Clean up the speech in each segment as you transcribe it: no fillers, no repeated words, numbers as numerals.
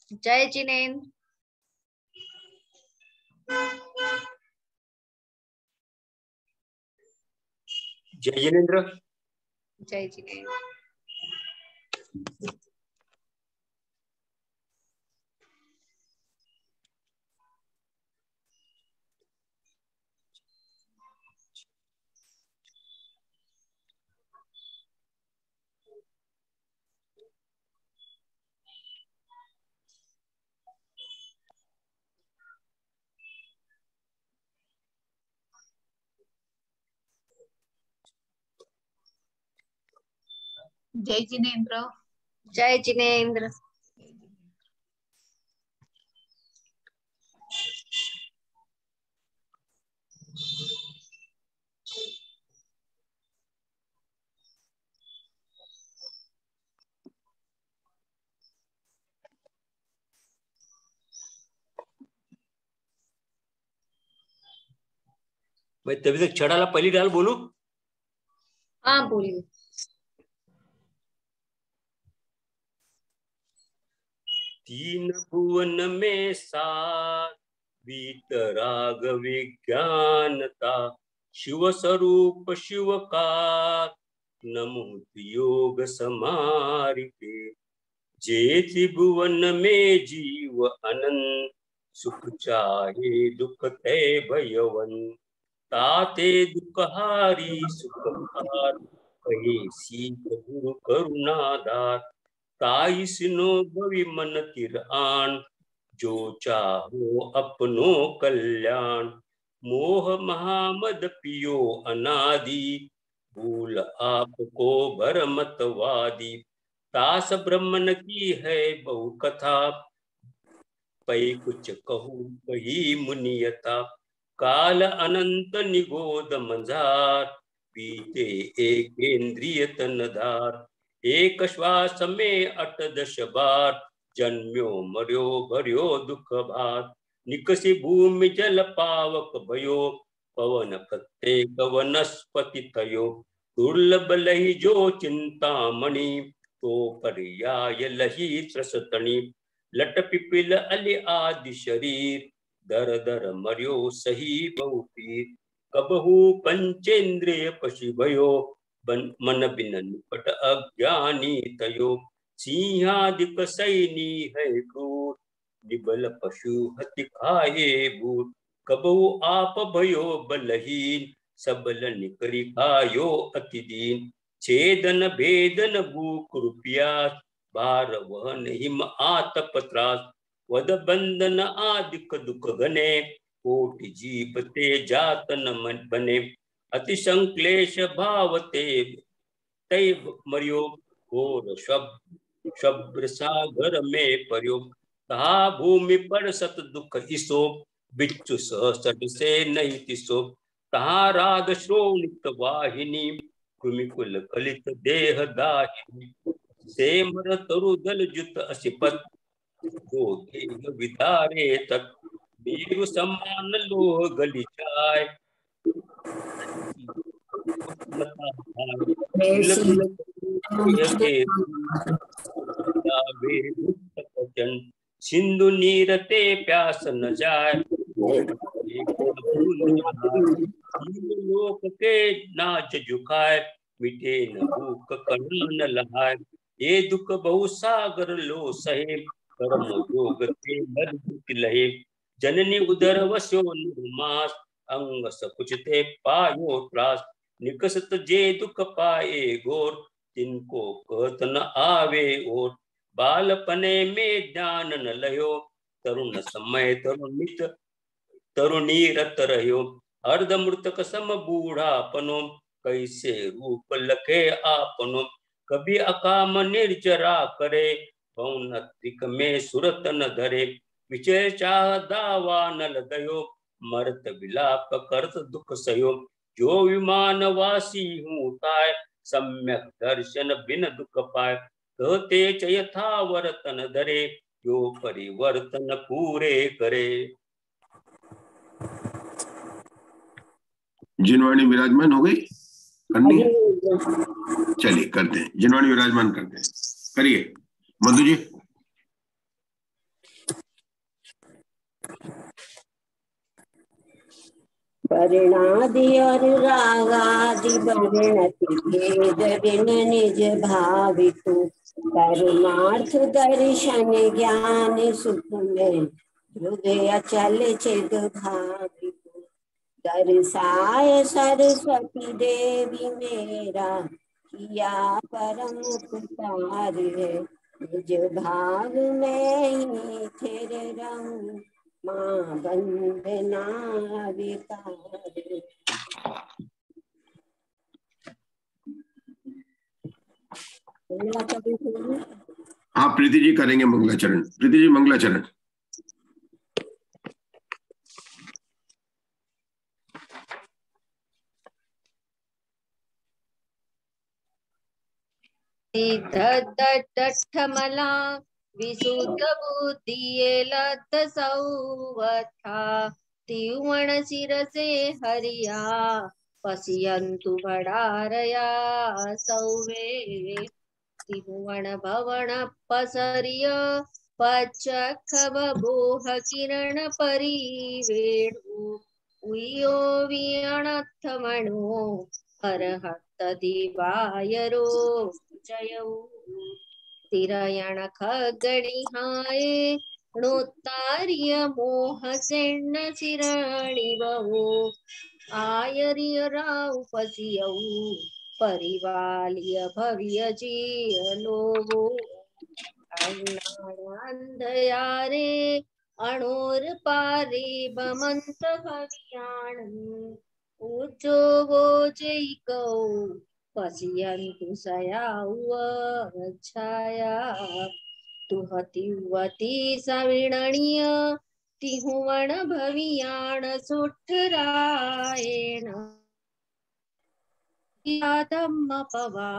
जय जिनेन्द्र। जय जिनेन्द्र। जय जिनेन्द्र। जय जिनेन्द्र। जय जिनेन्द्र। मैं तभी तक छड़ाला पहली डाल बोलू। हाँ बोलिए। तीन भुवन में सार वीतराग विज्ञानता शिव स्वरूप शिवकार नमो योग समारिते जे त्रिभुवन में जीव अनंत सुख चाहे दुख ते भयवन ताते दुखहारी सुखहार कहे सीख गुरु करुणाधार ताई सिनो भवि मन तिर आन जो चाहो अपनो कल्याण मोह महामद पियो अनादि भूल आपको भरमतवादी तास ब्रह्मन की है बहु कथा पै कुछ कहूँ कही मुनियता काल अनंत निगोद मंझार बीते एक इंद्रिय तनधार एक श्वास में 8-10 बार जन्म्यो मर्यो भर्यो दुख भार निकसी भूमि जल पावक भयो पवन प्रत्येक वनस्पति थयो दुर्लभ लही जो चिंतामणि तो पर्याय लही त्रसतणी लट पिपिल अली आदि शरीर दर दर मर्यो सही बहु पीर कबहू पंचेंद्रिय पशु भयो मन बिन निपट अज्ञानी तयो सिंहादिक सैनी है क्रूर निबल पशु हति खाए भूत कबहू आप भयो बलहीन सबल निकरी खायो अति दीन छेदन भेदन भूख रुपयास भार वहन हिम आतप त्रास वद बंधन आदिक दुख घने कोटि जीव ते जातन मन बने अति संक्लेश भावते तय मरियो घोर शब्द सागर में पर्यो कहा भूमि पर सत दुख इसो बिच्चु सहसट से नहीं तिसो कहा राग श्रोणित वाहिनी कुमिकुल कलित देह दाहिनी से मर तरु दल जुत असिपत जो देह विदारे तक वीरु समान लोह गली जाय सिंधु नीर ते प्यास न जाय लोक के नाच झुकाय मिटे न भूख कणा न लहाय ये दुख बहु सागर लो सहे कर्म योग ते मद लहे जननी उदर वस्यो निर्मास अंग सकुच ते पायो त्रास निकसत जे दुख पाए घोर तिनको कहत न आवे और बालपने में ज्ञान न लयो तरुण समय तरुणित तरुणी रत रह्यो अर्ध मृतक सम बूढ़ा पनो कैसे रूप लखे आपनो कभी अकाम निर्जरा करे पौनत्रिक में सुरत न धरे विचय चाह दावा नल दयो मरत विलाप करत दुख सयो जो विमान वासी हूँ ताय सम्यक दर्शन बिन दुख पाए कहते च यथा वर्तन धरे जो परिवर्तन पूरे करे। जिनवाणी विराजमान हो गई करनी है? चलिए करते हैं, जिनवाणी विराजमान करते हैं, करिए मधु जी। वर्णादि और रागादि वर्णति भेद भिन्न निज भावितु परमार्थ दर्शन ज्ञान सुख में हृदय चल चिद भावितु दर्शाय सरस्वती देवी मेरा किया परम उपकार है निज भाग में ही थिर रहूं माँ वंदना विकार। हाँ प्रीति जी करेंगे मंगलाचरण। प्रीति जी मंगलाचरण। दट्ठमला विशुद्ध बुद्धिये लत सौवथा तिवण शिरसे हरिया पश्यन्तु भडारया सौवे तिवण भवन पसर्य पचख बबोह किरण परिवेणु उयो वियणत्थमणो हरहत्त दिवायरो जयौ तिरयण खगणिहाय णोत्तार्य मोह सेन्न शिरणिवो आयर्य राउपसियौ परिवाल्य भव्य जियलोवो अन्धयारे अणोर पारे बमंत भव्याणम् उच्चो वो जैकौ पश्यन्तु सयाउवच्छाया तुहतिवती सविणणीय तिहुवण भवियाण सुठरायण यादम्मपवा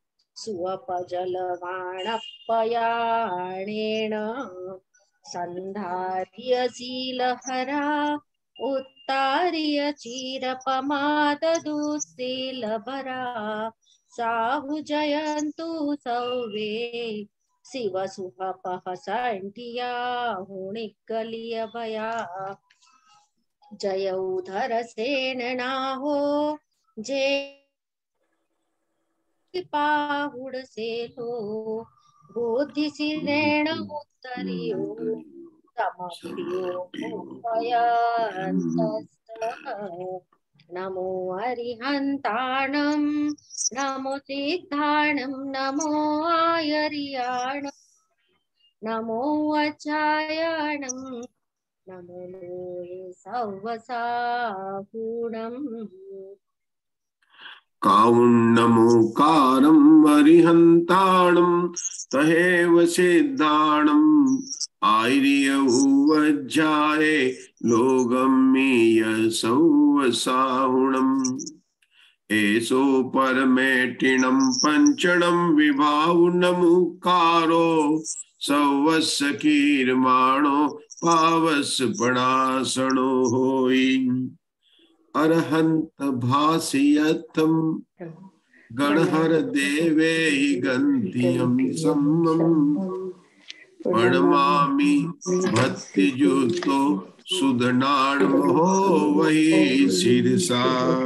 सुवपजलवाणपयाणेन सन्धार्य शीलहरा उत्तार्य चिरपमाददुस्तिलभरा साहु जयन्तु सौवे शिव सुहपः सन्ठिया हुणिकलिय भया जय उधर सेन नाहो जय पाहुड़ से लो बुद्धि सिरेण उत्तरियो नमो अरिहन्ताणं नमो सिद्धाणं नमो आयर्याणं नमो अचायणं नमो सौवसाहुणम् कारुण्यमुकारं अरिहन्ताणं तहेव सिद्धाणम् आयर्यवज्जाये लोगमीय सौवसाहुणम् एषो परमेष्ठिनं पंचणं विभावनमुकारो सौवस्सकीर्माणो पावसपणासणो होई अरहंत भाषयत्थं गणहर देवे गन्धियं सम्मम् प्रणमामि भक्तियुतो सुधनाणमहो वही शिरसा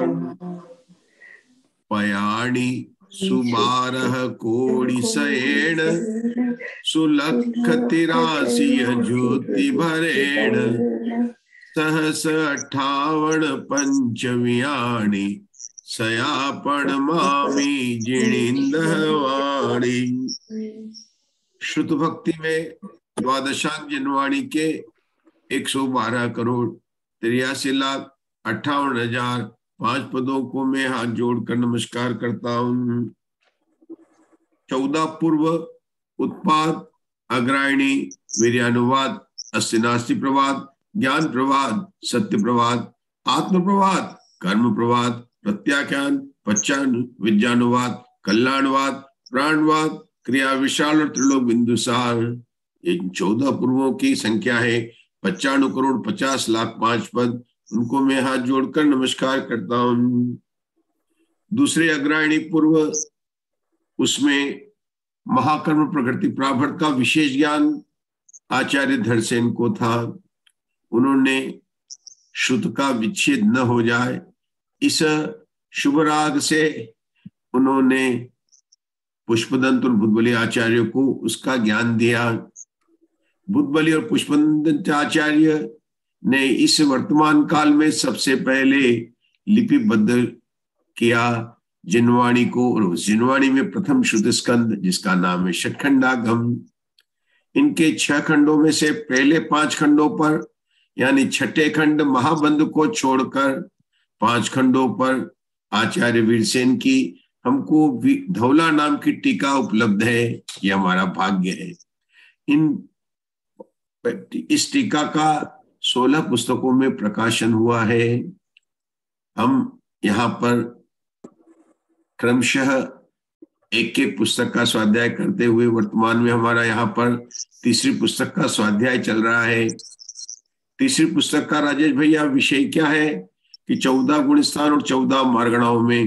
पयाणि सुबारह कोटि सयेण सुलक्ष 83 ज्योति भरेण सहस 58 पंचव्याणि सयापण मामी जिणिंदवाणी। श्रुत भक्ति में द्वादशांक जनवाणी के 112 करोड़ 83,58,005 पदों को मैं हाथ जोड़कर नमस्कार करता हूं। 14 पूर्व उत्पाद अग्रायणी वीर्यानुवाद अस्तिनास्ति प्रवाद ज्ञान प्रवाद सत्य प्रवाद आत्म प्रवाद कर्म प्रवाद प्रत्याख्यान पच्चान विद्यानुवाद कल्याणवाद प्राणवाद क्रिया विशाल और त्रिलोक बिंदुसार। इन 14 पूर्वों की संख्या है 95 करोड़ 50 लाख 5 पद। उनको मैं हाथ जोड़कर नमस्कार करता हूं। दूसरे अग्रायणी पूर्व उसमें महाकर्म प्रकृति प्राभट का विशेष ज्ञान आचार्य धरसेन को था। उन्होंने श्रुत का विच्छेद न हो जाए, इस शुभ राग से उन्होंने पुष्पदंत और बुद्धबली आचार्य को उसका ज्ञान दिया। बुद्धबली और पुष्पदंत आचार्य ने इस वर्तमान काल में सबसे पहले लिपिबद्ध किया जिनवाणी को, और उस जिनवाणी में प्रथम शुद्ध स्कंद जिसका नाम है षटखंडागम। इनके 6 खंडों में से पहले 5 खंडों पर यानी छठे खंड महाबंध को छोड़कर 5 खंडों पर आचार्य वीरसेन की हमको धौला नाम की टीका उपलब्ध है। यह हमारा भाग्य है। इस टीका का 16 पुस्तकों में प्रकाशन हुआ है। हम यहाँ पर क्रमशः एक एक पुस्तक का स्वाध्याय करते हुए वर्तमान में हमारा यहाँ पर तीसरी पुस्तक का स्वाध्याय चल रहा है। तीसरी पुस्तक का राजेश भैया विषय क्या है कि 14 गुणस्थान और 14 मार्गणाओं में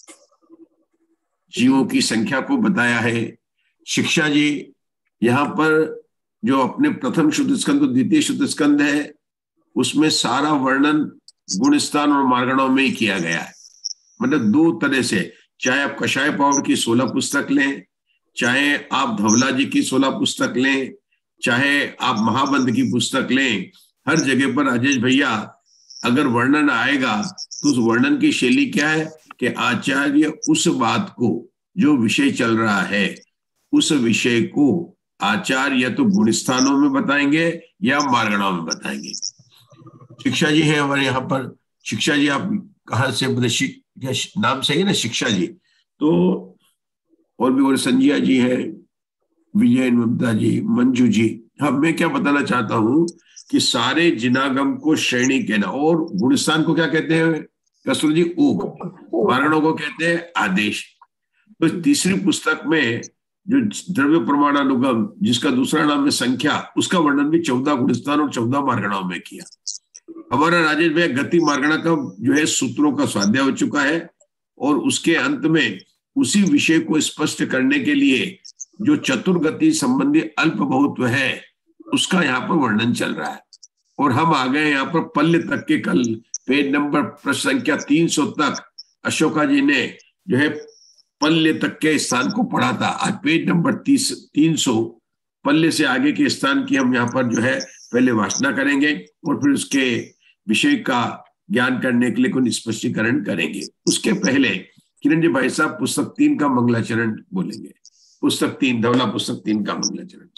जीवों की संख्या को बताया है। शिक्षा जी यहाँ पर जो अपने प्रथम शुद्ध स्कंद और द्वितीय शुद्ध स्कंद है उसमें सारा वर्णन गुणस्थान और मार्गणाओं में ही किया गया है। मतलब 2 तरह से, चाहे आप कषाय पाउडर की 16 पुस्तक लें, चाहे आप धवला जी की 16 पुस्तक लें, चाहे आप महाबंध की पुस्तक लें, हर जगह पर राजेश भैया अगर वर्णन आएगा तो उस वर्णन की शैली क्या है कि आचार्य उस बात को, जो विषय चल रहा है उस विषय को आचार्य या तो गुणस्थानों में बताएंगे या मार्गणाओं में बताएंगे। शिक्षा जी है हमारे यहाँ पर। शिक्षा जी आप कहाँ से, नाम सही है ना, शिक्षा जी? तो और भी और संजय जी है, विजय, ममता जी, मंजू जी। अब मैं क्या बताना चाहता हूँ कि सारे जिनागम को श्रेणी कहना, और गुणस्थान को क्या कहते हैं कस्तूर जी? ऊक। मार्गणों को कहते हैं आदेश। तो तीसरी पुस्तक में जो द्रव्य प्रमाणानुगम जिसका दूसरा नाम है संख्या, उसका वर्णन भी 14 गुणस्थान और 14 मार्गणाओं में किया। हमारा राजेश भैया गति मार्गणा का जो है सूत्रों का स्वाध्याय हो चुका है, और उसके अंत में उसी विषय को स्पष्ट करने के लिए जो चतुर्गति संबंधी अल्प बहुत्व है उसका यहाँ पर वर्णन चल रहा है। और हम आ गए यहाँ पर पल्य तक के। कल पेज नंबर प्रश्न संख्या 300 तक अशोका जी ने जो है पल्य तक के स्थान को पढ़ा था। आज पेज नंबर 300 पल्य से आगे के स्थान की हम यहाँ पर जो है पहले वाचना करेंगे और फिर उसके विषय का ज्ञान करने के लिए कुछ स्पष्टीकरण करेंगे। उसके पहले किरण जी भाई साहब पुस्तक 3 का मंगलाचरण बोलेंगे। पुस्तक 3, धवला पुस्तक 3 का मंगलाचरण।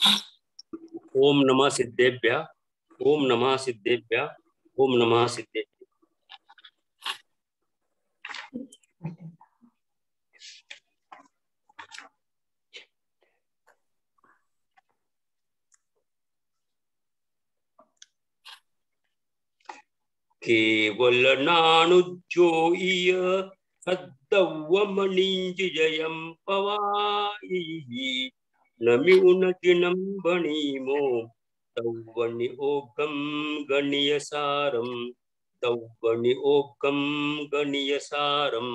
ओम नमः सिद्धेभ्यः, ओम नमः सिद्धेभ्यः, ओम नमः सिद्धेभ्यः। केवल नानुज्जोय सद्दव्वमणिंजयं पवायि नमिउनतिनं बणीमो तव्वनि ओकं गणीयसारं तव्वनि ओकं गणीयसारं।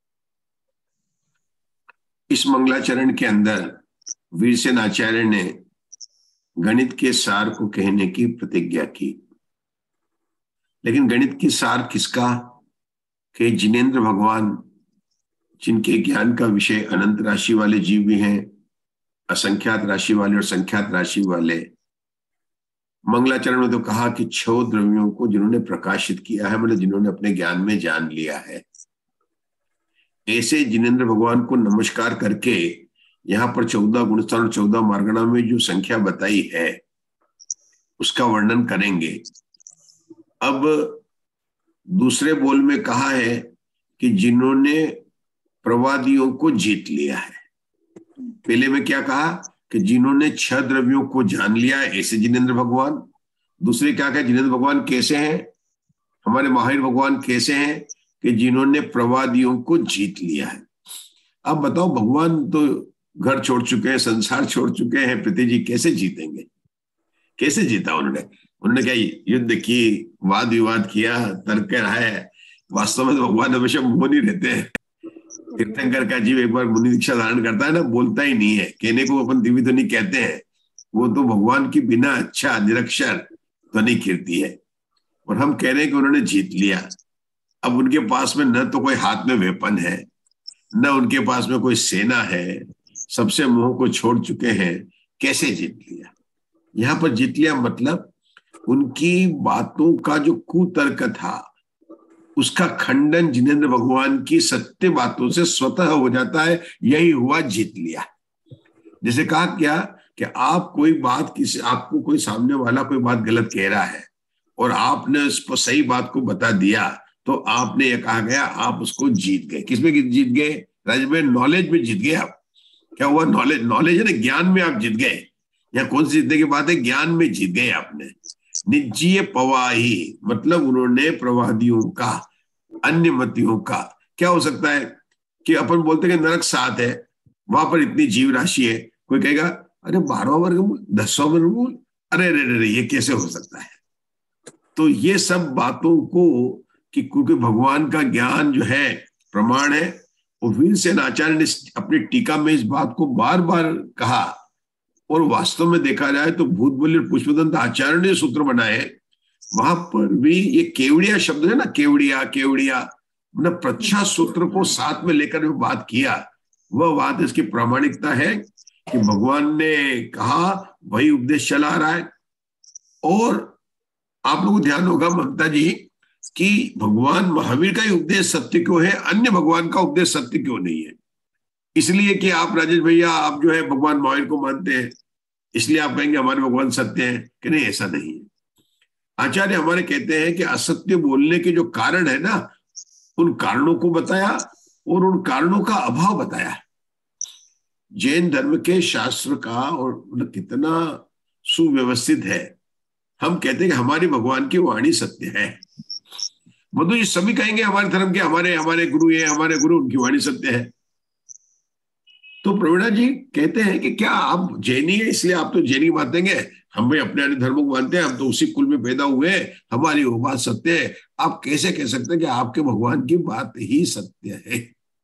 इस मंगलाचरण के अंदर वीरसेन आचार्य ने गणित के सार को कहने की प्रतिज्ञा की। लेकिन गणित की सार किसका? कि जिनेंद्र भगवान, जिनके ज्ञान का विषय अनंत राशि वाले जीव भी हैं, असंख्यात राशि वाले और संख्यात राशि वाले। मंगलाचरण में तो कहा कि 6 द्रव्यों को जिन्होंने प्रकाशित किया है, मतलब जिन्होंने अपने ज्ञान में जान लिया है, ऐसे जिनेंद्र भगवान को नमस्कार करके यहाँ पर 14 गुणस्थान और 14 मार्गणा में जो संख्या बताई है उसका वर्णन करेंगे। अब दूसरे बोल में कहा है कि जिन्होंने प्रवादियों को जीत लिया है। पहले में क्या कहा कि जिन्होंने 6 द्रव्यों को जान लिया है, ऐसे जिनेंद्र भगवान। दूसरे क्या कहा, जिनेंद्र भगवान कैसे हैं, हमारे महावीर भगवान कैसे हैं कि जिन्होंने प्रवादियों को जीत लिया है। अब बताओ, भगवान तो घर छोड़ चुके हैं, संसार छोड़ चुके हैं, प्रीति जी कैसे जीतेंगे? कैसे जीता उन्होंने? उन्होंने क्या युद्ध की, वाद विवाद किया, तर्क है? वास्तव में तो भगवान हमेशा मोह नहीं रहते हैं। तीर्थंकर का जीव एक बार मुनि दीक्षा धारण करता है ना, बोलता ही नहीं है। कहने को अपन दिव्य ध्वनि कहते हैं, वो तो भगवान की बिना अच्छा निरक्षर ध्वनि कीर्ति है। और हम कह रहे हैं कि उन्होंने जीत लिया। अब उनके पास में न तो कोई हाथ में वेपन है, न उनके पास में कोई सेना है, सबसे मुंह को छोड़ चुके हैं, कैसे जीत लिया? यहाँ पर जीत लिया मतलब उनकी बातों का जो कुतर्क था उसका खंडन जिनेंद्र भगवान की सत्य बातों से स्वतः हो जाता है। यही हुआ, जीत लिया। जैसे कहा क्या कि आप कोई बात, किसी आपको कोई सामने वाला कोई बात गलत कह रहा है और आपने उसको सही बात को बता दिया, तो आपने ये कहा गया आप उसको जीत गए। किसमें जीत गए? राजेश भाई, नॉलेज में जीत गए आप। क्या हुआ? नॉलेज, नॉलेज है ना, ज्ञान में आप जीत गए। यहाँ कौन सी जीतने की बात है? ज्ञान में जीत गए आपने। निज्जीय पवाही मतलब उन्होंने प्रवादियों का, अन्य मतियों का, क्या हो सकता है कि अपन बोलते हैं नरक 7 है, वहां पर इतनी जीव राशि है, कोई कहेगा अरे 12वां वर्गमूल, 10वां वर्गमूल, अरे अरे ये कैसे हो सकता है? तो ये सब बातों को कि क्योंकि भगवान का ज्ञान जो है प्रमाण है, और वीरसेन आचार्य ने अपनी टीका में इस बात को बार बार कहा। और वास्तव में देखा जाए तो भूतबली और पुष्पदंत आचार्य ने सूत्र बनाए, वहां पर भी ये केवड़िया शब्द है ना, केवड़िया केवड़िया, मतलब प्रच्छा सूत्र को साथ में लेकर जो बात किया, वह बात इसकी प्रामाणिकता है कि भगवान ने कहा वही उपदेश चला रहा है। और आप लोगों को ध्यान होगा ममता जी कि भगवान महावीर का ही उपदेश सत्य क्यों है, अन्य भगवान का उपदेश सत्य क्यों नहीं है? इसलिए कि आप राजेश भैया, आप जो है भगवान महावीर को मानते हैं, इसलिए आप कहेंगे हमारे भगवान सत्य है, कि नहीं, ऐसा नहीं है। आचार्य हमारे कहते हैं कि असत्य बोलने के जो कारण है ना, उन कारणों को बताया और उन कारणों का अभाव बताया। जैन धर्म के शास्त्र का और कितना सुव्यवस्थित है। हम कहते हैं कि हमारी भगवान की वाणी सत्य है। मधु जी सभी कहेंगे हमारे धर्म के, हमारे गुरु ये, हमारे गुरु, उनकी वाणी सत्य है। तो प्रवीणा जी कहते हैं कि क्या आप जैनी है इसलिए आप तो जैनी मानेंगे, हम भी अपने अन्य धर्मों को मानते हैं, हम तो उसी कुल में पैदा हुए हैं, हमारी वो बात सत्य है। आप कैसे कह सकते हैं कि आपके भगवान की बात ही सत्य है?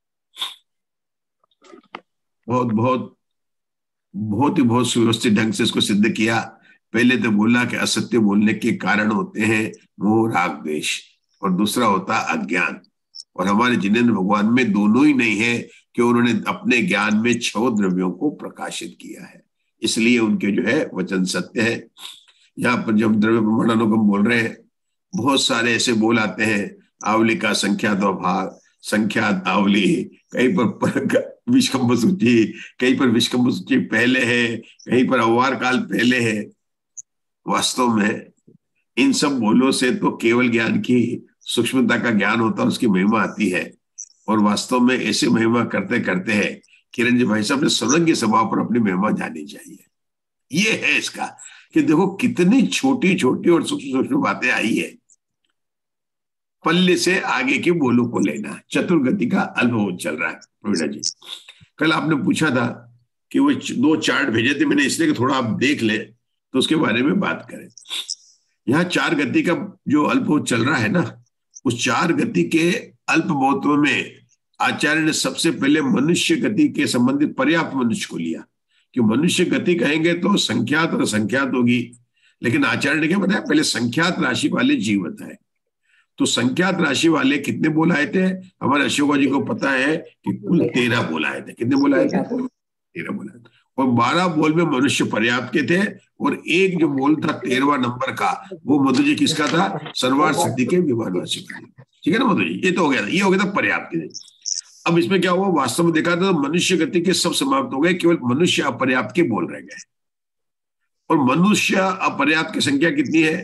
बहुत बहुत बहुत ही बहुत सुव्यवस्थित ढंग से इसको सिद्ध किया। पहले तो बोला कि असत्य बोलने के कारण होते हैं मोह राग द्वेष, और दूसरा होता अज्ञान। और हमारे जिनेंद्र भगवान में दोनों ही नहीं है कि उन्होंने अपने ज्ञान में 6 द्रव्यों को प्रकाशित किया है, इसलिए उनके जो है वचन सत्य है। यहाँ पर जब द्रव्य प्रमाणानुगम बोल रहे हैं, बहुत सारे ऐसे बोल आते हैं, आवली का संख्यात भाग, संख्यात आवली, कहीं पर विष्कंभ सूची, कहीं पर विष्कंभ सूची पहले है, कहीं पर अवार काल पहले है। वास्तव में इन सब बोलों से तो केवल ज्ञान की सूक्ष्मता का ज्ञान होता है, उसकी महिमा आती है। और वास्तव में ऐसे महिमा करते करते है किरण जी भाई साहब ने सोलंगी सभा पर अपनी महिमा जानी चाहिए। ये है इसका कि देखो कितनी छोटी छोटी और सूक्ष्म सूक्ष्म बातें आई है। पल्ले से आगे के बोलों को लेना, चतुर्गति का अल्पबोध चल रहा है। प्रवीणा जी कल आपने पूछा था कि वो 2 चार्ट भेजे थे, मैंने इसलिए कि थोड़ा आप देख ले तो उसके बारे में बात करें। यहाँ 4 गति का जो अल्पबोध चल रहा है ना, उस 4 गति के अल्पबोध में आचार्य ने सबसे पहले मनुष्य गति के संबंधित पर्याप्त मनुष्य को लिया, कि मनुष्य गति कहेंगे तो संख्यात और असंख्यात होगी, लेकिन आचार्य ने क्या बताया, पहले संख्यात राशि वाले जीव बताए। तो संख्यात राशि वाले कितने बोल आए थे? हमारे अशोका जी को पता है कि कुल 13 बोल आए थे। कितने बोल आए थे? 13 बोल आए थे। और 12 बोल में मनुष्य पर्याप्त के थे, और एक जो बोल था 13वां नंबर का, वो मधु जी किसका था? सर्वार्थ सिद्धि के विमानवासी का। ठीक है ना मधु जी, ये तो हो गया था, ये हो गया था पर्याप्त के। अब इसमें क्या हुआ, वास्तव में देखा था तो मनुष्य गति के सब समाप्त हो गए, केवल मनुष्य अपर्याप्त के बोल रह गए। और मनुष्य अपर्याप्त की संख्या कितनी है?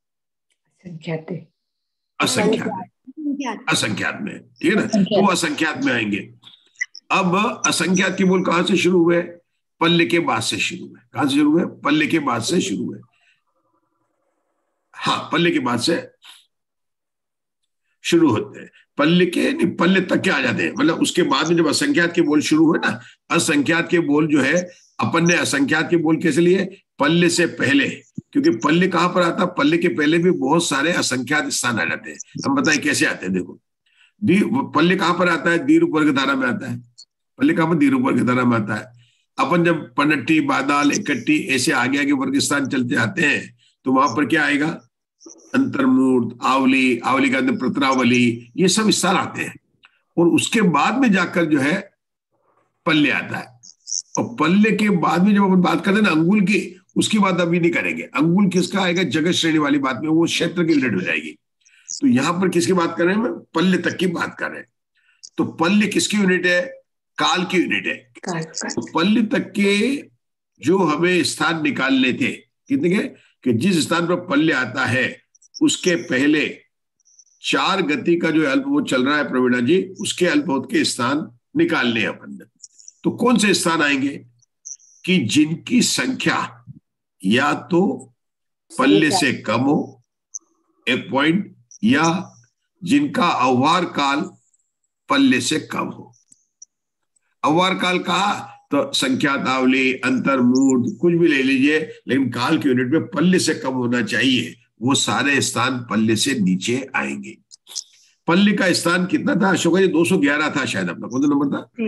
असंख्यात में। ठीक है ना, तो वो असंख्यात में आएंगे। अब असंख्यात के बोल कहां से शुरू हुए? पल्ले के बाद से शुरू हुए। कहां से शुरू हुए? पल्ले के बाद से शुरू हुए। हाँ, पल्ले के बाद से शुरू होते हैं। पल्ले के नहीं, पल्ले तक के आ जाते हैं, मतलब उसके बाद में जब असंख्यात के बोल शुरू हुए ना, असंख्यात के बोल जो है, अपन ने असंख्यात के बोल कैसे लिए? पल्ले से पहले, क्योंकि पल्ले कहां पर आता? पल्ले के पहले भी बहुत सारे असंख्यात स्थान आ जाते हैं। हम बताएं कैसे आते हैं। देखो पल्ले कहां पर आता है? दीर्घ वर्ग धारा में आता है। पल्ले कहां पर? दीर्घ वर्ग धारा में आता है। अपन जब पनट्टी, बादाल, इकट्ठी ऐसे आगे आगे वर्ग स्थान चलते आते हैं, तो वहां पर क्या आएगा? अंतर्मूर्त, आवली, आवली का अंदर प्रत्रावली, ये सब स्थान आते हैं। और उसके बाद में जाकर जो है पल्ले आता है। और पल्ले के बाद में जब अपन बात करते हैं ना अंगुल की, उसकी बात अभी नहीं करेंगे। अंगुल किसका आएगा? जगत श्रेणी वाली बात में, वो क्षेत्र की यूनिट हो जाएगी। तो यहां पर किसकी बात कर रहे हैं? पल्ले तक की बात कर रहे हैं। तो पल्ले किसकी यूनिट है? काल की यूनिट है। तो पल्ले तक के जो हमें स्थान निकालने थे, कितने के? कि जिस स्थान पर पल्ले आता है उसके पहले 4 गति का जो अल्पबोध चल रहा है प्रवीणा जी, उसके अल्पबोध के स्थान निकालने हैं अपन ने। तो कौन से स्थान आएंगे? कि जिनकी संख्या या तो पल्ले से कम हो, एक पॉइंट, या जिनका अव्वार काल पल्ले से कम हो। अव्वार काल कहा तो संख्यातावली, अंतर्मूर्त, कुछ भी ले लीजिए, लेकिन काल की यूनिट में पल्ले से कम होना चाहिए। वो सारे स्थान पल्ले से नीचे आएंगे। पल्ले का स्थान कितना था अशोक जी? 211 था शायद अपना। कौन सा नंबर था?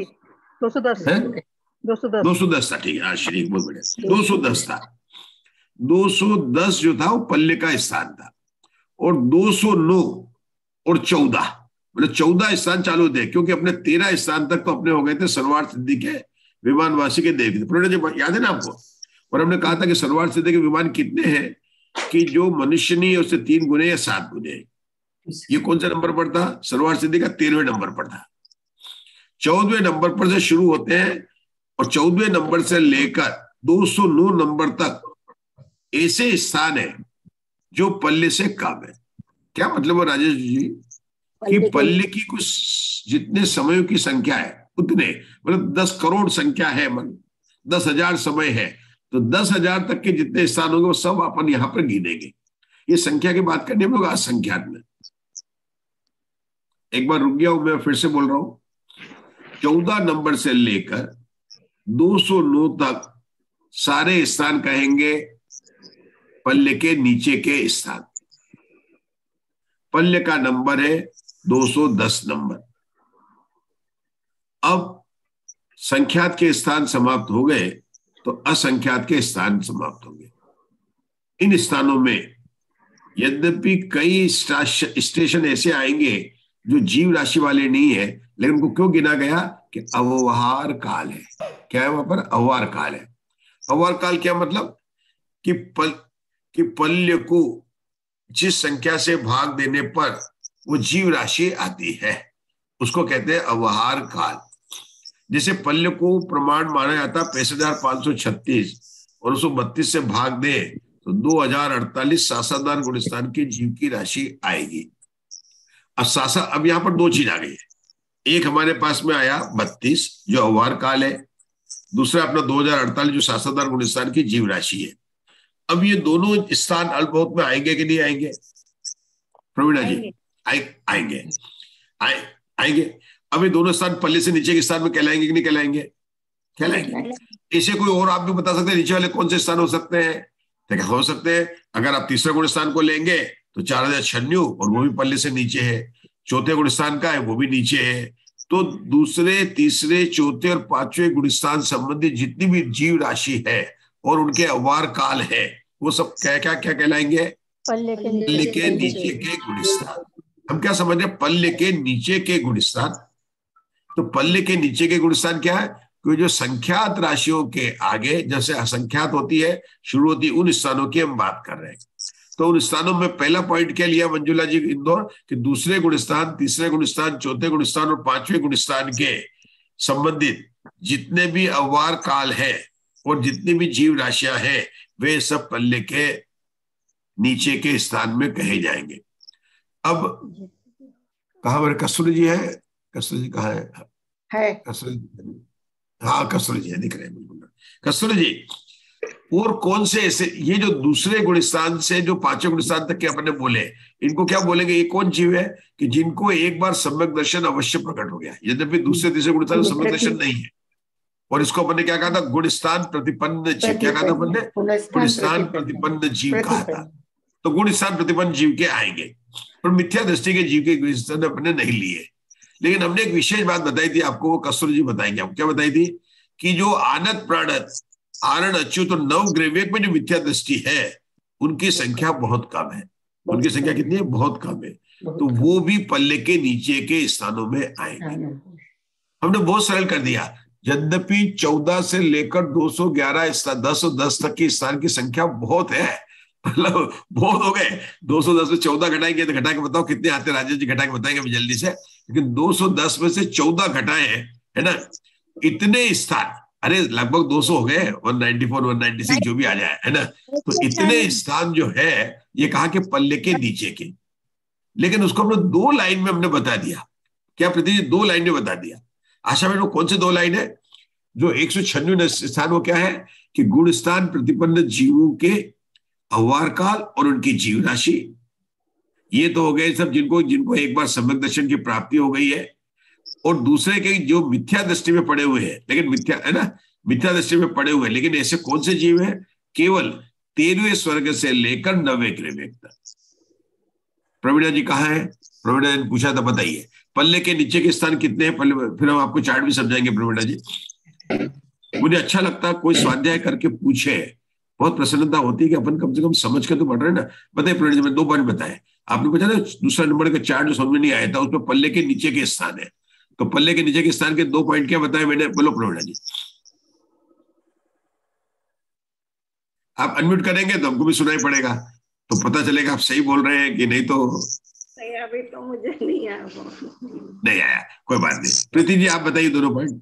210 था। ठीक है, श्री, बहुत बढ़िया। 210 था। 210 जो था वो पल्ले का स्थान था। और 209 और 14, मतलब 14 स्थान चालू थे, क्योंकि अपने 13 स्थान तक तो अपने हो गए थे सर्वार्थ सिद्धि के विमानवासी के देव थे। याद है ना आपको? और हमने कहा था कि सर्वार्थ सिद्धि के विमान कितने हैं? कि जो मनुष्य नहीं है उससे 3 गुने या 7 गुने। ये कौन सा नंबर पर था? सर्वार्थ सिद्धि का 13वें नंबर पर था। 14वें नंबर पर से शुरू होते हैं और 14वें नंबर से लेकर 209 नंबर तक ऐसे स्थान है जो पल्ले से कम है। क्या मतलब है राजेश जी? कि पल्ले की कुछ जितने समयों की संख्या है उतने, मतलब 10 करोड़ संख्या है, मतलब 10,000 समय है, तो 10,000 तक के जितने स्थान होंगे वो सब अपन यहाँ पर गिनेंगे। ये संख्या की बात करने में असंख्यात में। एक बार रुक गया हूं, मैं फिर से बोल रहा हूं। 14 नंबर से लेकर 209 तक सारे स्थान कहेंगे पल्ले के नीचे के स्थान। पल्ले का नंबर है 210 नंबर। अब संख्यात के स्थान समाप्त हो गए तो असंख्यात के स्थान समाप्त हो गए। इन स्थानों में यद्यपि कई स्टेशन ऐसे आएंगे जो जीव राशि वाले नहीं है, लेकिन उनको क्यों गिना गया? कि अव्वहार काल है। क्या है वहां पर? अव्वहार काल है। अव्वहार काल क्या मतलब? कि पल्य को जिस संख्या से भाग देने पर वो जीव राशि आती है उसको कहते हैं अव्वहार काल। जैसे पल्य को प्रमाण माना जाता 65,536 और उसको 32 से भाग दे तो 2048 सासादार गुणस्थान के जीव की राशि आएगी। अब यहाँ पर 2 चीज आ गई है। एक हमारे पास में आया 32 जो अव्वहार काल है, दूसरा अपना 2048 जो सासादार गुणस्थान की जीव राशि है। अब ये दोनों स्थान अल्पबहुत में आएंगे कि नहीं आएंगे प्रवीणा जी? आएंगे। अब ये दोनों स्थान पल्ले से नीचे के स्थान में कहलाएंगे कि नहीं कहलाएंगे? कहलाएंगे। इसे कोई और आप भी बता सकते हैं नीचे वाले कौन से स्थान हो सकते हैं? तो हो सकते हैं, अगर आप तीसरा गुण स्थान को लेंगे तो 4096 और वो भी पल्ले से नीचे है। चौथे गुण स्थान का है वो भी नीचे है। तो दूसरे, तीसरे, चौथे और 5वें गुण स्थान संबंधी जितनी भी जीव राशि है और उनके अव्वहार काल है वो सब क्या कहलाएंगे? पल्ले के नीचे के गुणस्थान। हम क्या समझ रहे हैं? पल्ले के नीचे के गुणस्थान। तो पल्ले के नीचे के गुणस्थान क्या है? कि जो संख्यात राशियों के आगे जैसे असंख्यात होती है, शुरू होती है, उन स्थानों की हम बात कर रहे हैं। तो उन स्थानों में पहला पॉइंट क्या लिया मंजुला जी इंदौर? कि दूसरे गुणस्थान, तीसरे गुणस्थान, चौथे गुणस्थान और 5वें गुणस्थान के संबंधित जितने भी अव्वहार काल है और जितनी भी जीव राशियां हैं वे सब पल्ले के नीचे के स्थान में कहे जाएंगे। अब कहाँ पर कस्तूरी जी है? कस्तूरी जी कहाँ है? कस्तूरी, हाँ कस्तूरी जी है, दिख रहे हैं बिल्कुल। कस्तूरी जी, और कौन से ऐसे ये जो दूसरे गुणस्थान से जो 5वें गुणस्थान तक के अपने बोले, इनको क्या बोलेंगे? ये कौन जीव है कि जिनको एक बार सम्यक दर्शन अवश्य प्रकट हो गया, यद्यपि दूसरे तीसरे गुणस्थान में सम्यक दर्शन नहीं है। और इसको अपन ने क्या कहा था? गुणस्थान प्रतिपन्न जीव। क्या कहा था अपन ने? गुणस्थान प्रतिपन्न जीव कहा था। तो गुणस्थान प्रतिपन्न जीव के आएंगे, पर मिथ्या दृष्टि के जीव के गुणस्थान अपने नहीं लिए। लेकिन हमने एक विशेष बात बताई थी आपको, वो कस्तूरी जी बताएंगे। आपको क्या बताई थी? कि जो आनत प्राणत, आरण, अच्युत और नवग्रह में जो मिथ्या दृष्टि है उनकी संख्या बहुत कम है। उनकी संख्या कितनी है? बहुत कम है। तो वो भी पल्ले के नीचे के स्थानों में आएंगे। हमने बहुत सरल कर दिया। यद्यपि 14 से लेकर 211 210 तक के स्थान की संख्या बहुत है, मतलब बहुत हो गए। 210 में 14 घटाएंगे तो घटा के बताओ कितने आते? राजेश जी घटा के बताएंगे अभी जल्दी से। लेकिन 210 में से 14 घटाए हैं, है ना, इतने स्थान, अरे लगभग 200 हो गए, 194 196 जो भी आ जाए, है ना। तो इतने स्थान जो है ये कहा कि पल्ले के नीचे के। लेकिन उसको हमने 2 लाइन में हमने बता दिया। क्या प्रीति जी? 2 लाइन में बता दिया। आशा में कौन से 2 लाइन है? जो 196 स्थान वो क्या है कि गुण स्थान प्रतिपन्न जीवों के अव्वार काल और उनकी जीव राशि, ये तो हो गए सब जिनको एक बार सम्यक दर्शन की प्राप्ति हो गई है। और दूसरे के जो मिथ्या दृष्टि में पड़े हुए हैं, लेकिन मिथ्या है ना, मिथ्या दृष्टि में पड़े हुए हैं, लेकिन ऐसे कौन से जीव हैं? केवल 13वें स्वर्ग से लेकर 9वें ग्रह तक। प्रवीणा जी कहाँ है? प्रवीणा जी ने पूछा था, बताइए पल्ले के नीचे के स्थान कितने हैं? पल्ले, फिर हम आपको चार्ट भी समझाएंगे प्रवीणा जी। मुझे अच्छा लगता है कोई स्वाध्याय करके पूछे, बहुत प्रसन्नता होती है कि अपन कम से कम समझ के तो पढ़ रहे हैं ना। बताइए प्रवीणा जी, मैं 2 पॉइंट बताए आपने। पूछा ना दूसरा नंबर का चार्ट जो समझ में नहीं आया था, उसमें पल्ले के नीचे के स्थान है। तो पल्ले के नीचे के स्थान के 2 पॉइंट क्या बताए मैंने? बोलो प्रवीणा जी। आप अनम्यूट करेंगे तो हमको भी सुनाई पड़ेगा, तो पता चलेगा आप सही बोल रहे हैं कि नहीं। तो अभी तो मुझे नहीं आया। नहीं आया, कोई बात नहीं। प्रीति जी आप बताइए दोनों पॉइंट।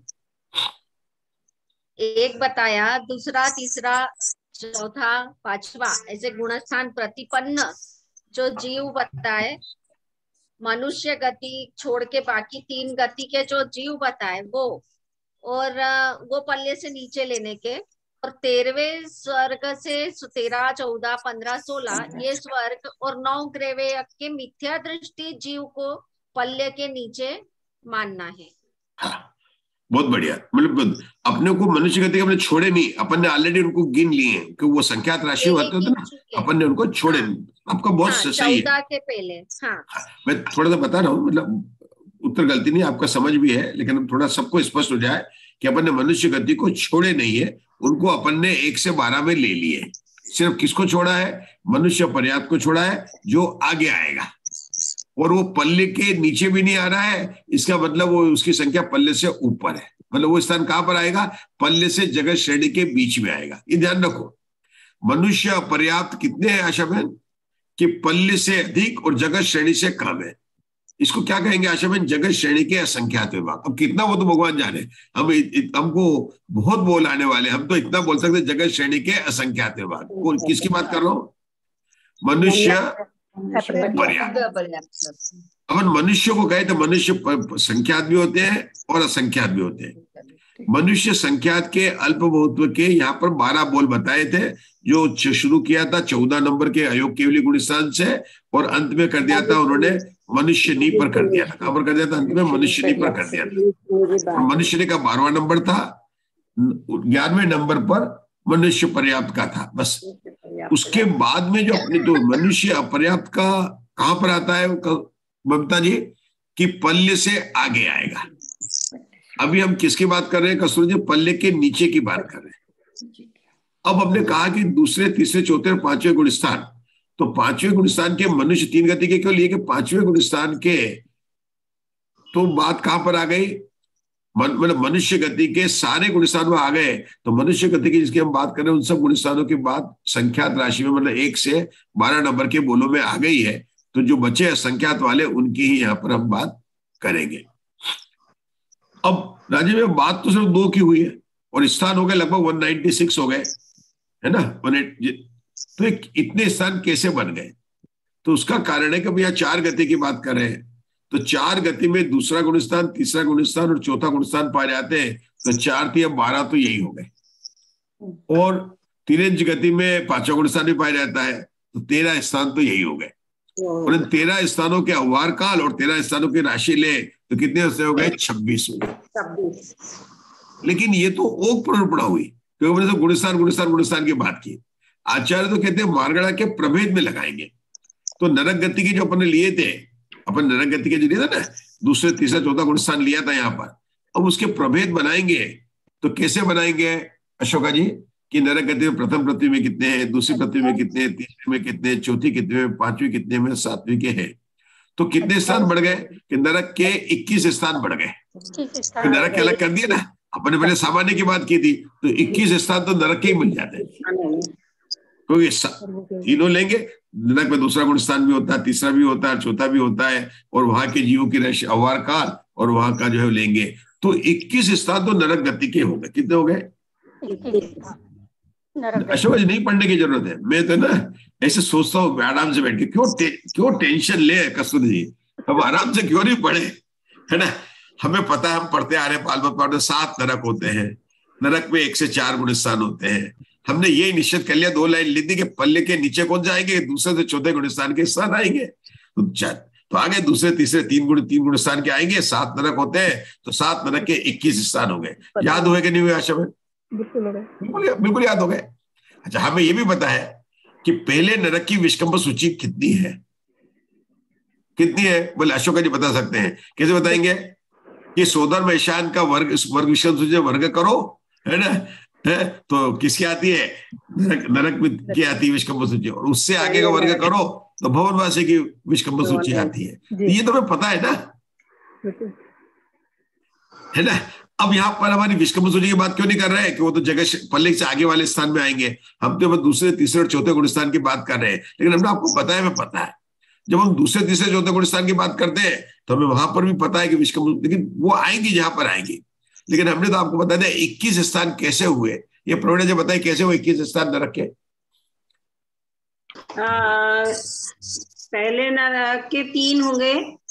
एक बताया, दूसरा, तीसरा, चौथा, पांचवा, ऐसे गुणस्थान प्रतिपन्न जो जीव बताए, मनुष्य गति छोड़ के बाकी 3 गति के जो जीव बताए वो, और वो पल्ले से नीचे लेने के, और 13वें स्वर्ग से 13, 14, 15, 16 ये स्वर्ग और 9 ग्रह के मिथ्या दृष्टि जीव को पल्ले के नीचे मानना है। हाँ, बहुत बढ़िया। मतलब अपने को मनुष्य गति हमने छोड़े नहीं, अपन ने ऑलरेडी उनको गिन लिए कि वो संख्यात राशि होते थे ना, अपन ने उनको छोड़े नहीं। आपका बहुत सही है। 14 के पहले। हाँ, मैं थोड़ा सा बता रहा हूँ, मतलब उत्तर गलती नहीं, आपका समझ भी है, लेकिन थोड़ा सबको स्पष्ट हो जाए कि अपन ने मनुष्य गति को छोड़े नहीं है, उनको अपन ने 1 से 12 में ले लिए। सिर्फ किसको छोड़ा है? मनुष्य पर्याप्त को छोड़ा है, जो आगे आएगा, और वो पल्ले के नीचे भी नहीं आ रहा है। इसका मतलब वो उसकी संख्या पल्ले से ऊपर है, मतलब वो स्थान कहां पर आएगा? पल्ले से जगत श्रेणी के बीच में आएगा। ये ध्यान रखो। मनुष्य अपर्याप्त कितने हैं आशा बहन? कि पल्ले से अधिक और जगत श्रेणी से कम है। इसको क्या कहेंगे आशा बहन? जगत श्रेणी के असंख्यात विभाग। अब कितना वो तो भगवान जाने, हमको बहुत बोल आने वाले, हम तो इतना बोल सकते जगत श्रेणी के असंख्यात विभाग। किसकी बात कर रहा हूं? मनुष्य पर्याप्त। अपन मनुष्य को कहे तो मनुष्य संख्यात भी होते हैं और असंख्यात भी होते हैं। मनुष्य संख्यात के अल्प महत्व के यहाँ पर 12 बोल बताए थे, जो शुरू किया था 14 नंबर के अयोग केवली गुण स्थान से, और अंत में कर दिया था उन्होंने मनुष्य नी पर कर दिया था। कहां पर कर दिया था? अंत में मनुष्य नी पर कर दिया था। मनुष्य नी का 12वां नंबर था, 11वें नंबर पर मनुष्य पर्याप्त का था। बस उसके बाद में जो अपने तो मनुष्य अपर्याप्त का कहां पर आता है ममता जी? कि पल्ले से आगे आएगा। अभी हम किसकी बात कर रहे हैं कस्तूरी जी? पल्ले के नीचे की बात कर रहे हैं। अब हमने कहा कि दूसरे, तीसरे, चौथे और 5वें गुणस्थान, तो 5वें गुणस्थान के मनुष्य 3 गति के क्यों लिए कि 5वें गुणस्थान के तो बात कहां पर आ गई? मतलब मनुष्य गति के सारे गुणस्थान में आ गए। तो मनुष्य गति की जिसकी हम बात कर रहे हैं उन सब गुणस्थानों की बात संख्यात राशि में, मतलब 1 से 12 नंबर के बोलों में आ गई है। तो जो बचे असंख्यात वाले उनकी ही यहाँ पर हम बात करेंगे। अब राजीव में बात तो सिर्फ 2 की हुई है और स्थान हो गए लगभग 196 हो गए, है ना। तो इतने स्थान कैसे बन गए? तो उसका कारण है कि भैया 4 गति की बात कर रहे हैं, तो 4 गति में दूसरा गुणस्थान, तीसरा गुणस्थान और चौथा गुणस्थान पाए जाते हैं। तो 4 3 12 तो यही हो गए। और 3 गति में 5वां गुणस्थान भी पाया जाता है, तो 13 स्थान तो यही हो गए। और इन 13 स्थानों के अव्वार काल और 13 स्थानों की राशि ले तो कितने हो गए? 26 हो गए। लेकिन ये तो ओक प्ररूपणा हुई, क्योंकि मैंने तो गुणस्थान गुणस्थान गुणस्थान की बात की। आचार्य तो कहते हैं मार्गणा के प्रभेद में लगाएंगे। तो नरक गति के जो अपन ने लिए थे, अपन नरक गति के जो लिए था ना, दूसरे, तीसरा, चौथा गुणस्थान लिया था यहाँ पर, अब उसके प्रभेद बनाएंगे। तो कैसे बनाएंगे अशोका जी? कि नरक गति में प्रथम पृथ्वी में कितने हैं, दूसरी पृथ्वी में कितने हैं, तीसरी में कितने हैं, चौथी कितने में, पांचवी कितने में, सातवीं के हैं। तो कितने स्थान बढ़ गए कि नरक के 21 स्थान बढ़ गए। तो नरक के अलग कर दिए ना, अपने पहले सामान्य की बात की थी, तो 21 स्थान तो नरक के ही मिल जाते हैं, क्योंकि तीनों लेंगे, नरक में दूसरा गुण स्थान भी होता है, तीसरा भी होता है, चौथा भी होता है, और वहां के जीवों की राशि अवार काल और वहां का जो है लेंगे, तो 21 स्थान तो नरक गति के हो गए। कितने हो गए? अशोक जी नहीं पढ़ने की जरूरत है, मैं तो ना ऐसे सोचता हूँ आराम से बैठ के, क्यों टेंशन ले कस्तूरी जी, हम आराम से क्यों नहीं पढ़े, है ना। हमें पता है, हम पढ़ते आ रहे हैं 7 नरक होते हैं, नरक में 1 से 4 गुण स्थान होते हैं। हमने ये निश्चित कर लिया, 2 लाइन लिख दी कि पल्ले के नीचे कौन जाएंगे, दूसरे से चौथे गुण स्थान के स्थान आएंगे, तो आगे दूसरे तीसरे 3 गुण स्थान के आएंगे, 7 नरक होते हैं, तो 7 नरक के 21 स्थान हो गए। याद हुए कि नहीं हुए आशा में? बिल्कुल याद हो गए। अच्छा, हमें यह भी पता है कि पहले नरक की विष्कंभ सूची कितनी है? बोले अशोक जी बता सकते हैं, कैसे बताएंगे? कि सोदर में ईशान का वर्ग विष्कंभ सूची वर्ग करो, है ना, तो किसकी आती है? नरक की आती है विष्कंभ सूची, और उससे आगे का वर्ग करो तो भवनवासी की विष्कंभ सूची आती है। तो ये तो हमें पता है ना, है ना। अब यहाँ पर हमारी विष्कंभ सूची की बात क्यों नहीं कर रहे हैं कि वो तो जगह पल्ले से आगे वाले स्थान में आएंगे, हम तो दूसरे तीसरे और चौथे गुण स्थान की बात कर रहे हैं। लेकिन हमने आपको पता है, हमें पता है जब हम दूसरे तीसरे चौथे गुण स्थान की बात करते हैं तो हमें वहां पर भी पता है कि विष्कंभ, लेकिन वो आएंगी जहां पर आएंगी। लेकिन हमने तो आपको बता दिया 21 स्थान कैसे हुए, ये प्रवीण जी बताए कैसे हुए 21 स्थान नरक के? पहले नरक के 3 होंगे,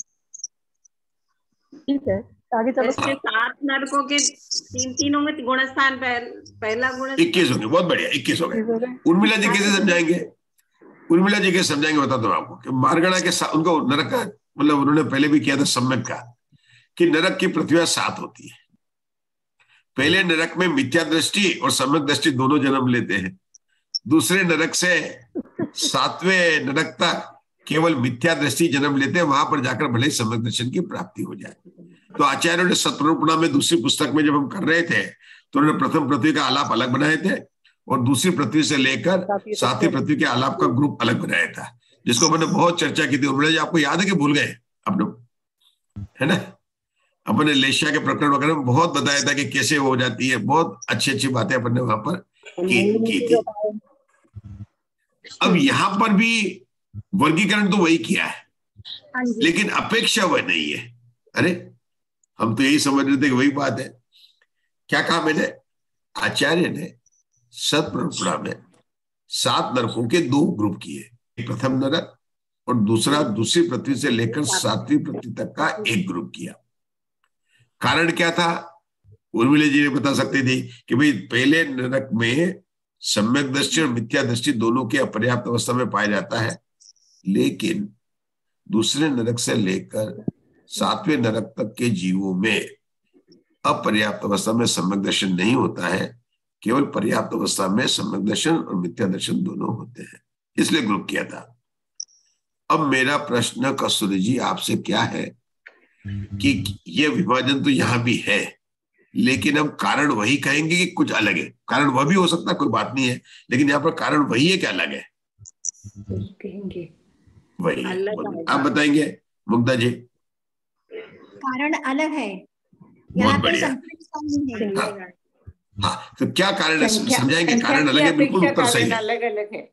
ठीक है आगे चलो। 7 नरकों के 3 होंगे, गुण स्थान पहला गुण 21 होंगे। बहुत बढ़िया, 21 हो गए। उर्मिला जी कैसे समझाएंगे? उर्मिला जी कैसे समझाएंगे बता दो आपको कि मारगणा के साथ उनको नरक का मतलब उन्होंने पहले भी किया था सम्यक का, कि नरक की पृथ्वी 7 होती है। पहले नरक में मिथ्या दृष्टि और सम्यक दृष्टि दोनों जन्म लेते हैं। दूसरे नरक से 7वें नरक तक केवल मिथ्या दृष्टि जन्म लेते हैं, वहां पर जाकर भले सम्यक दर्शन की प्राप्ति हो जाए। तो आचार्यों ने सतरूपणा में दूसरी पुस्तक में जब हम कर रहे थे तो उन्होंने प्रथम पृथ्वी का आलाप अलग बनाए थे और दूसरी पृथ्वी से लेकर 7वीं पृथ्वी के आलाप का ग्रुप अलग बनाया था, जिसको मैंने बहुत चर्चा की थी। उन्होंने जी आपको याद है कि भूल गए आप लोग, है ना? अपने लेशिया के प्रकरण वगैरह में बहुत बताया था कि कैसे हो जाती है, बहुत अच्छी अच्छी बातें अपन ने वहां पर की थी। अब यहां पर भी वर्गीकरण तो वही किया है, लेकिन अपेक्षा वह नहीं है। अरे हम तो यही समझ रहे थे कि वही बात है। क्या कहा मैंने? आचार्य ने सतरूपणा में 7 नरकों के 2 ग्रुप किए, प्रथम नरक और दूसरा दूसरी पृथ्वी से लेकर 7वीं पृथ्वी तक का एक ग्रुप किया। कारण क्या था? उर्मिला जी ने बता सकती थी कि भाई पहले नरक में सम्यक दृष्टि और मिथ्या दृष्टि दोनों के अपर्याप्त अवस्था में पाया जाता है, लेकिन दूसरे नरक से लेकर 7वें नरक तक के जीवों में अपर्याप्त अवस्था में सम्यक दर्शन नहीं होता है, केवल पर्याप्त अवस्था में सम्यक दर्शन और मिथ्या दर्शन दोनों होते हैं, इसलिए ग्रुप किया था। अब मेरा प्रश्न कस्तूरी जी आपसे क्या है कि यह विभाजन तो यहां भी है, लेकिन हम कारण वही कहेंगे कि कुछ अलग है? कारण वह भी हो सकता है, कोई बात नहीं है, लेकिन यहाँ पर कारण वही है क्या अलग है? कहेंगे वही आप बताएंगे मुग्धा जी? कारण अलग है, बहुत बढ़िया। हाँ, तो क्या कारण है समझाएंगे? कारण अलग है, बिल्कुल उत्तर सही है। अलग अलग है।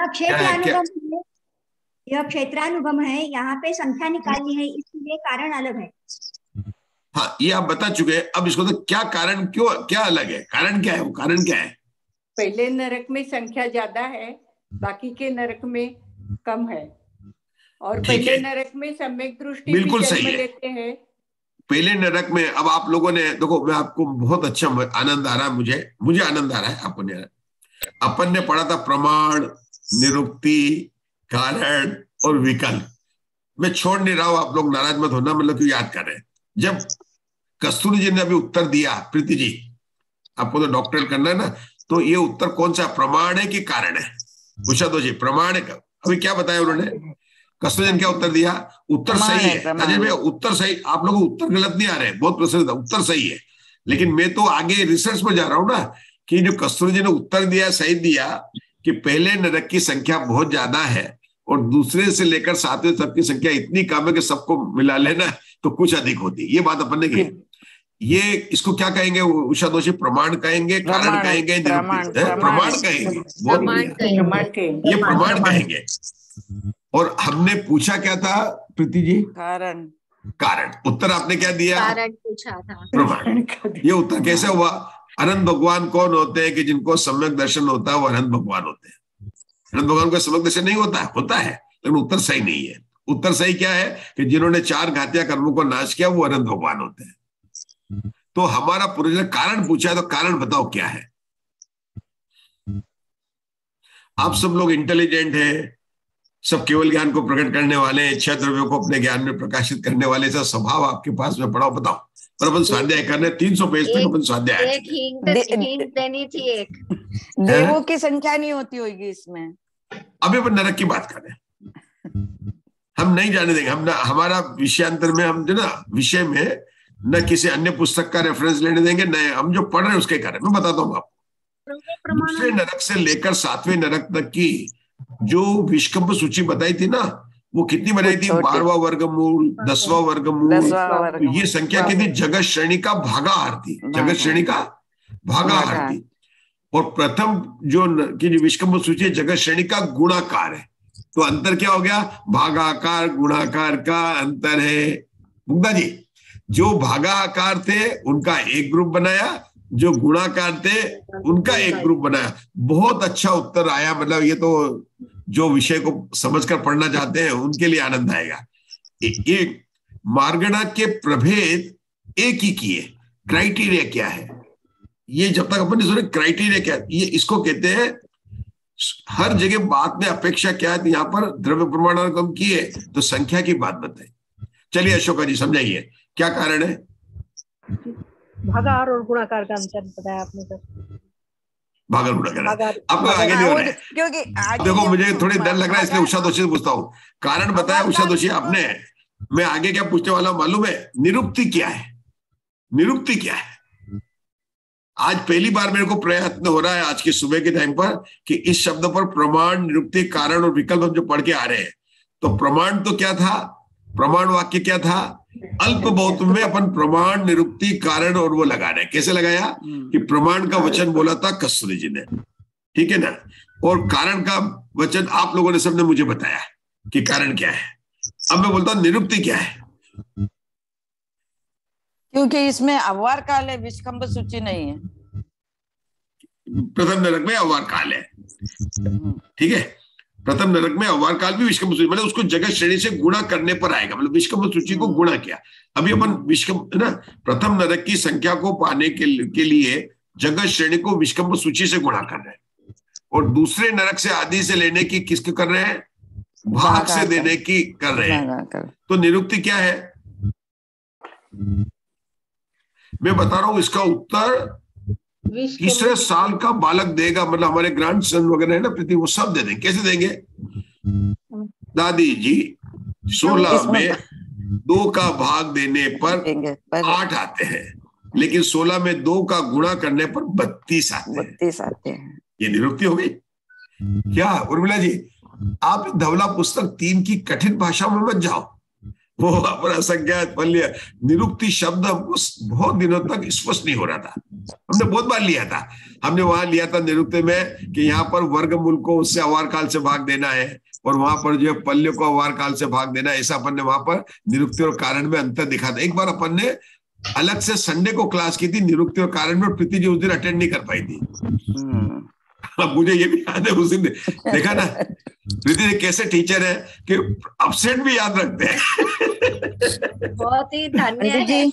यह क्षेत्रानुगम है, यहाँ पे संख्या निकालनी है, इसलिए कारण अलग है। हाँ, ये आप बता चुके हैं। अब इसको तो क्या कारण, क्यों, क्या अलग है? कारण क्या है? वो कारण क्या है? पहले नरक में संख्या ज्यादा है, बाकी के नरक में कम है, और पहले नरक में सम्यक दृष्टि बिल्कुल सही है। लेते हैं। पहले नरक में अब आप लोगों ने देखो, मैं आपको बहुत अच्छा आनंद आ रहा है, मुझे आनंद आ रहा है, आपको नहीं आ रहा। अपन ने पढ़ा था प्रमाण, निरुक्ति, कारण और विकल्प। मैं छोड़ नहीं रहा हूं, आप लोग नाराज मत होना, मतलब क्यों याद कर रहे हैं। जब कस्तूरी जी ने अभी उत्तर दिया, प्रीति जी आपको तो डॉक्टरेट करना है ना, तो ये उत्तर कौन सा, प्रमाण है कि कारण है? पूछा दो जी, प्रमाण है। अभी क्या बताया उन्होंने? कस्तूरी जी ने क्या उत्तर दिया? उत्तर सही है अजय भैया, उत्तर सही। आप लोगों को उत्तर गलत नहीं आ रहे हैं, बहुत प्रसन्न, उत्तर सही है। लेकिन मैं तो आगे रिसर्च में जा रहा हूं ना, कि जो कस्तूरी जी ने उत्तर दिया सही दिया कि पहले नरक की संख्या बहुत ज्यादा है और दूसरे से लेकर 7वें तक की संख्या इतनी कम है कि सबको मिला लेना तो कुछ अधिक होती है। ये बात अपन ने कही। ये इसको क्या कहेंगे उषा दोषी? प्रमाण कहेंगे, कारण कहेंगे, प्रमाण कहेंगे। बहुत बढ़िया, ये प्रमाण कहेंगे। और हमने पूछा क्या था प्रीति जी? कारण। कारण। उत्तर आपने क्या दिया? कारण पूछा था। प्रमाण। ये उत्तर कैसे हुआ? अनंत भगवान कौन होते हैं कि जिनको सम्यक दर्शन होता है वो अनंत भगवान होते हैं। अनंत भगवान को सम्यक दर्शन नहीं होता है, लेकिन उत्तर सही नहीं है। उत्तर सही क्या है कि जिन्होंने 4 घातिया कर्मों को नाश किया वो अनंत भगवान होते हैं। तो हमारा पूर्वज ने कारण पूछा है, तो कारण बताओ क्या है? आप सब लोग इंटेलिजेंट हैं, सब केवल ज्ञान को प्रकट करने वाले, 6 द्रव्यों को अपने ज्ञान में प्रकाशित करने वाले, ऐसा स्वभाव आपके पास में पढ़ाओ, बताओ। पर अपन स्वाध्याय करने 300 पेज तक अपन स्वाध्याय हिंट देनी थी। एक देवों की संख्या नहीं होती होगी इसमें। अभी अपन नरक की बात कर रहे हैं, हम नहीं जाने देंगे। हम ना, हमारा विषयांतर में हम जो ना विषय में न किसी अन्य पुस्तक का रेफरेंस लेने देंगे, न हम जो पढ़ रहे हैं उसके कार्य में बताता हूँ आपको। दूसरे नरक से लेकर 7वें नरक तक की जो विष्कंभ सूची बताई थी ना, वो कितनी बनाई थी? 12वां वर्गमूल, 10वां वर्गमूल। ये संख्या कितनी? जगत श्रेणी का भागाहार थी, जगत श्रेणी का भागाहार थी। और प्रथम जो विष्कंभ सूची है जगत श्रेणी का गुणाकार है। तो अंतर क्या हो गया? भागाकार गुणाकार का अंतर है। मुग्धा जी, जो भागाकार थे उनका एक ग्रुप बनाया, जो गुणाकार थे उनका एक ग्रुप बनाया। बहुत अच्छा उत्तर आया। मतलब ये तो जो विषय को समझकर पढ़ना चाहते हैं उनके लिए आनंद आएगा। एक मार्गणा के प्रभेद एक ही किए। क्राइटेरिया क्या है? ये जब तक अपन ने सुने क्राइटेरिया क्या है, ये इसको कहते हैं हर जगह बात में अपेक्षा क्या है। तो यहाँ पर द्रव्य प्रमाण कम किए तो संख्या की बात बताई। चलिए अशोका जी समझाइए क्या कारण है? भागाहार और गुणाकार का अंतर बताया आपने सर। भागाहार गुणाकार आपको आगे नहीं हो रहा है क्योंकि देखो मुझे थोड़ी डर लग रहा है, इसलिए उषा दोषी से पूछता हूँ। कारण बताया उषा दोषी आपने। मैं आगे क्या पूछने वाला मालूम है? निरुक्ति क्या है? निरुक्ति क्या है? आज पहली बार मेरे को प्रयत्न हो रहा है आज की सुबह के टाइम पर कि इस शब्द पर प्रमाण, निरुक्ति, कारण और विकल्प हम जो पढ़ के आ रहे हैं, तो प्रमाण तो क्या था? प्रमाण वाक्य क्या था? अल्प बहुत में अपन प्रमाण, निरुक्ति, कारण और वो लगा रहे हैं। कैसे लगाया कि प्रमाण का वचन बोला था कस्तूरी जी ने, ठीक है ना, और कारण का वचन आप लोगों ने सबने मुझे बताया कि कारण क्या है। अब मैं बोलता हूं निरुक्ति क्या है, क्योंकि इसमें अव्वार काल है, विष्कंभ सूची नहीं है। प्रथम नरक में अव्वार काल है, ठीक है। प्रथम नरक में अव्वार काल भी विष्कंभ सूची, मतलब उसको जगत श्रेणी से गुणा करने पर आएगा, मतलब विष्कंभ सूची को गुणा किया। अभी अपन विष्कंभ ना प्रथम नरक की संख्या को पाने के लिए जगत श्रेणी को विष्कंभ सूची से गुणा कर रहे हैं, और दूसरे नरक से आदि से लेने की किसको कर रहे हैं? भाग से देने की कर रहे हैं। तो निरुक्ति क्या है? मैं बता रहा हूं इसका उत्तर तीसरे साल का बालक देगा, मतलब हमारे ग्रैंड सन वगैरह है ना प्रीति, वो सब दे देंगे। कैसे देंगे? दादी जी 16 में 2 का भाग देने पर 8 आते हैं, लेकिन 16 में 2 का गुणा करने पर 32 आते हैं। ये निरुक्ति हो गई क्या? उर्मिला जी आप धवला पुस्तक 3 की कठिन भाषा में मत जाओ, वो अपना संज्ञा पल्य निरुक्ति शब्द हमको बहुत दिनों तक स्पष्ट नहीं हो रहा था। हमने बहुत बार लिया था, हमने वहां लिया था निरुक्ति में कि यहाँ पर वर्गमूल को उससे अवार काल से भाग देना है, और वहां पर जो है पल्य को अवार काल से भाग देना है। ऐसा अपन ने वहां पर निरुक्ति और कारण में अंतर दिखा था। एक बार अपन ने अलग से संडे को क्लास की थी निरुक्ति और कारण में, प्रीति जी उस दिन अटेंड नहीं कर पाई थी। अब मुझे ये भी याद है उस दिन देखा ना प्रीति जी कैसे टीचर है कि एब्सेंट भी याद रखते हैं। बहुत ही धन्य है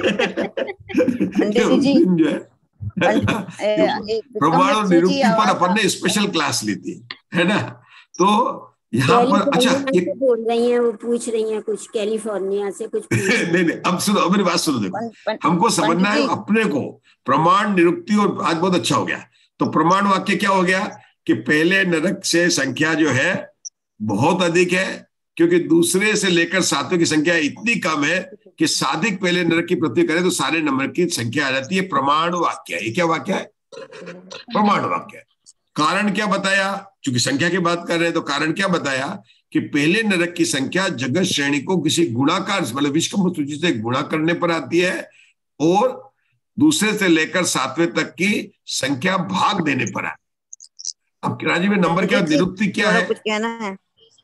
प्रमाण और निरुक्ति पर अपन ने स्पेशल क्लास ली थी, है ना। तो यहाँ पर अच्छा बोल रही हैं, वो पूछ रही हैं कुछ कैलिफोर्निया से कुछ नहीं अब सुनो, अब मेरी बात सुनो। देखो हमको समझना है अपने को, प्रमाण, निरुक्ति, और आज बहुत अच्छा हो गया। तो प्रमाण वाक्य क्या हो गया कि पहले नरक से संख्या जो है बहुत अधिक है, क्योंकि दूसरे से लेकर 7वें की संख्या इतनी कम है कि साधिक पहले नरक की पृथ्वी करे तो सारे नंबर की संख्या आ जाती है। प्रमाण वाक्य है। ये क्या वाक्य है? प्रमाण वाक्य। कारण क्या बताया, चूंकि संख्या की बात कर रहे हैं तो कारण क्या बताया कि पहले नरक की संख्या जगत श्रेणी को किसी गुणाकार मतलब विषकंभ सूची से गुणा करने पर आती है और दूसरे से लेकर 7वें तक की संख्या भाग देने पर है। अब राजीव में नंबर क्या निरुक्ति क्या है? कुछ कहना है?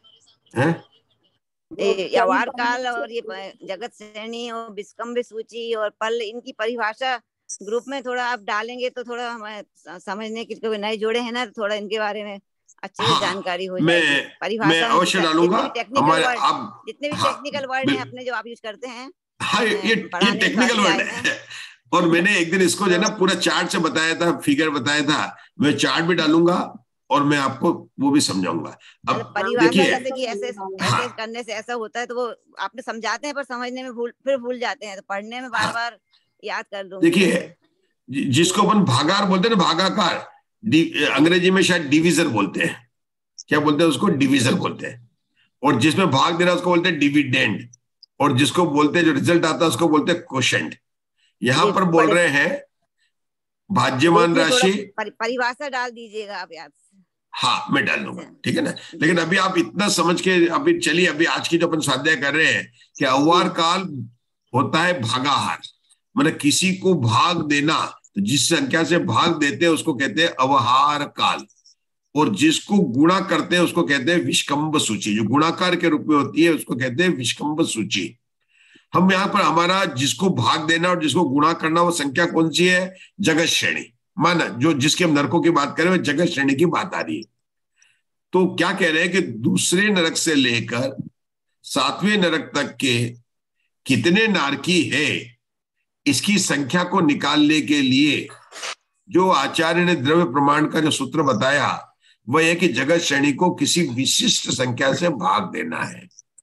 व्यवहार काल और ये जगत श्रेणी और विषकंभ सूची और पल, इनकी परिभाषा ग्रुप में थोड़ा आप डालेंगे तो थोड़ा हमें समझने की, कभी नए जोड़े हैं ना, थोड़ा इनके बारे में अच्छी जानकारी हो जाएगी। परिभाषा मैं अवश्य डालूंगा। हमारे आप जितने भी टेक्निकल वर्ड हैं अपने जो आप यूज करते हैं, हाँ ये टेक्निकल वर्ड है। और मैंने एक दिन इसको जो है ना पूरा चार्ट से बताया था, फिगर बताया था, मैं चार्ट भी डालूंगा और मैं आपको वो भी समझाऊंगा। अब देखिए ऐसे करने से ऐसा होता है तो वो आपने समझाते हैं पर समझने में भूल जाते हैं, तो पढ़ने में बार बार याद कर लूंगी। देखिए जिसको अपन भागाकार बोलते हैं ना, भागाकार, अंग्रेजी में शायद डिविजर बोलते हैं, क्या बोलते हैं उसको? डिविजर बोलते हैं। और जिसमें भाग देना उसको बोलते हैं डिविडेंड, और जिसको बोलते हैं जो रिजल्ट आता है उसको बोलते हैं क्वोशेंट। यहाँ पर बोल रहे हैं भाज्यमान राशि। परिभाषा डाल दीजिएगा आप याद से। हाँ मैं डाल दूंगा, ठीक है ना। लेकिन अभी आप इतना समझ के अभी चलिए, अभी आज की जो अपन स्वाध्याय कर रहे हैं कि अव्वार काल होता है भागाहार, मतलब किसी को भाग देना, तो जिस संख्या से भाग देते हैं उसको कहते हैं अवहार काल, और जिसको गुणा करते हैं उसको कहते हैं विषकंभ सूची। जो गुणाकार के रूप में होती है उसको कहते हैं विषकंभ सूची। हम यहाँ पर हमारा जिसको भाग देना और जिसको गुणा करना वो संख्या कौन सी है? जगत श्रेणी। माना जो जिसके हम नरकों की बात करें वो जगत श्रेणी की बात आ रही है। तो क्या कह रहे हैं कि दूसरे नरक से लेकर 7वें नरक तक के कितने नारकी है, इसकी संख्या को निकालने के लिए जो आचार्य ने द्रव्य प्रमाण का जो सूत्र बताया वह है कि जगत श्रेणी को किसी विशिष्ट संख्या से भाग देना है।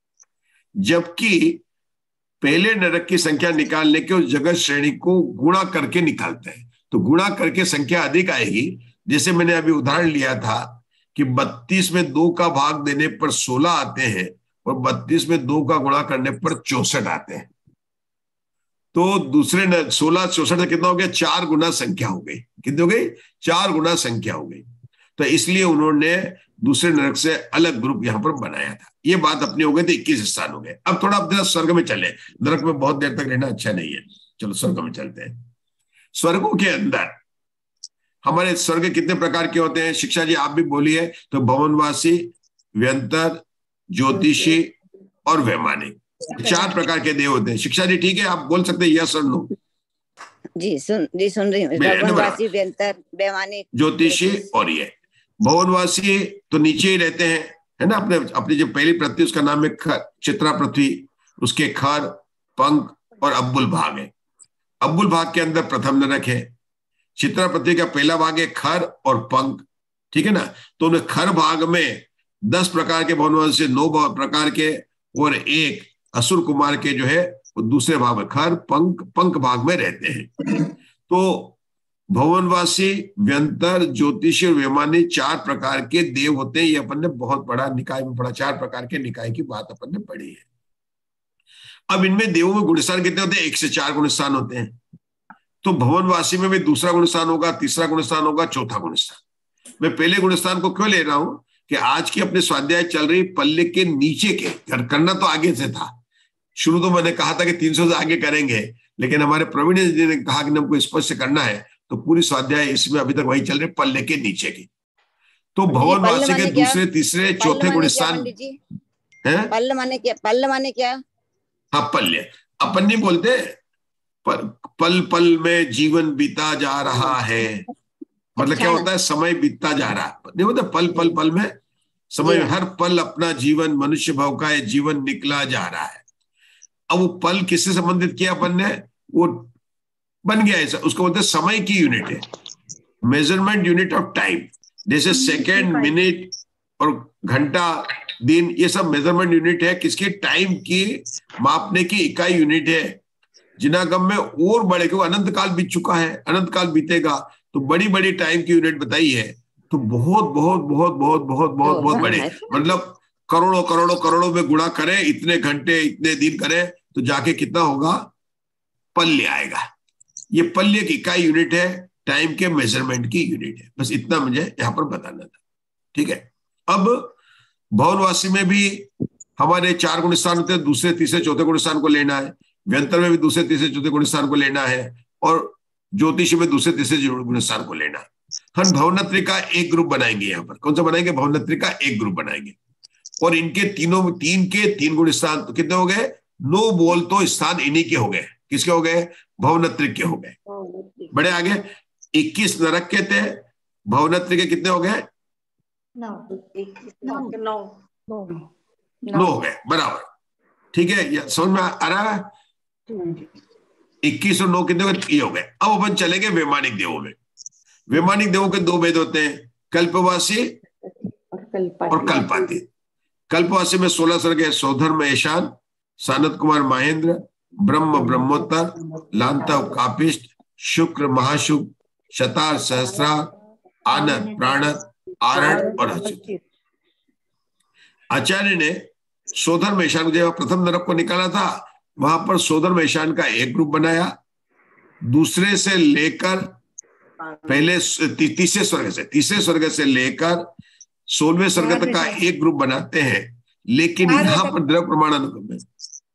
जबकि पहले नरक की संख्या निकालने के उस जगत श्रेणी को गुणा करके निकालते हैं, तो गुणा करके संख्या अधिक आएगी। जैसे मैंने अभी उदाहरण लिया था कि 32 में 2 का भाग देने पर 16 आते हैं और 32 में 2 का गुणा करने पर 64 आते हैं। तो दूसरे 16 64 से कितना हो गया? 4 गुना संख्या हो गई। कितनी हो गई? 4 गुना संख्या हो गई। तो इसलिए उन्होंने दूसरे नरक से अलग ग्रुप यहां पर बनाया था। ये बात अपनी हो गई थी, 21 स्थान हो गए। अब थोड़ा अपने स्वर्ग में चले, नरक में बहुत देर तक रहना अच्छा नहीं है, चलो स्वर्ग में चलते हैं। स्वर्गों के अंदर हमारे स्वर्ग कितने प्रकार के होते हैं? शिक्षा जी आप भी बोलिए। तो भवनवासी, व्यंतर, ज्योतिषी और वैमानिक, 4 प्रकार के देव होते हैं। शिक्षा जी ठीक है, आप बोल सकते हैं यस और नो। जी सुन रही हूँ। भवनवासी, व्यंतर, वैमानिक, ज्योतिषी और ये भवनवासी तो नीचे ही रहते हैं, है ना। अपनी जो पहली पृथ्वी उसका नाम है चित्रा पृथ्वी, उसके खर, पंख और अब्बुल भाग है। अब्बुल भाग के अंदर प्रथम नरक है। चित्रा पृथ्वी का पहला भाग है खर और पंख, ठीक है ना। तो उन्हें खर भाग में 10 प्रकार के भवनवासी, 9 प्रकार के, और 1 असुर कुमार के जो है वो दूसरे भाग में खर पंख भाग में रहते हैं। तो भवनवासी, व्यंतर, ज्योतिषी और वैमानिक 4 प्रकार के देव होते हैं। ये अपन ने बहुत बड़ा निकाय में पढ़ा, 4 प्रकार के निकाय की बात अपन ने पढ़ी है। अब इनमें देवों में गुणस्थान कितने होते हैं? 1 से 4 गुणस्थान होते हैं। तो भवनवासी में भी दूसरा गुणस्थान होगा, तीसरा गुणस्थान होगा, चौथा गुणस्थान। मैं पहले गुणस्थान को क्यों ले रहा हूं कि आज की अपने स्वाध्याय चल रही पल्ले के नीचे के, करना तो आगे से था। शुरू तो मैंने कहा था कि 300 से आगे करेंगे, लेकिन हमारे प्रवीण जी ने कहा कि हमको स्पष्ट करना है, तो पूरी स्वाध्याय इसमें अभी तक वही चल रही पल्ले के नीचे की। तो भवनवासी के दूसरे, तीसरे, चौथे गुणस्थान है। पल्ल माने क्या? हाँ पल्य, अपन नहीं बोलते पल पल में जीवन बीता जा रहा है, मतलब क्या होता है? समय बीतता जा रहा है, नहीं होता पल पल में समय, हर पल अपना जीवन, मनुष्य भाव का जीवन निकला जा रहा है। अब वो पल किससे संबंधित किया अपन ने? वो बन गया ऐसा, उसको बोलते हैं समय की यूनिट है, मेजरमेंट यूनिट ऑफ टाइम। जैसे सेकेंड, मिनट और घंटा, दिन, ये सब मेजरमेंट यूनिट है। किसकी? टाइम की मापने की इकाई यूनिट है। जिनागम में और बड़े, क्योंकि अनंत काल बीत चुका है, अनंत काल बीतेगा, तो बड़ी बड़ी टाइम की यूनिट बताई है। तो बहुत बहुत बहुत बहुत बहुत बहुत बहुत बड़े, मतलब करोड़ों करोड़ों करोड़ों में गुणा करें, इतने घंटे इतने दिन करें तो जाके कितना होगा? पल्य आएगा। ये पल्य की इकाई यूनिट है। टाइम के मेजरमेंट की यूनिट है। बस इतना मुझे यहाँ पर बताना था, ठीक है। अब भवनवासी में भी हमारे 4 गुण स्थान होते हैं, दूसरे तीसरे चौथे गुण स्थान को लेना है। व्यंतर में भी दूसरे तीसरे चौथे गुण स्थान को लेना है, और ज्योतिष में दूसरे तीसरे गुण स्थान को लेना है। हम भवनत्री का एक ग्रुप बनाएंगे। यहाँ पर कौन सा बनाएंगे? भवनत्री का एक ग्रुप बनाएंगे, और इनके तीन के 3 गुण स्थान तो कितने हो गए? 9 बोल तो स्थान इन्हीं के हो गए। किसके हो गए? भवनत्री के हो गए। बड़े आगे 21 नरक के थे, भवनत्री के कितने हो गए? 9 हो गए, बराबर, ठीक है। समझ में आ रहा है? 21 और 9 कितने हो गए? ये हो गए। अब अपन चलेंगे वैमानिक देवों में। वैमानिक देवों के 2 भेद होते हैं, कल्पवासी और कल्पातीत। कल्पवासी में 16 स्वर्ग है, सौधर्म ईशान, सानत कुमार महेंद्र, ब्रह्म ब्रह्मोत्तर, लांतव कापिष्ट, शुक्र महाशुभ, शतार सहस्रार, आनंद प्राणत, आरण और अच्युत। आचार्य ने सौधर्म ईशान जब प्रथम नरक को निकाला था, वहां पर सौधर्म ईशान का एक ग्रुप बनाया। दूसरे से लेकर पहले तीसरे स्वर्ग से लेकर 16वें स्वर्ग तक का एक ग्रुप बनाते हैं, लेकिन यहाँ पर द्रव्य प्रमाण अनुगम है।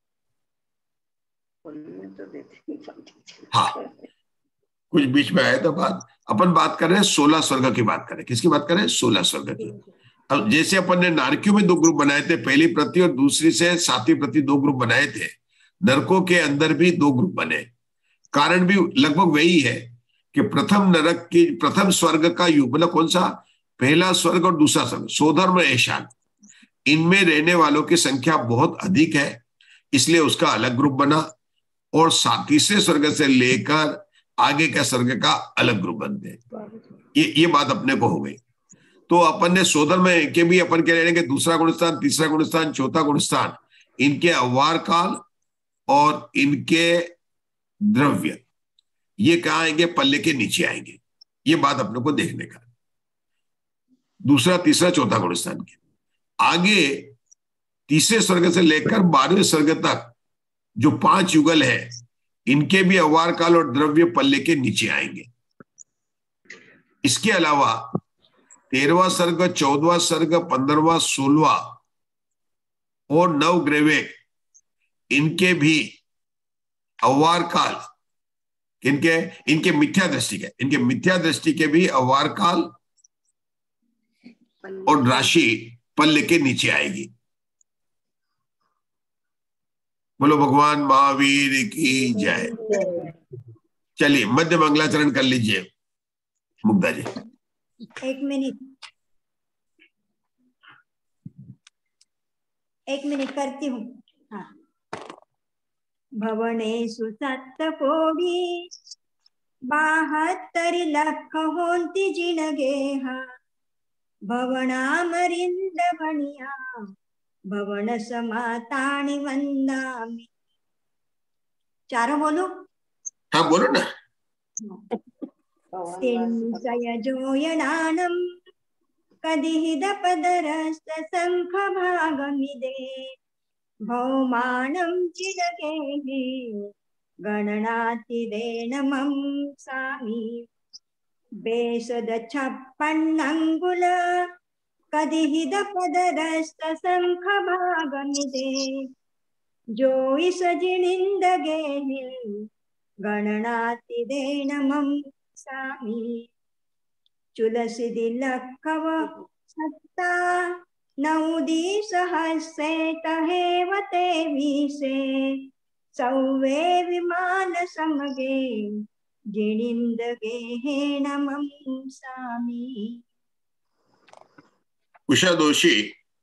हाँ, कुछ बीच में आया था बात। अपन बात कर रहे हैं 16 स्वर्ग की बात कर रहे हैं। किसकी बात कर रहे हैं? 16 स्वर्ग की। अब जैसे अपन ने नारकियों में 2 ग्रुप बनाए थे, पहली प्रति और दूसरी से 7वीं प्रति 2 ग्रुप बनाए थे, नरकों के अंदर भी 2 ग्रुप बने। कारण भी लगभग वही है कि प्रथम स्वर्ग का युग मतलब कौन सा? पहला स्वर्ग और दूसरा स्वर्ग, सौधर्म ईशान, इनमें रहने वालों की संख्या बहुत अधिक है, इसलिए उसका अलग ग्रुप बना। और तीसरे स्वर्ग से लेकर आगे का स्वर्ग का अलग ग्रुप बनते हैं। ये बात अपने को हो गई। तो अपन ने सौधर्म के भी अपन कह रहे हैं कि दूसरा गुणस्थान, तीसरा गुणस्थान, चौथा गुणस्थान, इनके अव्वार काल और इनके द्रव्य ये कहाँ आएंगे? पल्ले के नीचे आएंगे। ये बात अपने को देखने का। दूसरा, तीसरा, चौथा गुणस्थान के आगे तीसरे स्वर्ग से लेकर 12वें स्वर्ग तक जो 5 युगल है, इनके भी अव्वार काल और द्रव्य पल्ले के नीचे आएंगे। इसके अलावा 13वां सर्ग, 14वां सर्ग, 15वां, 16वां और 9 ग्रेवेक, इनके भी अव्वार काल, इनके मिथ्या दृष्टि के भी अव्वार काल और राशि पल्ले के नीचे आएगी। बोलो भगवान महावीर की जय। चलिए मध्य मंगलाचरण कर लीजिए मुग्धा जी। 1 मिनट करती हूँ। हाँ। भवनेषु सत्तकोटि 72 लक्ष होन्ति जिनगेह भवनामरिन्दमणिया भवन समातानि वन्दामि। चारों बोलो। हाँ बोलो ना। सिंसयजोयनानं कदिहिदपदरस्तशङ्खभागमिदे भौमानं चिदगेहि गणनातिदेनमं सामि बेसदच्छप्पन्नङ्गुल कदिहिदपदरस्तशङ्खभागमिदे जोयिसजिनिन्दगेहि गणनातिदेनमं सामि चुलसिदिलक्कव सत्ता नौदि सहस्रे तहेव ते विसे सौवे विमान समगे जिनिन्दगेहे नमं सामि। उषा दोषी,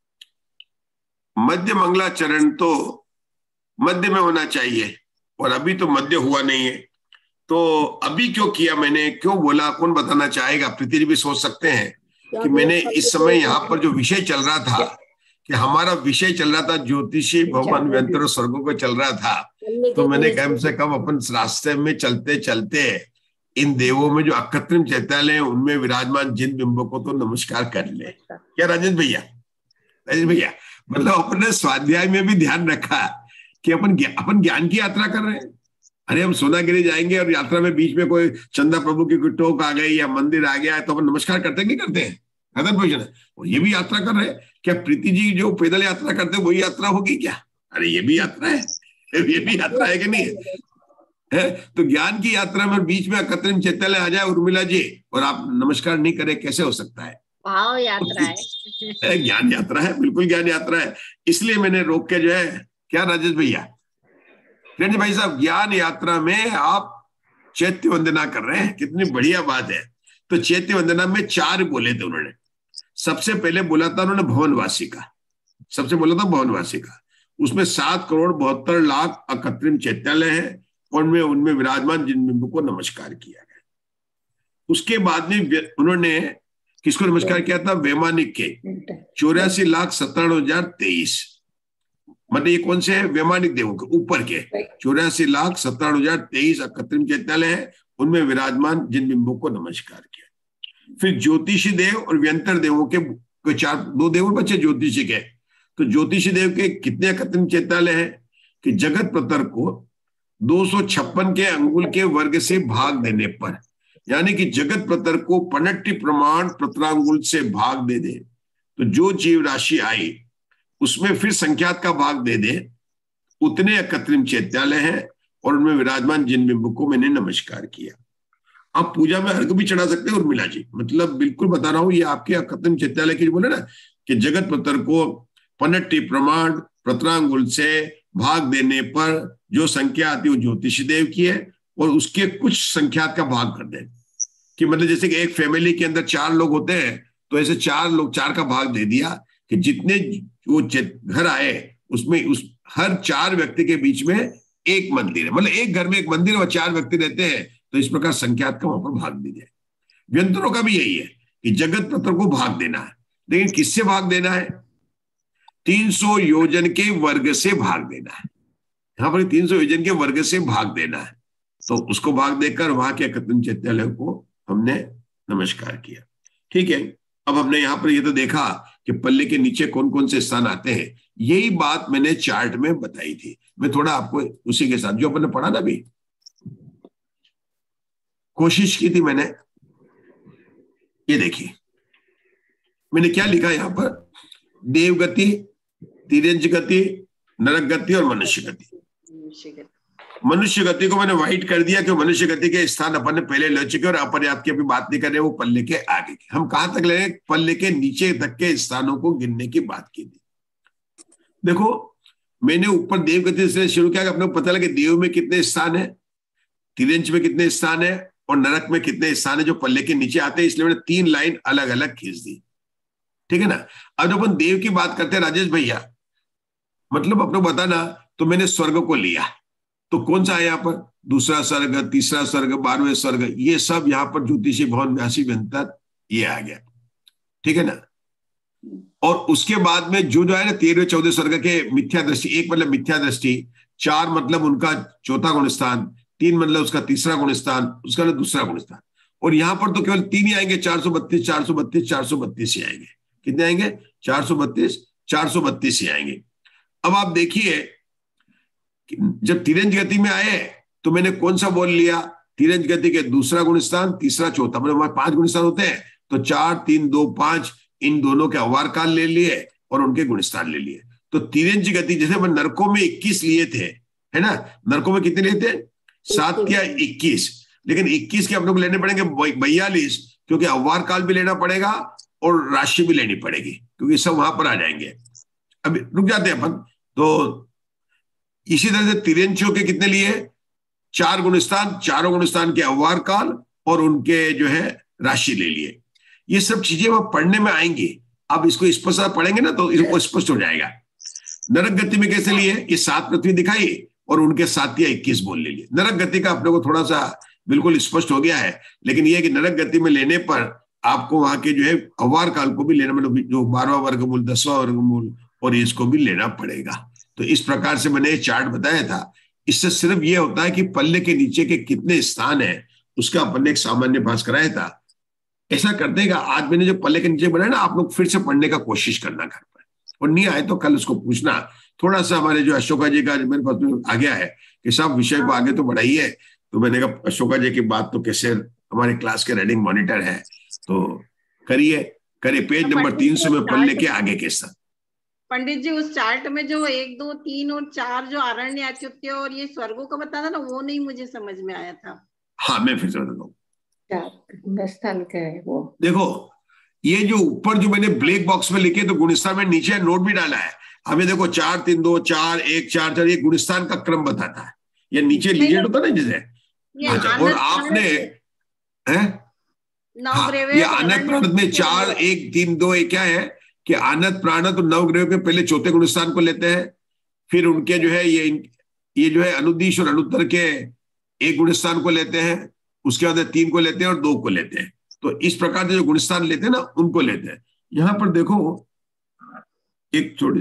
मध्य मंगलाचरण तो मध्य में होना चाहिए और अभी तो मध्य हुआ नहीं है, तो अभी क्यों किया मैंने, क्यों बोला, कौन बताना चाहेगा? प्रीति भी सोच सकते हैं कि मैंने इस समय यहाँ पर जो विषय चल रहा था, कि हमारा विषय चल रहा था ज्योतिषी भगवान व्यंतर और स्वर्गों को चल रहा था, तो मैंने कम से कम अपन रास्ते में चलते चलते इन देवों में जो अकृत्रिम चैतालय है उनमें विराजमान जिन बिंबों को तो नमस्कार कर ले। क्या राजेश भैया? मतलब अपने स्वाध्याय में भी ध्यान रखा कि अपन ज्ञान की यात्रा कर रहे हैं। अरे हम सोनागिरी जाएंगे और यात्रा में बीच में कोई चंदा प्रभु की कोई टोक आ गई या मंदिर आ गया तो अपन नमस्कार करते हैं, नहीं करते हैं? खतर क्वेश्चन है। और ये भी यात्रा कर रहे हैं, क्या प्रीति जी जो पैदल यात्रा करते हैं वही यात्रा होगी क्या? अरे ये भी यात्रा है, ये भी यात्रा है कि नहीं है? तो ज्ञान की यात्रा में बीच में अकृत्रिम चैतन्य आ जाए उर्मिला जी और आप नमस्कार नहीं करें, कैसे हो सकता है? भाव यात्रा है। ज्ञान यात्रा है, बिल्कुल ज्ञान यात्रा है। इसलिए मैंने रोक के जो है, क्या राजेश भैया, रंजन भाई साहब, ज्ञान यात्रा में आप चैत्य वंदना कर रहे हैं, कितनी बढ़िया बात है। तो चैत्य वंदना में 4 बोले थे उन्होंने। सबसे पहले बोला था उन्होंने भवनवासी का, सबसे बोला था भवनवासी का। उसमें 7,72,00,000 अकृत्रिम चैत्यालय है और उनमें विराजमान जिन बिंबों को नमस्कार किया गया। उसके बाद में उन्होंने किसको नमस्कार किया था? वैमानिक के 84,97,023, मतलब ये कौन से है? वैमानिक देवों के ऊपर के 84,97,023 अकृत्रिम चैत्यालय है, उनमें विराजमान जिन बिंबों को नमस्कार किया। फिर ज्योतिषी देव और व्यंतर देवों के 2 देव बच्चे ज्योतिषी के। तो ज्योतिषी देव के कितने अकृत्रिम चैत्यालय है कि जगत प्रतर को 256 के अंगुल के वर्ग से भाग देने पर, यानी कि जगत प्रतर को 18 प्रमाण प्रतरांगुल से भाग दे दे तो जो जीव राशि आई उसमें फिर संख्यात का भाग दे दे, उतने अकृत्रिम चैत्यालय हैं और उनमें विराजमान जिन बिंबों को मैंने नमस्कार किया। आप पूजा में अर्घ भी चढ़ा सकते हैं उर्मिला जी, मतलब बिल्कुल बता रहा हूं, ये आपके अकृत्रिम चैत्यालय की बोले ना कि जगत प्रतर को 18 प्रमाण प्रतरांगुल से भाग देने पर जो संख्या आती है वो ज्योतिषी देव की है और उसके कुछ संख्यात का भाग कर दे, कि मतलब जैसे कि एक फैमिली के अंदर 4 लोग होते हैं तो ऐसे 4 का भाग दे दिया कि जितने वो घर आए उसमें हर 4 व्यक्ति के बीच में एक मंदिर है, मतलब एक घर में एक मंदिर और 4 व्यक्ति रहते हैं, तो इस प्रकार संख्यात का वहां पर भाग दी जाए। व्यंतरों का भी यही है कि जगत प्रतर को भाग देना है, लेकिन किससे भाग देना है? 300 योजन के वर्ग से भाग देना है। यहाँ पर 300 योजन के वर्ग से भाग देना है, तो उसको भाग देकर वहां के अकृत्रिम चैत्यालय को हमने नमस्कार किया। ठीक है, अब हमने यहाँ पर ये तो देखा कि पल्ले के नीचे कौन कौन से स्थान आते हैं, यही बात मैंने चार्ट में बताई थी। मैं थोड़ा आपको उसी के साथ जो अपन ने पढ़ा ना, भी कोशिश की थी मैंने। ये देखिए मैंने क्या लिखा यहाँ पर, देवगति, तिर्यंच गति, नरक गति और मनुष्य गति। मनुष्य गति को मैंने व्हाइट कर दिया कि मनुष्य गति के स्थान अपन ने पहले ले चुके और अपर्याप्त की अभी बात नहीं कर रहे, वो पल्ले के आगे के। हम कहां तक ले? पल्ले के नीचे तक के स्थानों को गिनने की बात की थी। देखो मैंने ऊपर देव गति से शुरू किया, अपने को पता लगे देव में कितने स्थान है, तिर्यंच में कितने स्थान है और नरक में कितने स्थान है जो पल्ले के नीचे आते हैं, इसलिए मैंने 3 लाइन अलग अलग खींच दी। ठीक है ना। अब जब अपन देव की बात करते हैं राजेश भैया, मतलब अपने बताना, तो मैंने स्वर्ग को लिया, तो कौन सा है यहाँ पर? दूसरा स्वर्ग, तीसरा स्वर्ग, 12वें स्वर्ग, ये सब यहाँ पर ज्योतिषी भवन व्यासी व्यंतर ये आ गया। ठीक है ना। और उसके बाद में जो है ना 13वें 14वें स्वर्ग के मिथ्या दृष्टि, 1 मतलब मिथ्या दृष्टि, 4 मतलब उनका चौथा गुण स्थान, 3 मतलब उसका तीसरा गुण स्थान, उसका दूसरा गुण स्थान। और यहाँ पर तो केवल 3 ही आएंगे, 432, 432, 432 ही आएंगे। कितने आएंगे? 432, 432 ही आएंगे। अब आप देखिए जब तिरंज गति में आए तो मैंने कौन सा बोल लिया? तिरंज गति के दूसरा गुण स्थान, तीसरा, चौथा, मतलब हमारे 5 गुण स्थान होते हैं, तो 4, 3, 2, 5 इन दोनों के अवार काल ले लिए और उनके गुण स्थान ले लिए। तो तिरंज गति जैसे हम नरकों में 21 लिए थे, है ना, नरकों में कितने लिए थे? 7 या 21, लेकिन 21 के हम लोग लेने पड़ेंगे 42, क्योंकि अवार काल भी लेना पड़ेगा और राशि भी लेनी पड़ेगी, क्योंकि सब वहां पर आ जाएंगे। अभी रुक जाते हैं अपन। तो इसी तरह से तिरंचियों के कितने लिए? 4 गुण स्थान, चारों गुण स्थान के अवार काल और उनके जो है राशि ले लिए। ये सब चीजें वहां पढ़ने में आएंगी। अब इसको स्पष्ट पढ़ेंगे ना तो इसको स्पष्ट हो जाएगा। नरक गति में कैसे लिए? ये 7 पृथ्वी दिखाई और उनके 7 या 21 बोल ले लिए। नरक गति का अपने को थोड़ा सा बिल्कुल स्पष्ट हो गया है, लेकिन यह कि नरक गति में लेने पर आपको वहां के जो है अवार काल को भी लेना, मतलब जो 12वां वर्गमूल, 10वां वर्गमूल और इसको भी लेना पड़ेगा। तो इस प्रकार से मैंने चार्ट बताया था। इससे सिर्फ ये होता है कि पल्ले के नीचे के कितने स्थान है उसका अपन ने एक सामान्य पास कराया था। ऐसा करते हैं आज मैंने जो पल्ले के नीचे बनाया ना, आप लोग फिर से पढ़ने का कोशिश करना घर पर, और नहीं आए तो कल उसको पूछना। थोड़ा सा हमारे जो अशोका जी का मेरे पास आ गया है कि साहब विषय को आगे तो बढ़ाइए। तो मैंने कहा अशोका जी की बात तो कैसे, हमारे क्लास के रीडिंग मॉनिटर है, तो करिए पेज नंबर 300 में पढ़ लेके आगे के साथ। पंडित जी उस चार्ट में जो 1, 2, 3 और 4 जो आरण्य अच्युत्य और ये स्वर्गों का बताया ना, वो नहीं मुझे समझ में आया था। हाँ मैं फिर से बताता हूँ। गुणस्थान क्या है वो? देखो ये जो ऊपर जो मैंने ब्लैक बॉक्स में लिखे तो गुणस्थान में नीचे नोट भी डाला है। हमें देखो 4, 3, 2, 4, 1, 4, 4 ये गुणस्थान का क्रम बताता है। ये नीचे लीजेंड होता ना जैसे। अच्छा, और आपने ये आनत प्राणत में 4, 1, 3, 2 ये क्या है कि आनत प्राणत और नवग्रह के पहले चौथे गुणस्थान को लेते हैं, फिर उनके जो है ये जो है अनुदिश और अनुत्तर के एक गुणस्थान को लेते हैं, उसके बाद 3 को लेते हैं और 2 को लेते हैं। तो इस प्रकार से जो गुणस्थान लेते हैं ना उनको लेते हैं। यहां पर देखो एक छोड़े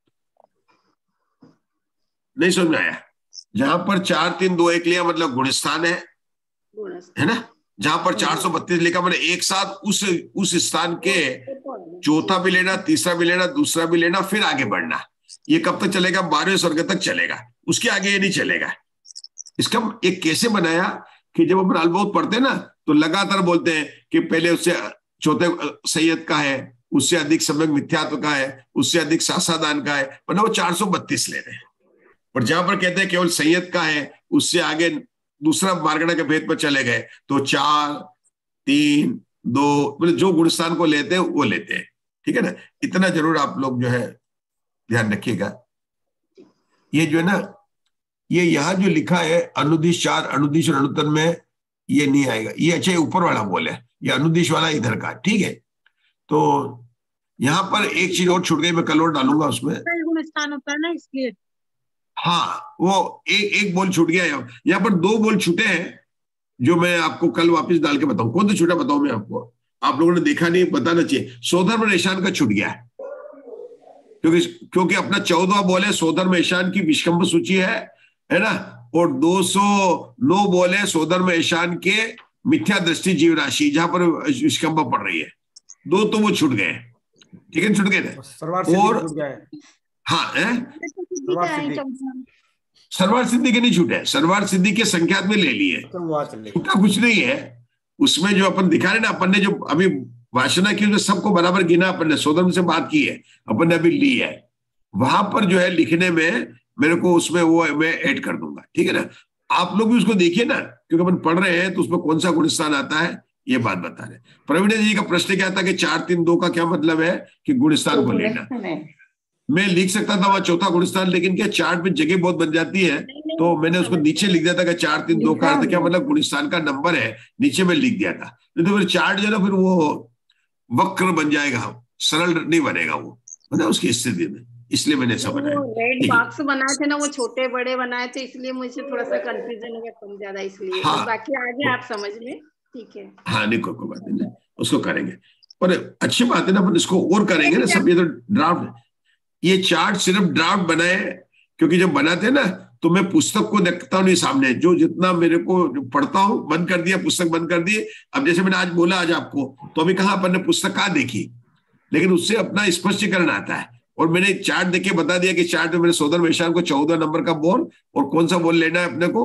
नहीं समझ में आया, जहां पर 4, 3, 2, 1 लिया मतलब गुणस्थान है ना। जहां पर 432 लिखा मतलब एक साथ उस स्थान के चौथा भी लेना, तीसरा भी लेना, दूसरा भी लेना, फिर आगे बढ़ना। ये कब तक चलेगा? 12वें स्वर्ग तक चलेगा, उसके आगे ये नहीं चलेगा। इसका एक कैसे बनाया कि जब अपन अलबोध पढ़ते हैं ना तो लगातार बोलते हैं कि पहले उससे चौथे सैयद का है, उससे अधिक सम्यक मिथ्यात्व का है, उससे अधिक सासादान का है, वरना वो 432 ले रहे हैं। और जहां पर कहते हैं केवल सैयद का है, उससे आगे दूसरा मार्गणा के भेद पर चले गए तो 4, 3, 2 मतलब जो गुणस्थान को लेते हैं वो लेते हैं। ठीक है ना, इतना जरूर आप लोग जो है ध्यान रखिएगा। ये जो है ना, ये यहाँ जो लिखा है अनुदिश 4, अनुदिश और अनुत्तर में ये नहीं आएगा। ये अच्छा ऊपर वाला बोल है, ये अनुदिश वाला इधर का। ठीक है, तो यहाँ पर एक चीज और छूट गई, मैं कल और डालूंगा उसमें। गुणस्थान होता है ना इसलिए। हाँ वो एक बोल छूट गया। यहाँ पर 2 बोल छूटे हैं जो मैं आपको कल वापस डाल के बताऊं। कौन सा छूटा बताऊं मैं आपको, आप लोगों ने देखा नहीं, बताना चाहिए। सोधर्म ईशान का छूट गया है, क्योंकि अपना 14वां बोल है सोधर्म ईशान की विष्कंभ सूची है ना, और 209 बोल है सोधर्म ईशान के मिथ्या दृष्टि जीव राशि, जहां पर विष्कंभ पड़ रही है। 2 तो वो छूट गए। ठीक है, छूट गए। और हाँ सर्वार सिद्धि के नहीं छूटे, सर्वार सिद्धि के संख्यात में ले लिए, छूटा कुछ नहीं है। उसमें जो अपन दिखा रहे ना, अपन ने जो अभी वासना की उसमें सबको बराबर गिना, अपन ने सोधर्म से बात की है, अपन ने अभी ली है। वहां पर जो है लिखने में मेरे को उसमें वो मैं ऐड कर दूंगा। ठीक है ना, आप लोग भी उसको देखिए ना, क्योंकि अपन पढ़ रहे हैं तो उसमें कौन सा गुणस्थान आता है ये बात बता रहे। प्रवीण जी का प्रश्न क्या था कि 4, 3, 2 का क्या मतलब है कि गुणस्थान को लेना। मैं लिख सकता था वहां चौथा गुणस्थान, लेकिन क्या चार्ट में जगह बहुत बन जाती है, तो मैंने उसको नीचे लिख दिया था कि 4, 3, 2 का अर्थ क्या मतलब गुणस्थान का नंबर है, नीचे में लिख दिया था। नहीं तो फिर चार्ट जो ना फिर वो वक्र बन जाएगा, सरल नहीं बनेगा वो, है ना उसकी स्थिति में। इसलिए मैंने ऐसा बनाया। रेड बॉक्स बनाए थे ना वो छोटे बड़े बनाए थे, इसलिए मुझे थोड़ा सा कंफ्यूजन हो गया कम ज्यादा, इसलिए। हाँ, बाकी आगे आप समझ में। ठीक है, हाँ नहीं कोई बात नहीं, उसको करेंगे। और अच्छी बात है ना, अपन इसको और करेंगे ना सब। ये तो ड्राफ्ट, ये चार्ट सिर्फ ड्राफ्ट बनाए, क्योंकि जब बनाते हैं ना तो मैं पुस्तक को देखता हूँ नहीं सामने, जो जितना मेरे को पढ़ता हूँ, बंद कर दिया पुस्तक, बंद कर दिए। अब जैसे मैंने आज बोला आज आपको, तो अभी कहा अपन ने पुस्तक कहाँ देखी, लेकिन उससे अपना स्पष्टीकरण आता है। और मैंने चार्ट देख के बता दिया कि चार्ट में मैंने सोधर्म ईशान को 14 नंबर का बोल और कौन सा बोल लेना है अपने को,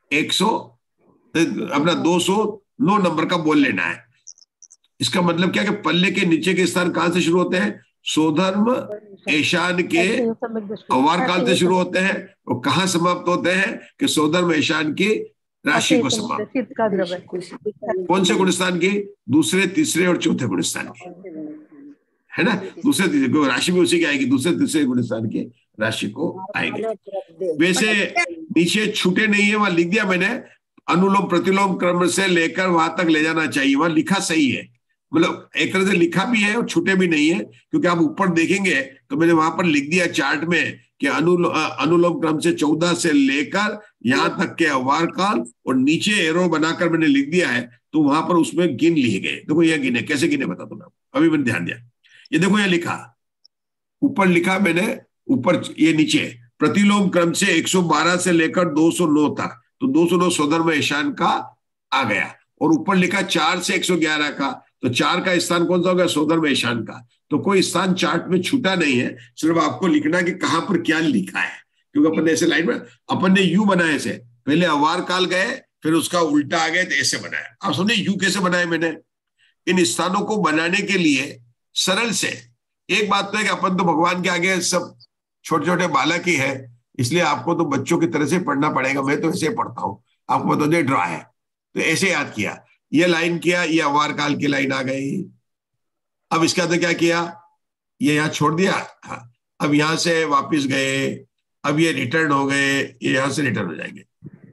209 नंबर का बोल लेना है। इसका मतलब क्या कि पल्ले के नीचे के स्थान कहां से शुरू होते हैं? सोधर्म ईशान के अवार काल से शुरू होते हैं, और कहां समाप्त होते हैं कि सोधर्म ईशान की राशि को समाप्त। कौन से गुणस्थान की? दूसरे, तीसरे और चौथे गुणस्थान की, है ना। दूसरे तीसरे राशि भी उसी की आएगी, दूसरे तीसरे गुणस्थान की राशि को आएगी। वैसे नीचे छूटे नहीं है, वहां लिख दिया मैंने, अनुलोम प्रतिलोम क्रम से लेकर वहां तक ले जाना चाहिए। वहां लिखा सही है, मतलब एक तरह से लिखा भी है और छूटे भी नहीं है, क्योंकि आप ऊपर देखेंगे तो मैंने वहां पर लिख दिया चार्ट में कि अनुलोम क्रम से 14 से लेकर यहां तक के अवार काल, और नीचे एरो बनाकर मैंने लिख दिया है, तो वहां पर उसमें गिन लिए गए। देखो यह गिने, कैसे गिने बता दो मैं, अभी मैंने ध्यान दिया। ये देखो ये लिखा, ऊपर लिखा मैंने, ऊपर ये नीचे प्रतिलोम क्रम से 112 से लेकर 209 तक, तो 209 सोधर्म ईशान का आ गया। और ऊपर लिखा 4 से 111 का, तो 4 का स्थान कौन सा होगा? सोधर्म ईशान का। तो कोई स्थान चार्ट में छूटा नहीं है, सिर्फ आपको लिखना कि कहां पर क्या लिखा है, क्योंकि अपन ने ऐसे लाइन में अपन ने यू बनाए से, पहले अवार काल गए फिर उसका उल्टा आ गए तो ऐसे बनाया। आप समझे यू कैसे बनाए मैंने? इन स्थानों को बनाने के लिए सरल से, एक बात तो है कि अपन तो भगवान के आगे सब छोटे छोटे बालक ही है, इसलिए आपको तो बच्चों की तरह से पढ़ना पड़ेगा। मैं तो ऐसे पढ़ता हूँ, आपको तो ड्रा है तो ऐसे याद किया, ये लाइन किया, ये अवार काल की लाइन आ गई। अब इसके बाद क्या किया, ये यहाँ छोड़ दिया, हाँ, अब यहां से वापिस गए, अब ये रिटर्न हो गए, ये यहां से रिटर्न हो जाएंगे,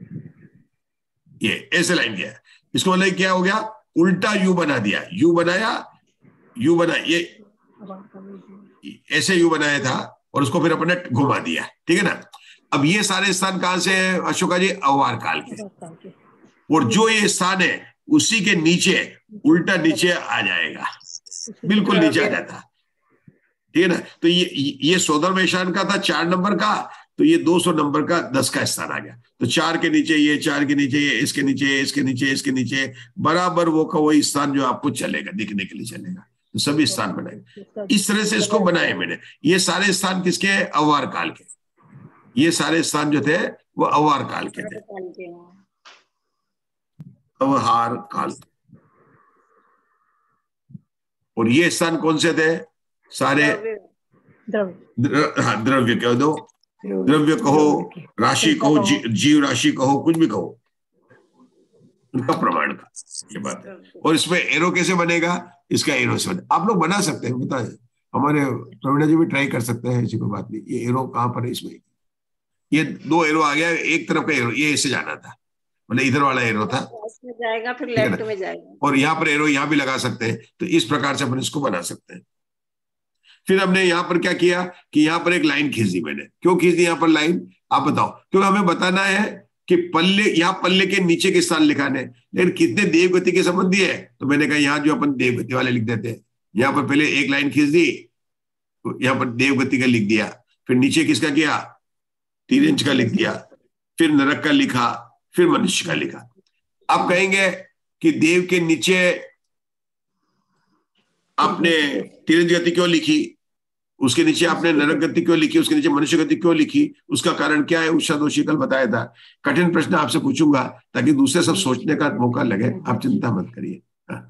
ये ऐसे लाइन किया। इसको मतलब क्या हो गया, उल्टा यू बना दिया, यू बनाया, यू बना, ये ऐसे यू बनाया था और उसको फिर अपने घुमा दिया, ठीक है ना। अब ये सारे स्थान कहां से है अशोका जी? अवार काल के, और जो ये स्थान है उसी के नीचे उल्टा नीचे आ जाएगा, बिल्कुल नीचे आ जाता, ठीक है ना। तो ये सोदर मेशान का था 4 नंबर का, तो ये 200 नंबर का 10 का स्थान आ गया। तो 4 के नीचे ये, 4 के नीचे ये, इसके नीचे, इसके नीचे, इसके नीचे, बराबर वो का वही स्थान जो आपको चलेगा, दिखने के लिए चलेगा। तो सभी स्थान बनाए इस तरह से, इसको बनाए मैंने। ये सारे स्थान किसके? अवार काल के। ये सारे स्थान जो थे वो अवार काल के थे, अवहार काल। और ये स्थान कौन से थे? सारे द्रव्य कह दो, द्रव्य कहो, राशि कहो, जीव राशि कहो, कुछ भी कहो, उनका प्रमाण का ये बात है। और इसमें एरो कैसे बनेगा? इसका एरो से आप लोग बना सकते हैं, बताए हमारे प्रवीणा जी भी ट्राई कर सकते हैं, ऐसी कोई बात नहीं। ये एरो कहाँ पर है इसमें? ये 2 एरो आ गया, एक तरफ का एरो ये ऐसे जाना था, मतलब इधर वाला एरो था, में जाएगा फिर लेफ्ट में जाएगा, और यहाँ पर एरो यहाँ भी लगा सकते हैं। तो इस प्रकार से अपन इसको बना सकते हैं। फिर हमने यहाँ पर क्या किया कि यहाँ पर एक लाइन खींच दी मैंने। क्यों खींच दी यहाँ पर लाइन, आप बताओ? क्योंकि हमें बताना है कि पल्ले, यहाँ पल्ले के नीचे के स्थान लिखाने, लेकिन कितने देवगति के संबंधी है, तो मैंने कहा यहाँ जो अपन देवगति वाले लिख देते हैं। यहाँ पर पहले एक लाइन खींच दी, तो यहाँ पर देवगति का लिख दिया, फिर नीचे किसका किया? 3 इंच का लिख दिया, फिर नरक का लिखा, फिर मनुष्य का लिखा। अब कहेंगे कि देव के नीचे आपने 3 इंच गति क्यों लिखी, उसके नीचे आपने नरक गति क्यों लिखी, उसके नीचे मनुष्य गति क्यों लिखी, उसका कारण क्या है? उषा दोषी कल बताया था। कठिन प्रश्न आपसे पूछूंगा ताकि दूसरे सब सोचने का मौका लगे, आप चिंता मत करिए।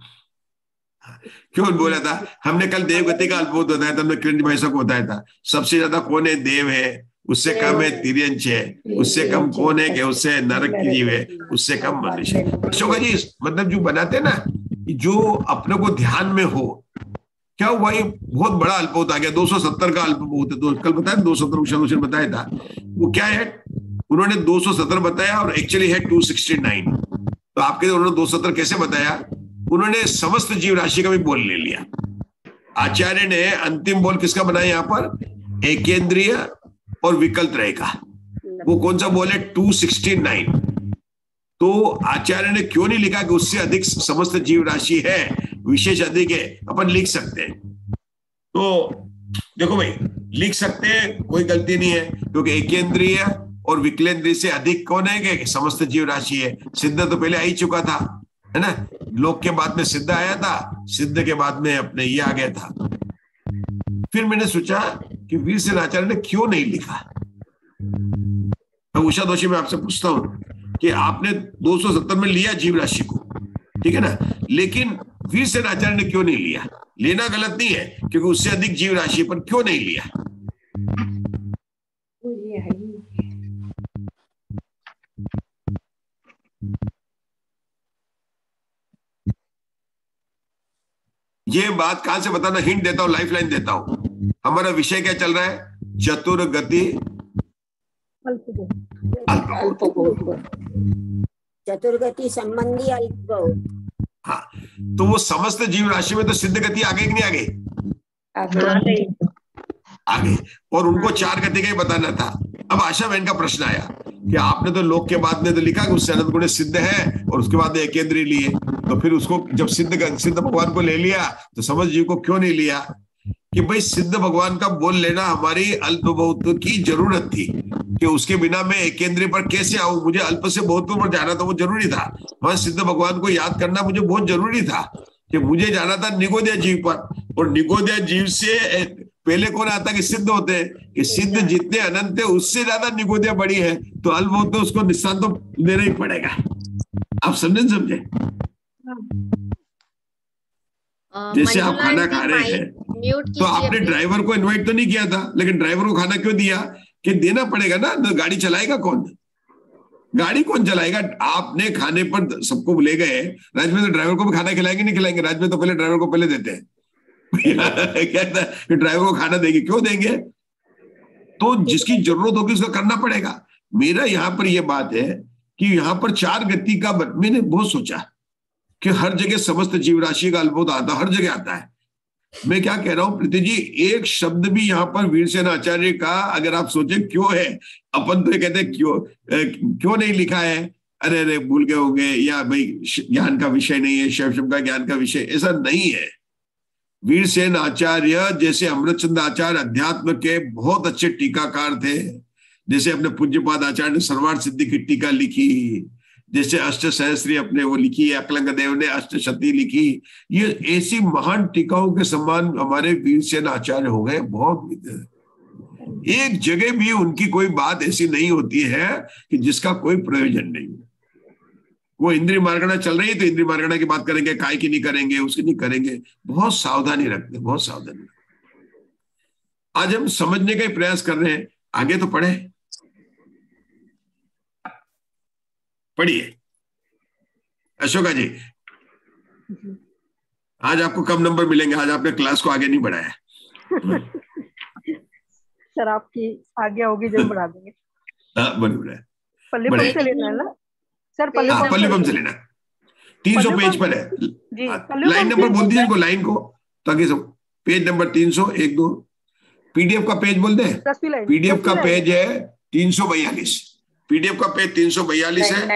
क्यों बोला था हमने कल? देवगति का अल्पबोध बताया था, हमने किरण भाई को बताया था। सबसे ज्यादा कौन है? देव है, उससे कम है तिर्यंश है, उससे कम कौन है कि उससे नरक की जीव है, उससे कम मनुष्य। अशोका जी मतलब जो बनाते ना, जो अपने को ध्यान में हो, क्या हुआ ये बहुत बड़ा अल्पबोध आ गया, 270 का अल्पबोध है। तो कल बताया 270 बताया था, वो क्या है? उन्होंने 270 बताया और एक्चुअली है 269। तो आपके उन्होंने 270 कैसे बताया? उन्होंने समस्त जीव राशि का भी बोल ले लिया। आचार्य ने अंतिम बोल किसका बनाया यहाँ पर? एकेंद्रिय और विकल्प रहेगा। वो कौन सा बोल है? 269। तो आचार्य ने क्यों नहीं लिखा कि उससे अधिक समस्त जीव राशि है, विशेष अधिक है? अपन लिख सकते हैं। तो देखो भाई, लिख सकते हैं, कोई गलती नहीं है, क्योंकि एकेंद्रिय और विकलेंद्रिय से अधिक कौन है कि समस्त जीव राशि है। सिद्ध तो पहले आ ही चुका था, है ना। लोक के बाद में सिद्ध आया था, सिद्ध के बाद में अपने ये आ गया था। फिर मैंने सोचा कि वीरसेन आचार्य ने क्यों नहीं लिखा। अब उषा दोषी मैं आपसे पूछता हूं कि आपने 270 में लिया जीव राशि को, ठीक है ना, लेकिन वीरसेन आचार्य ने क्यों नहीं लिया? लेना गलत नहीं है, क्योंकि उससे अधिक जीव राशि पर क्यों नहीं लिया? ये बात कहां से बताना? हिंट देता हूं, लाइफ लाइन देता हूं। हमारा विषय क्या चल रहा है? चतुर्गति अल्पबोध। चतुर्गति संबंधी अल्पबोध। हाँ, तो वो समस्त जीव राशि में तो सिद्ध गति आ गई कि नहीं आ गई? आ गई। और उनको 4 गति का ही बताना था। अब आशा बहन का प्रश्न आया कि आपने तो लोक के बाद में तो लिखा कि उससे अनंत गुण सिद्ध है, और उसके बाद एकेंद्रीय लिए, तो फिर उसको जब सिद्ध भगवान को ले लिया तो समझ जीव को क्यों नहीं लिया? कि भाई सिद्ध भगवान का बोल लेना हमारी अल्पबोध की जरूरत थी, कि उसके बिना मैं एकेंद्रीय पर कैसे आऊं? मुझे अल्प से बहुत पर जाना था, वो जरूरी था। वहां सिद्ध भगवान को याद करना मुझे बहुत जरूरी था, कि मुझे जाना था निगोदय जीव पर, और निगोदय जीव से पहले कौन आता कि सिद्ध होते हैं, कि सिद्ध जितने अनंत है उससे ज्यादा निगुदिया बड़ी है, तो अल्प होते उसको निस्तान तो देना ही पड़ेगा। आप समझे? जैसे आप खाना खा रहे हैं तो आपने ड्राइवर को इनवाइट तो नहीं किया था, लेकिन ड्राइवर को खाना क्यों दिया? कि देना पड़ेगा ना, गाड़ी चलाएगा कौन? गाड़ी कौन चलाएगा? आपने खाने पर सबको ले गए, राज्य में तो ड्राइवर को भी खाना खिलाएंगे नहीं खिलाएंगे? राज्य में तो पहले ड्राइवर को पहले देते हैं। कहता है कि ड्राइवर को खाना देंगे, क्यों देंगे? तो जिसकी जरूरत होगी उसको करना पड़ेगा। मेरा यहाँ पर यह बात है कि यहाँ पर 4 गति का मैंने बहुत सोचा कि हर जगह समस्त जीवराशि का अल्पोत आता, हर जगह आता है। मैं क्या कह रहा हूं प्रीति जी, एक शब्द भी यहाँ पर वीरसेन आचार्य का अगर आप सोचे क्यों है, अपन तो ये कहते हैं क्यों नहीं लिखा है, अरे भूल गए होंगे, या भाई ज्ञान का विषय नहीं है, शिव शब्द का ज्ञान का विषय, ऐसा नहीं है। वीरसेन आचार्य जैसे अमृतचंद आचार्य अध्यात्म के बहुत अच्छे टीकाकार थे, जैसे अपने पूज्यपाद आचार्य ने सर्वार्थ सिद्धि की टीका लिखी, जैसे अष्ट सहस्त्री अपने वो लिखी है, अकलंग देव ने अष्टशती लिखी, ये ऐसी महान टीकाओं के समान हमारे वीरसेन आचार्य हो गए। बहुत एक जगह भी उनकी कोई बात ऐसी नहीं होती है कि जिसका कोई प्रयोजन नहीं हो। वो इंद्रिय मार्गणा चल रही है तो इंद्रिय मार्गणा की बात करेंगे, काय की नहीं करेंगे, उसकी नहीं करेंगे, बहुत सावधानी रखते, बहुत सावधानी। आज हम समझने का ही प्रयास कर रहे हैं, आगे तो पढ़े, पढ़िए। अशोका जी, आज आपको कम नंबर मिलेंगे, आज आपने क्लास को आगे नहीं बढ़ाया। सर आपकी आज्ञा होगी जब बढ़ा देंगे। हाँ बढ़िया, पल्लीपम से लेना है ना सर? पल्लीपम से लेना, 300 पेज पर है जी। लाइन नंबर बोल दीजिए इनको, लाइन को, ताकि सब पेज नंबर 300 1 2। पीडीएफ का पेज बोल दे, पीडीएफ का पेज है 342, पीडीएफ का पेज 342 है,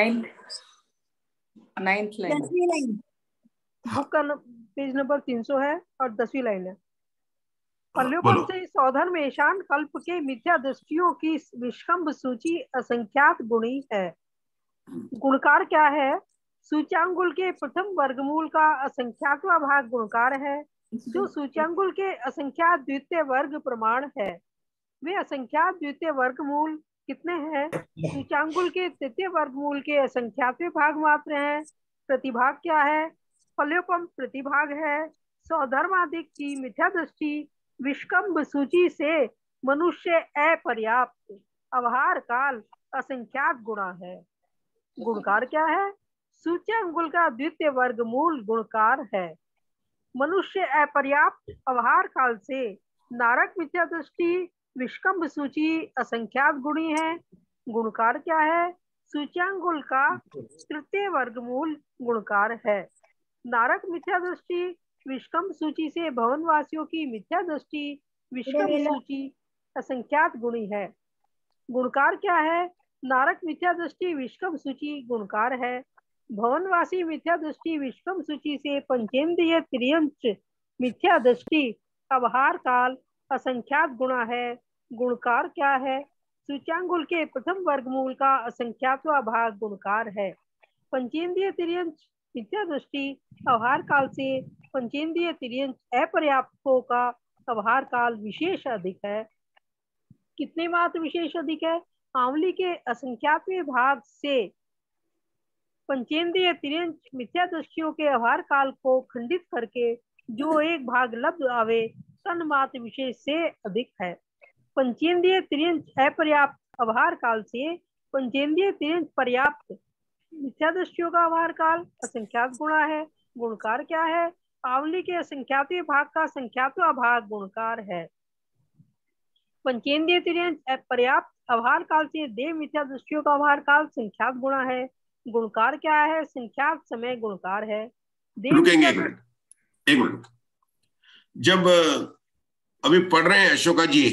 9th लाइन, बुक का पेज नंबर 300 है और 10वीं लाइन है। पल्योपम से सौधर में ईशान कल्प के मिथ्या दृष्टियों की विष्कंभ सूची असंख्यात गुणी है। गुणकार क्या है? सूच्यांगुल के प्रथम वर्गमूल का असंख्यातवां भाग गुणकार है, जो सूच्यांगुल के असंख्यात द्वितीय वर्ग प्रमाण है। वे असंख्यात द्वितीय वर्गमूल कितने हैं? सूच्यांगुल के तृतीय वर्गमूल के असंख्यातवें भाग मात्र हैं। प्रतिभाग क्या है? पल्योपम प्रतिभाग है। सौधर्मादिक की मिथ्या दृष्टि विष्कंभ सूची से मनुष्य अपर्याप्त अवहार काल असंख्यात गुणा है। गुणकार क्या है? सूच्यांगुल का द्वितीय वर्गमूल गुणकार है। मनुष्य अपर्याप्त अवहार काल से नारक मिथ्या दृष्टि विष्कंभ सूची असंख्यात गुणी है। गुणकार क्या है? सूच्यांगुल का तृतीय वर्गमूल गुणकार है। नारक मिथ्या दृष्टि विष्कंभ सूची से भवनवासियों की मिथ्या दृष्टि विष्कंभ सूची असंख्यात गुणी है। गुणकार क्या है? नारक मिथ्या दृष्टि विष्कंभ सूची गुणकार है। भवनवासी मिथ्या दृष्टि विष्कंभ सूची से पंचेंद्रिय त्रियंच मिथ्या दृष्टि अवहार काल असंख्यात गुणा है। गुणकार क्या है? सूच्यांगुल के प्रथम वर्गमूल का असंख्यातवां भाग गुणकार है। पंचेंद्रिय त्रियंच मिथ्या दृष्टि अवहार काल से पंचेंद्रिय त्रियंच अपर्याप्तों का अवहार काल विशेष अधिक है। कितने मात्र विशेष अधिक है? आंवली के असंख्यातवें भाग से पंचेंद्रिय त्रियंच मिथ्या दृष्टियों के अवहार काल को खंडित करके जो एक भाग लब्ध आवे तन मात्र विशेष से अधिक है। पंचेंद्रिय त्रियंच अपर्याप्त अवहार काल से पंचेंद्रिय त्रियंच पर्याप्त मिथ्या दृष्टियों का अवहार काल असंख्यात गुणा है। गुणकार क्या है? आंवली के असंख्यातवें भाग का संख्यातवां भाग गुणकार है। पंचेंद्रिय त्रियंच अपर्याप्त अवहार काल से देह मिथ्या दृष्टियों का अवहार काल संख्यात गुणा है। गुणकार क्या है? संख्यात समय गुणकार है। रुकेंगे एक मिनट। जब अभी पढ़ रहे हैं अशोका जी,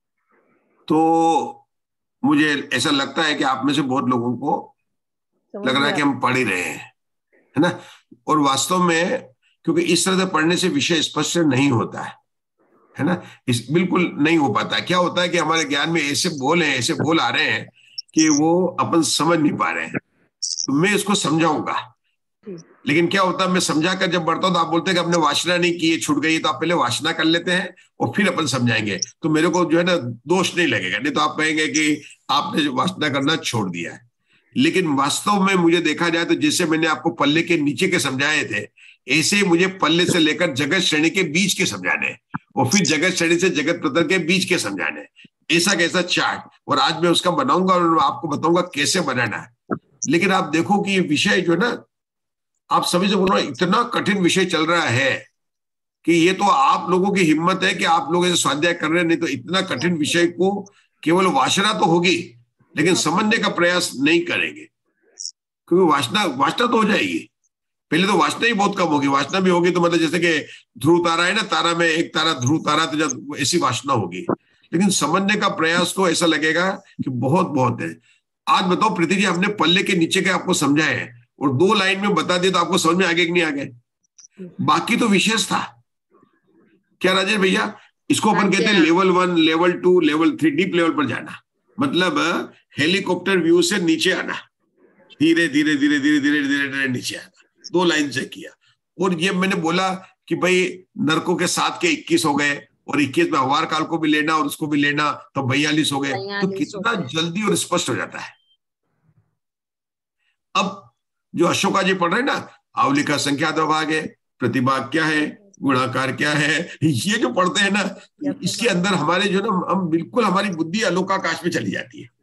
तो मुझे ऐसा लगता है कि आप में से बहुत लोगों को लग रहा है कि हम पढ़ ही रहे हैं, है ना? और वास्तव में क्योंकि इस तरह से पढ़ने से विषय स्पष्ट नहीं होता है ना, इस बिल्कुल नहीं हो पाता। क्या होता है कि हमारे ज्ञान में ऐसे बोल आ रहे हैं कि वो अपन समझ नहीं पा रहे हैं। तो मैं इसको समझाऊंगा, लेकिन क्या होता है, मैं समझा कर जब बढ़ता हूँ तो आप बोलते हैं कि आपने वासना नहीं की, छूट गई, तो आप पहले वासना कर लेते हैं और फिर अपन समझाएंगे, तो मेरे को जो है ना दोष नहीं लगेगा। नहीं तो आप कहेंगे कि आपने जो वासना करना छोड़ दिया है। लेकिन वास्तव में मुझे देखा जाए तो जैसे मैंने आपको पल्ले के नीचे के समझाए थे, ऐसे ही मुझे पल्ले से लेकर जगत श्रेणी के बीच के समझाने हैं, और फिर जगत श्रेणी से जगत प्रतर के बीच के समझाने हैं, ऐसा कैसा चार्ट। और आज मैं उसका बनाऊंगा और आपको बताऊंगा कैसे बनाना है। लेकिन आप देखो कि ये विषय जो है ना, आप सभी से बोल रहा हूं, इतना कठिन विषय चल रहा है कि ये तो आप लोगों की हिम्मत है कि आप लोग ऐसे स्वाध्याय कर रहे हैं, नहीं तो इतना कठिन विषय को केवल वासना तो होगी लेकिन समझने का प्रयास नहीं करेंगे, क्योंकि वासना तो हो जाएगी। पहले तो वासना ही बहुत कम होगी, वासना भी होगी तो मतलब जैसे कि ध्रुव तारा है ना, तारा में एक तारा ध्रुव तारा, तो जब ऐसी वासना होगी। लेकिन समझने का प्रयास तो ऐसा लगेगा कि बहुत बहुत है। आज बताओ प्रीति जी, हमने पल्ले के नीचे के आपको समझाए हैं और 2 लाइन में बता दिया तो आपको समझ में आ गए कि नहीं आ गए? बाकी तो विशेष था क्या राजेश भैया? इसको अपन कहते हैं level 1, level 2, level 3, deep level पर जाना, मतलब हेलीकॉप्टर व्यू से नीचे आना, धीरे धीरे धीरे धीरे धीरे धीरे धीरे नीचे आना। 2 लाइन से किया। और ये मैंने बोला कि भाई नरकों के 7 के 21 हो गए और 21 में अवार काल को भी लेना और उसको भी लेना तो 42 हो गए। तो कितना जल्दी और स्पष्ट हो जाता है। अब जो अशोका जी पढ़ रहे हैं ना, आवली का संख्यात भाग है, प्रतिभाग क्या है, गुणाकार क्या है, ये जो पढ़ते हैं ना, इसके अंदर हमारे जो ना, हम बिल्कुल हमारी बुद्धि अलोकाकाश में चली जाती है,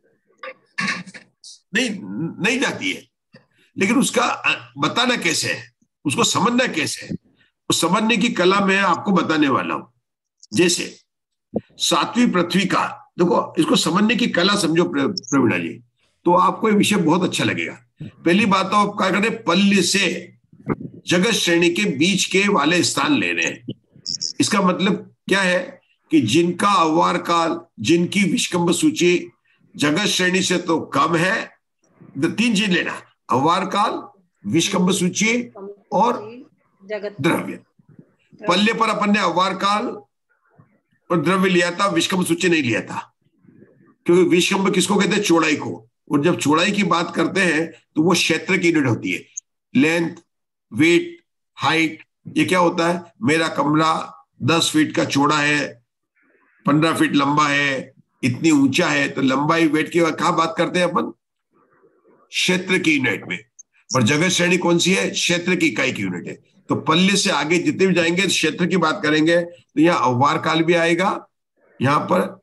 नहीं जाती है। लेकिन उसका बताना कैसे है, उसको समझना कैसे है, उस समझने की कला मैं आपको बताने वाला हूं। जैसे 7वीं पृथ्वी का, देखो इसको समझने की कला समझो प्रवीणा जी, तो आपको ये विषय बहुत अच्छा लगेगा। पहली बात तो आप क्या करें, पल्ले से जगत श्रेणी के बीच के वाले स्थान ले रहे हैं। इसका मतलब क्या है कि जिनका अवार काल, जिनकी विष्कंभ सूची जगत श्रेणी से तो कम है, 3 चीज लेना, अवार काल, विष्कंभ सूची और द्रव्य। पल्ले पर अपन ने अवार काल और द्रव्य लिया था, विष्कंभ सूची नहीं लिया था, क्योंकि विष्कंभ किसको कहते हैं? चौड़ाई को। और जब चौड़ाई की बात करते हैं तो वो क्षेत्र की यूनिट होती है। लेंथ, वेट, हाइट, ये क्या होता है? मेरा कमरा 10 फीट का चौड़ा है, 15 फीट लंबा है, इतनी ऊंचा है, तो लंबाई वेट की कहाँ बात करते हैं अपन? क्षेत्र की यूनिट में। और जगत श्रेणी कौन सी है? क्षेत्र की इकाई की यूनिट है। तो पल्ले से आगे जितने भी जाएंगे क्षेत्र की बात करेंगे, तो यहाँ अवार काल भी आएगा, यहाँ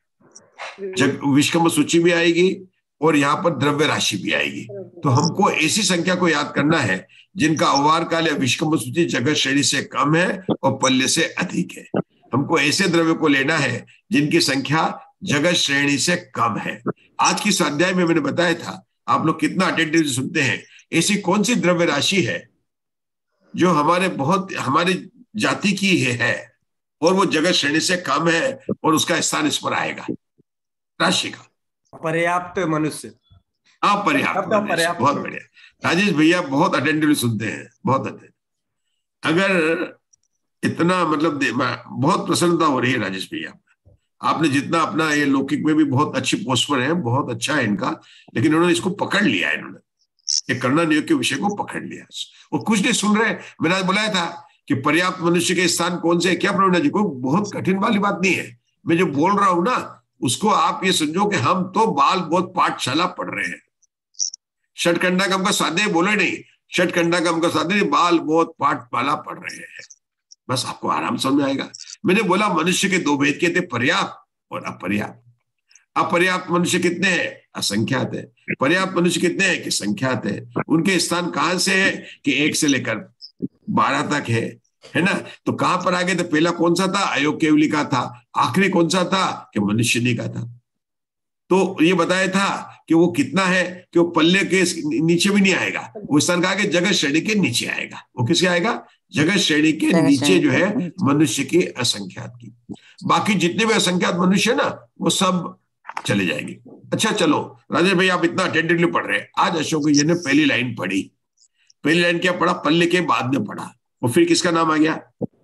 पर विष्कंभ सूची भी आएगी और यहाँ पर द्रव्य राशि भी आएगी। तो हमको ऐसी संख्या को याद करना है जिनका अवार काल या विष्कंभ सूची जगत श्रेणी से कम है और पल्ले से अधिक है। हमको ऐसे द्रव्य को लेना है जिनकी संख्या जगत श्रेणी से कम है। आज की स्वाध्याय में मैंने बताया था, आप लोग कितना अटेंटिव सुनते हैं। ऐसी कौन सी द्रव्य राशि है जो हमारी जाति की है और वो जगत श्रेणी से कम है और उसका स्थान इस पर आएगा? राशि का पर्याप्त मनुष्य। पर्याप्त। बहुत बढ़िया राजेश भैया, बहुत अटेंटिवली सुनते हैं, बहुत अटेंटिव। अगर इतना मतलब बहुत प्रसन्नता हो रही है राजेश भैया, आपने जितना अपना ये लौकिक में भी बहुत अच्छी पोस्ट पर है, बहुत अच्छा है इनका, लेकिन उन्होंने इसको पकड़ लिया है, इन्होंने ये करना नियोग के विषय को पकड़ लिया और कुछ नहीं सुन रहे। मैंने आज बुलाया था कि पर्याप्त मनुष्य के स्थान कौन से, क्या प्रवीणा जी, को बहुत कठिन वाली बात नहीं है। मैं जो बोल रहा हूं ना, उसको आप ये समझो कि हम तो बाल बहुत पाठशाला पढ़ रहे हैं। षटकंडागम का स्वाध्याय बोले नहीं, षटकंडागम का स्वाध्याय बाल बहुत पाठशाला पढ़ रहे हैं, बस आपको आराम समझ में आएगा। मैंने बोला मनुष्य के 2 भेद कहते, पर्याप्त और अपर्याप्त। अपर्याप्त मनुष्य कितने हैं? असंख्यात है। पर्याप्त मनुष्य कितने हैं? कि संख्यात है। उनके स्थान कहां से है? कि 1 से लेकर 12 तक है ना। तो कहां पर आ गए? तो पहला कौन सा था? अयोग केवली का था। आखिरी कौन सा था? कि मनुष्यनी का था। तो ये बताया था कि वो कितना है कि वो पल्ले के नीचे भी नहीं आएगा, वो स्थान कहा कि जगत श्रेणी के नीचे आएगा। वो किसके आएगा? जगत श्रेणी के नीचे जो है मनुष्य की असंख्यात की। बाकी जितने भी असंख्यात मनुष्य ना, वो सब चले जाएंगे। अच्छा चलो राजेश भाई, आप इतना अटेंटिवली पढ़ रहे हैं। आज अशोक जी ने पहली लाइन पढ़ी। पहली लाइन क्या पढ़ा? पल्ले के बाद में पढ़ा। और फिर किसका नाम आ गया?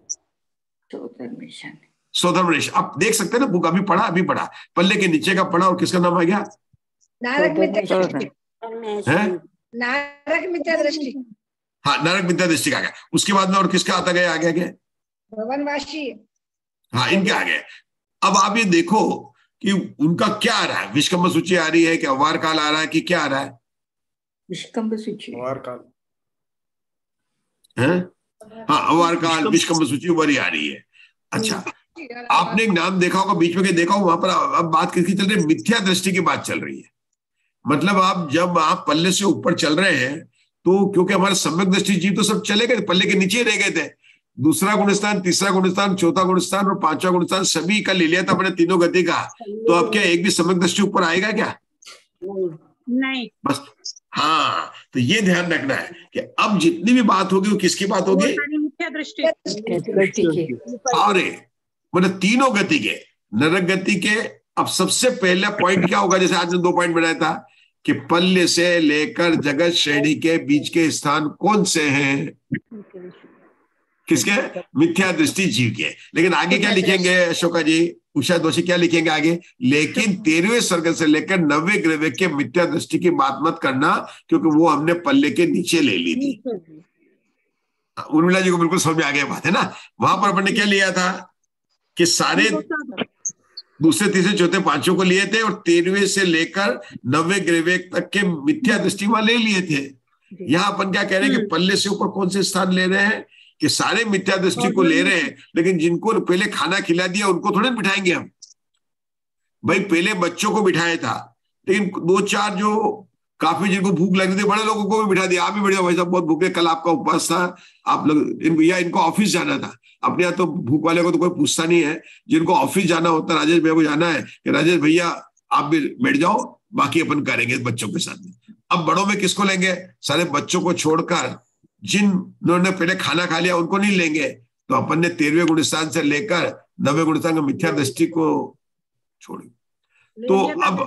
सौधर्मेश। आप देख सकते हैं ना, बुक अभी पढ़ा, पल्ले के नीचे का पढ़ा और किसका नाम आ गया? नारक मिथ्या दृष्टि। हाँ, नरक मिथ्या दृष्टि का आ गया। उसके बाद में और किसका आता गया आगे आगे? भवनवासी। हाँ, इनके आ गए। अब आप ये देखो कि उनका क्या आ रहा है, विष्कंभ सूची आ रही है कि अवार काल आ रहा है कि क्या आ रहा है? विष्कंभ सूची, अवार काल है। हाँ, अवार काल विष्कंभ सूची वरी आ रही है। अच्छा, आपने एक नाम देखा होगा बीच में के देखा हो, वहां पर अब बात किसकी चल रही है? मिथ्या दृष्टि की बात चल रही है। मतलब आप जब आप पल्ले से ऊपर चल रहे हैं तो क्योंकि हमारे सम्यक दृष्टि जीव तो सब चले गए, पल्ले के नीचे रह गए थे। दूसरा गुणस्थान, तीसरा गुणस्थान, चौथा गुणस्थान और पांचवा गुणस्थान सभी का ले लिया था अपने तीनों गति का। तो अब क्या एक भी सम्यक दृष्टि ऊपर आएगा क्या? नहीं। बस हाँ, तो ये ध्यान रखना है कि अब जितनी भी बात होगी वो किसकी बात होगी? मिथ्या दृष्टि। और मतलब तीनों गति के, नरक गति के। अब सबसे पहला पॉइंट क्या होगा? जैसे आज ने 2 पॉइंट बनाया था कि पल्ले से लेकर जगत श्रेणी के बीच के स्थान कौन से हैं? किसके? मिथ्या दृष्टि जीव के। लेकिन आगे क्या लिखेंगे अशोका जी, उषा दोषी क्या लिखेंगे आगे? लेकिन 13वें सर्ग से लेकर 9वें ग्रह के मिथ्या दृष्टि की बात मत करना, क्योंकि वो हमने पल्ले के नीचे ले ली थी। उर्मिला जी को बिल्कुल समझ में आ गया बात है ना। वहां पर अपन ने क्या लिया था कि सारे दूसरे, तीसरे, चौथे, पांचों को लिए थे और 13वें से लेकर 9वें ग्रह तक के मिथ्या दृष्टि वहां ले लिए थे। यहाँ अपन क्या कह रहे हैं कि पल्ले से ऊपर कौन से स्थान ले रहे हैं? कि सारे मिथ्या दृष्टि को ले रहे हैं, लेकिन जिनको पहले खाना खिला दिया उनको थोड़े बिठाएंगे हम। भाई पहले बच्चों को बिठाया था, लेकिन 2-4 जो काफी जिनको भूख लग रही थी, बड़े लोगों को भी बिठा दिया। आप भी बैठे, भाई साहब बहुत भूखे, कल आपका उपवास था, आप लोग इनको ऑफिस जाना था। अपने यहाँ तो भूख वाले को तो कोई पूछता नहीं है, जिनको ऑफिस जाना होता है, राजेश भैया को जाना है कि राजेश भैया आप भी बैठ जाओ, बाकी अपन करेंगे बच्चों के साथ में। अब बड़ों में किसको लेंगे? सारे बच्चों को छोड़कर जिन्होंने पहले खाना खा लिया उनको नहीं लेंगे। तो अपन ने 13वें गुणस्थान से लेकर 9वें गुणस्थान का मिथ्या दृष्टि को छोड़ी। तो अब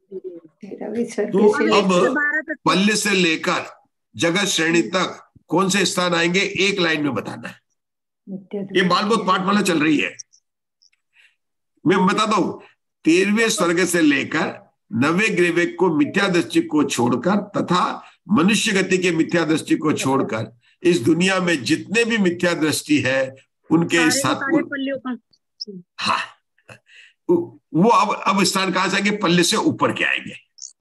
पल्ले से लेकर जगत श्रेणी तक कौन से स्थान आएंगे, एक लाइन में बताना है। ये बालबोध पाठमाला चल रही है, मैं बताता हूं। 13वें स्वर्ग से लेकर 9वें ग्रह को मिथ्या दृष्टि को छोड़कर तथा मनुष्य गति के मिथ्या दृष्टि को छोड़कर इस दुनिया में जितने भी मिथ्या दृष्टि है उनके साथ, हाँ, वो अब स्थान कहां से आएंगे? पल्ले से ऊपर के आएंगे।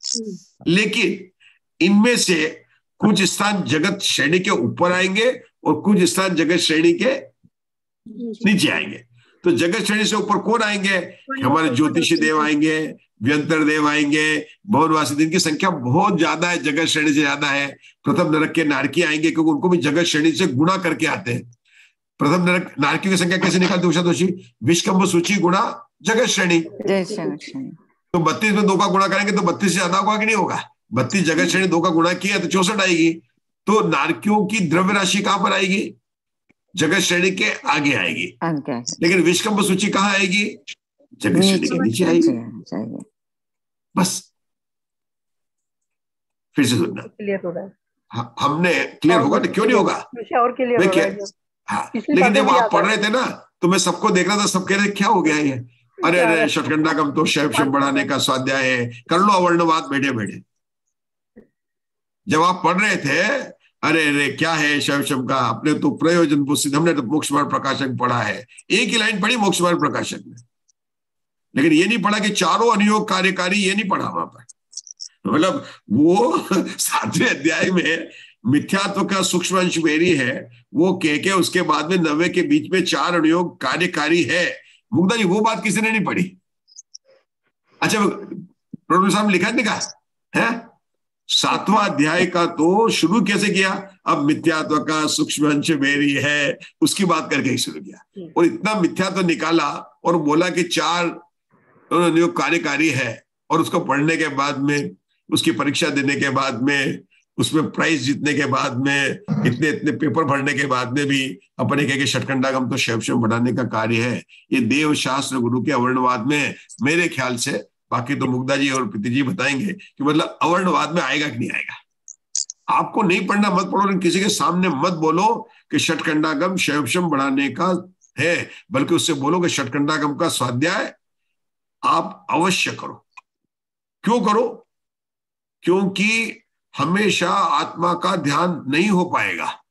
लेकिन इनमें से कुछ स्थान जगत श्रेणी के ऊपर आएंगे और कुछ स्थान जगत श्रेणी के नीचे आएंगे। तो जगत श्रेणी से ऊपर कौन आएंगे? हमारे ज्योतिषी देव आएंगे, व्यंतर देव आएंगे, भवनवासी। इनकी संख्या बहुत ज्यादा है, जगत श्रेणी से ज्यादा है। प्रथम नरक के नारकी आएंगे, क्योंकि उनको भी जगत श्रेणी से गुणा करके आते हैं। प्रथम नरक नारकी की संख्या कैसे निकालते उषा दोषी? विष्कंभ सूची गुणा जगत श्रेणी। तो 32 में 2 का गुणा करेंगे तो 32 से ज्यादा होगा कि नहीं होगा? 32 जगत श्रेणी 2 का गुणा किया तो 64 आएगी। तो नारकियों की द्रव्य राशि कहां पर आएगी? जगत श्रेणी के आगे आएगी। लेकिन विष्कंभ सूची कहाँ आएगी? जगत श्रेणी के नीचे आएगी। बस फिर से सुनना, क्लियर हो रहा है। हमने क्लियर होगा तो क्यों नहीं होगा? और क्लियर हो रहा है। हाँ, लेकिन जब आप पढ़ रहे थे ना तो मैं सबको देख रहा था, सब कह रहे क्या हो गया ये? अरे अरे षटखंडागम तो शैव बढ़ाने का स्वाध्याय है, कर लो अवर्णवाद बैठे बैठे। जब आप पढ़ रहे थे, अरे अरे क्या है शैव का, अपने तो प्रयोजन पुस्तिक, हमने तो मोक्ष मार्ग प्रकाशक पढ़ा है, एक ही लाइन पढ़ी मोक्ष मार्ग प्रकाशक में, लेकिन ये नहीं पढ़ा कि चारों अनुयोग कार्यकारी, ये नहीं पढ़ा वहां पर। मतलब वो 7वें अध्याय में मिथ्यात्व का सूक्ष्म अंश मेरी है, वो कह के उसके बाद में 9वें के बीच में 4 अनुयोग कार्यकारी है। मुग्धा जी वो बात किसी ने नहीं पढ़ी। अच्छा प्रोफेसर साहब लिखा है 7वां अध्याय का तो शुरू कैसे किया? अब मिथ्यात्व का सूक्ष्म अंश मेरी है, उसकी बात करके ही शुरू किया और इतना मिथ्यात्व निकाला और बोला कि 4 अनुयोग कार्यकारी है। और उसको पढ़ने के बाद में, उसकी परीक्षा देने के बाद में, उसमें प्राइज जीतने के बाद में, इतने इतने पेपर भरने के बाद में भी अपने कहे कि षटखंडागम तो शैव बढ़ाने का कार्य है। ये देव शास्त्र गुरु के अवर्णवाद में मेरे ख्याल से, बाकी तो मुग्धा जी और प्रीति जी बताएंगे कि मतलब अवर्णवाद में आएगा कि नहीं आएगा। आपको नहीं पढ़ना मत पढ़ो, लेकिन किसी के सामने मत बोलो कि षटखंडागम शैव बढ़ाने का है, बल्कि उससे बोलो कि षटखंडागम का स्वाध्याय आप अवश्य करो। क्यों करो? क्योंकि हमेशा आत्मा का ध्यान नहीं हो पाएगा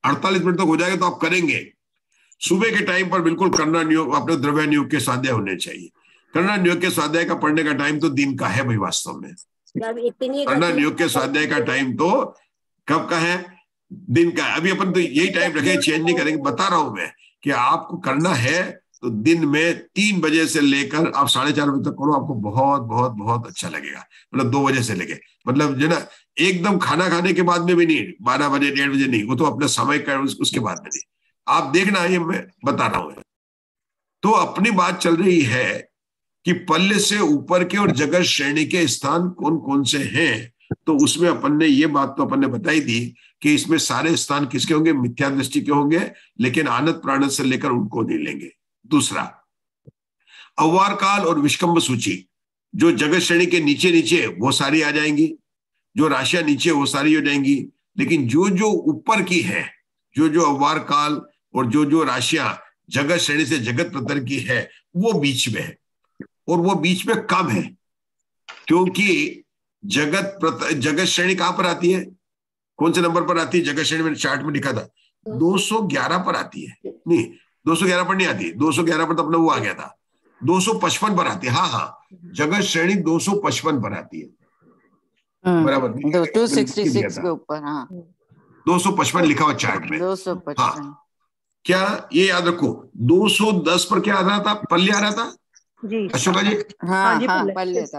48 मिनट तक हो जाएगा तो आप करेंगे। सुबह के टाइम पर बिल्कुल करना नियोग, अपने द्रव्य नियोग के स्वाध्याय होने चाहिए। करना नियोग के स्वाध्याय का पढ़ने का टाइम तो दिन का है भाई, वास्तव में करना नियोग के स्वाध्याय का टाइम तो कब का है? दिन का। अभी अपन तो यही टाइम रखे, चेंज नहीं करेंगे। बता रहा हूं मैं कि आपको करना है तो दिन में 3 बजे से लेकर आप 4:30 बजे तक करो, आपको बहुत बहुत बहुत अच्छा लगेगा। मतलब 2 बजे से लेके, मतलब जो ना एकदम खाना खाने के बाद में भी नहीं, 12 बजे 1:30 बजे नहीं, वो तो अपने समय का उसके बाद में नहीं। आप देखना, ये मैं बता रहा हूं। तो अपनी बात चल रही है कि पल्ले से ऊपर के और जगत श्रेणी के स्थान कौन कौन से हैं। तो उसमें अपन ने ये बात तो अपन ने बताई दी कि इसमें सारे स्थान किसके होंगे? मिथ्या दृष्टि के होंगे, लेकिन आनंद प्राणद से लेकर उनको नहीं लेंगे। दूसरा, अव्वार काल और विष्कंभ सूची, जो जगत श्रेणी के नीचे नीचे वो सारी आ जाएंगी, जो राशियां नीचे वो सारी हो जाएंगी। लेकिन जो जो ऊपर की है, जो जो अव्वार काल और जो जो राशियां जगत श्रेणी से जगत प्रतर की है, वो बीच में है। और वो बीच में कम है, क्योंकि जगत श्रेणी कहां पर आती है? कौन से नंबर पर आती है जगत श्रेणी? मैंने चार्ट में लिखा था 211 पर आती है। नहीं, 211 पर नहीं आती, 211 पर तो अपना वो आ गया था, 255 पर आती है। हाँ, जगत श्रेणी 255 पर आती है, बराबर 266 के ऊपर। हाँ, 255 लिखा हुआ चार्ट में। 255। हाँ, क्या ये याद रखो, 210 पर क्या आ रहा था? पल्ले आ रहा था जी, अशोका जी। हाँ हाँ, पल्ले था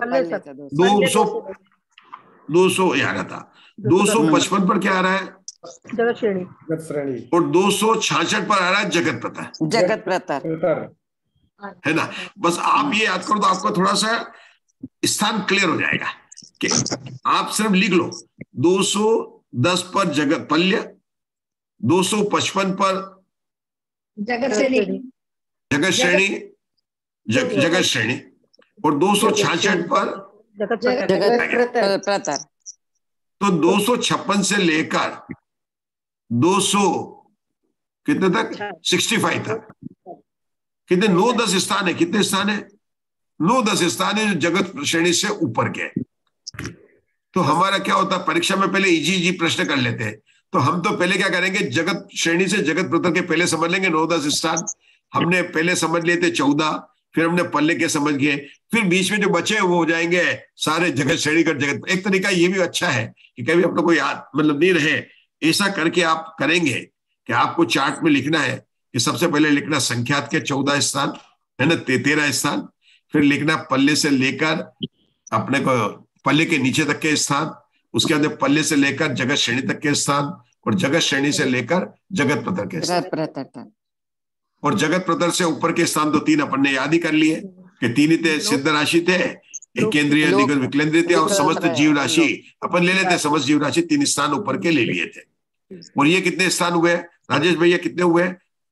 200 आ रहा था। 255 पर क्या आ रहा है? जगत श्रेणी। और 266 पर आ रहा है जगत प्रतर। जगत प्रतर है ना? बस आप ये याद करो तो आपको थोड़ा सा स्थान क्लियर हो जाएगा कि आप सिर्फ लिख लो 210 पर जगत पल्य, 255 पर जगत श्रेणी, जगत श्रेणी, जगत श्रेणी, और 266 पर जगत प्रतर। तो 256 से लेकर 200 कितने तक? 65 तक। कितने? 9-10 स्थान है। कितने स्थान है? 9-10 स्थान है जो जगत श्रेणी से ऊपर के। तो हमारा क्या होता है, परीक्षा में पहले इजी प्रश्न कर लेते हैं। तो हम तो पहले क्या करेंगे, जगत श्रेणी से जगत प्रतर के पहले समझ लेंगे 9-10 स्थान। हमने पहले समझ लिए थे 14, फिर हमने पल्ले के समझ गए, फिर बीच में जो बचे वो हो जाएंगे सारे जगत श्रेणी का जगत। एक तरीका ये भी अच्छा है कि कभी अपना कोई याद मतलब नहीं रहे, ऐसा करके आप करेंगे कि आपको चार्ट में लिखना है कि सबसे पहले लिखना संख्यात के 14 स्थान, है ना, 13 स्थान। फिर लिखना पल्ले से लेकर अपने को पल्ले के नीचे तक के स्थान, उसके अंदर पल्ले से लेकर जगत श्रेणी तक के स्थान, और जगत श्रेणी से लेकर जगत प्रतर के स्थान। और जगत प्रतर से ऊपर के स्थान तो 3 अपन ने याद ही कर लिए कि 3 ही थे, सिद्ध राशि थे, एक केंद्रीय दिग्गज विकेंद्रीय थे, और समस्त जीव राशि अपन ले लेते, समस्त जीव राशि 3 स्थान ऊपर के ले लिए थे। और ये कितने स्थान हुए राजेश भैया? कितने हुए?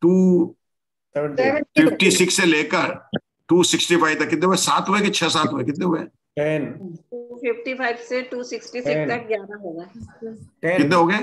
256 से लेकर 265 तक कितने हुए? 7 हुए कि 6-7 हुए? कितने हुए? 255 से 266 तक 11 हो गए। कितने हो गए?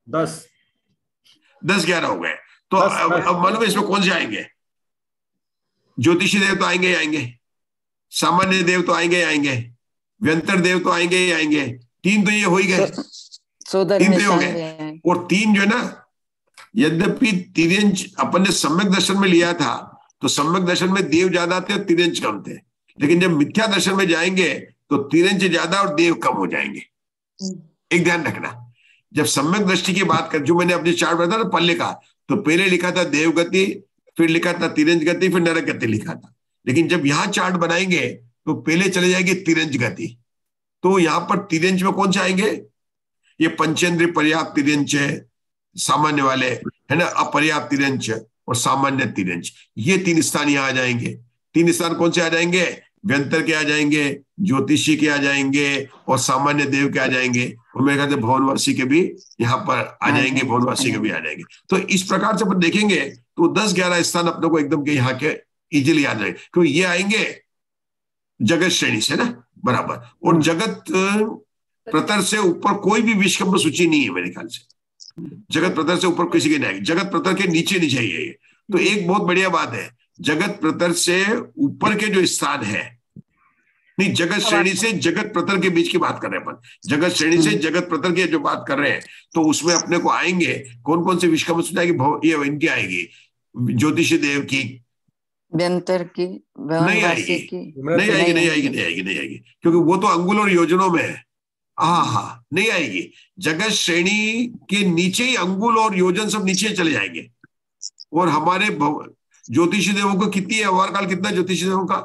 10-11 हो गए। तो अब मालूम है इसमें कौन से आएंगे? ज्योतिषी देव तो आएंगे ही आएंगे, सामान्य देव तो आएंगे ही आएंगे, व्यंतर देव तो आएंगे ही आएंगे। 3 तो ये हो ही गए, 3 तो हो गए। और 3 जो है ना, यद्यपि तिर्यंच अपन ने सम्यक दर्शन में लिया था तो सम्यक दर्शन में देव ज्यादा थे और तिर्यंच कम थे, लेकिन जब मिथ्या दर्शन में जाएंगे तो तिर्यंच ज्यादा और देव कम हो जाएंगे। एक ध्यान रखना, जब सम्यक दृष्टि की बात कर, जो मैंने अपने चार्ट बताया ना पल्ले का, तो पहले लिखा था देव गति, फिर लिखा था तिरंज गति, फिर नरक गति लिखा था। लेकिन जब यहाँ चार्ट बनाएंगे तो पहले चले जाएगी तिरंज गति। तो यहाँ पर तिरंज में कौन से आएंगे? ये पंचेंद्रिय पर्याप्त तिरंज है, सामान्य वाले, है ना, अपर्याप्त तिरंज और सामान्य तिरंज, ये 3 स्थान यहाँ आ जाएंगे। 3 स्थान कौन से आ जाएंगे? व्यंतर के आ जाएंगे, ज्योतिषी के आ जाएंगे, और सामान्य देव के आ जाएंगे, और मेरे ख्याल से भवनवासी के भी यहाँ पर आ जाएंगे, भवनवासी के भी आ जाएंगे। तो इस प्रकार से अपन देखेंगे तो 10-11 स्थान अपने को एकदम के यहाँ के इजीली आ जाएंगे, क्योंकि ये आएंगे जगत श्रेणी से ना, बराबर। और जगत प्रतर से ऊपर कोई भी विष्कंभ सूची नहीं है मेरे ख्याल से, जगत प्रतर से ऊपर किसी की नहीं आएगी, जगत प्रतर के नीचे नीचे ही है। तो एक बहुत बढ़िया बात है, जगत प्रतर से ऊपर के जो स्थान है नहीं, जगत श्रेणी से जगत प्रतर के बीच की बात कर रहे हैं अपन। जगत श्रेणी से जगत प्रतर की जो बात कर रहे हैं, तो उसमें अपने को आएंगे कौन कौन से विश्वकर्म सूची आएगी? ये इनकी आएगी, ज्योतिष देव की, व्यंतर की, नहीं आएगी, नहीं आएगी, नहीं आएगी, नहीं आएगी, नहीं आएगी, क्योंकि वो तो अंगुल और योजनों में है। हाँ, नहीं आएगी। जगत श्रेणी के नीचे ही अंगुल और योजन सब नीचे चले जाएंगे। और हमारे ज्योतिषी देवों को कितनी है अवार काल? कितना ज्योतिषी देवों का?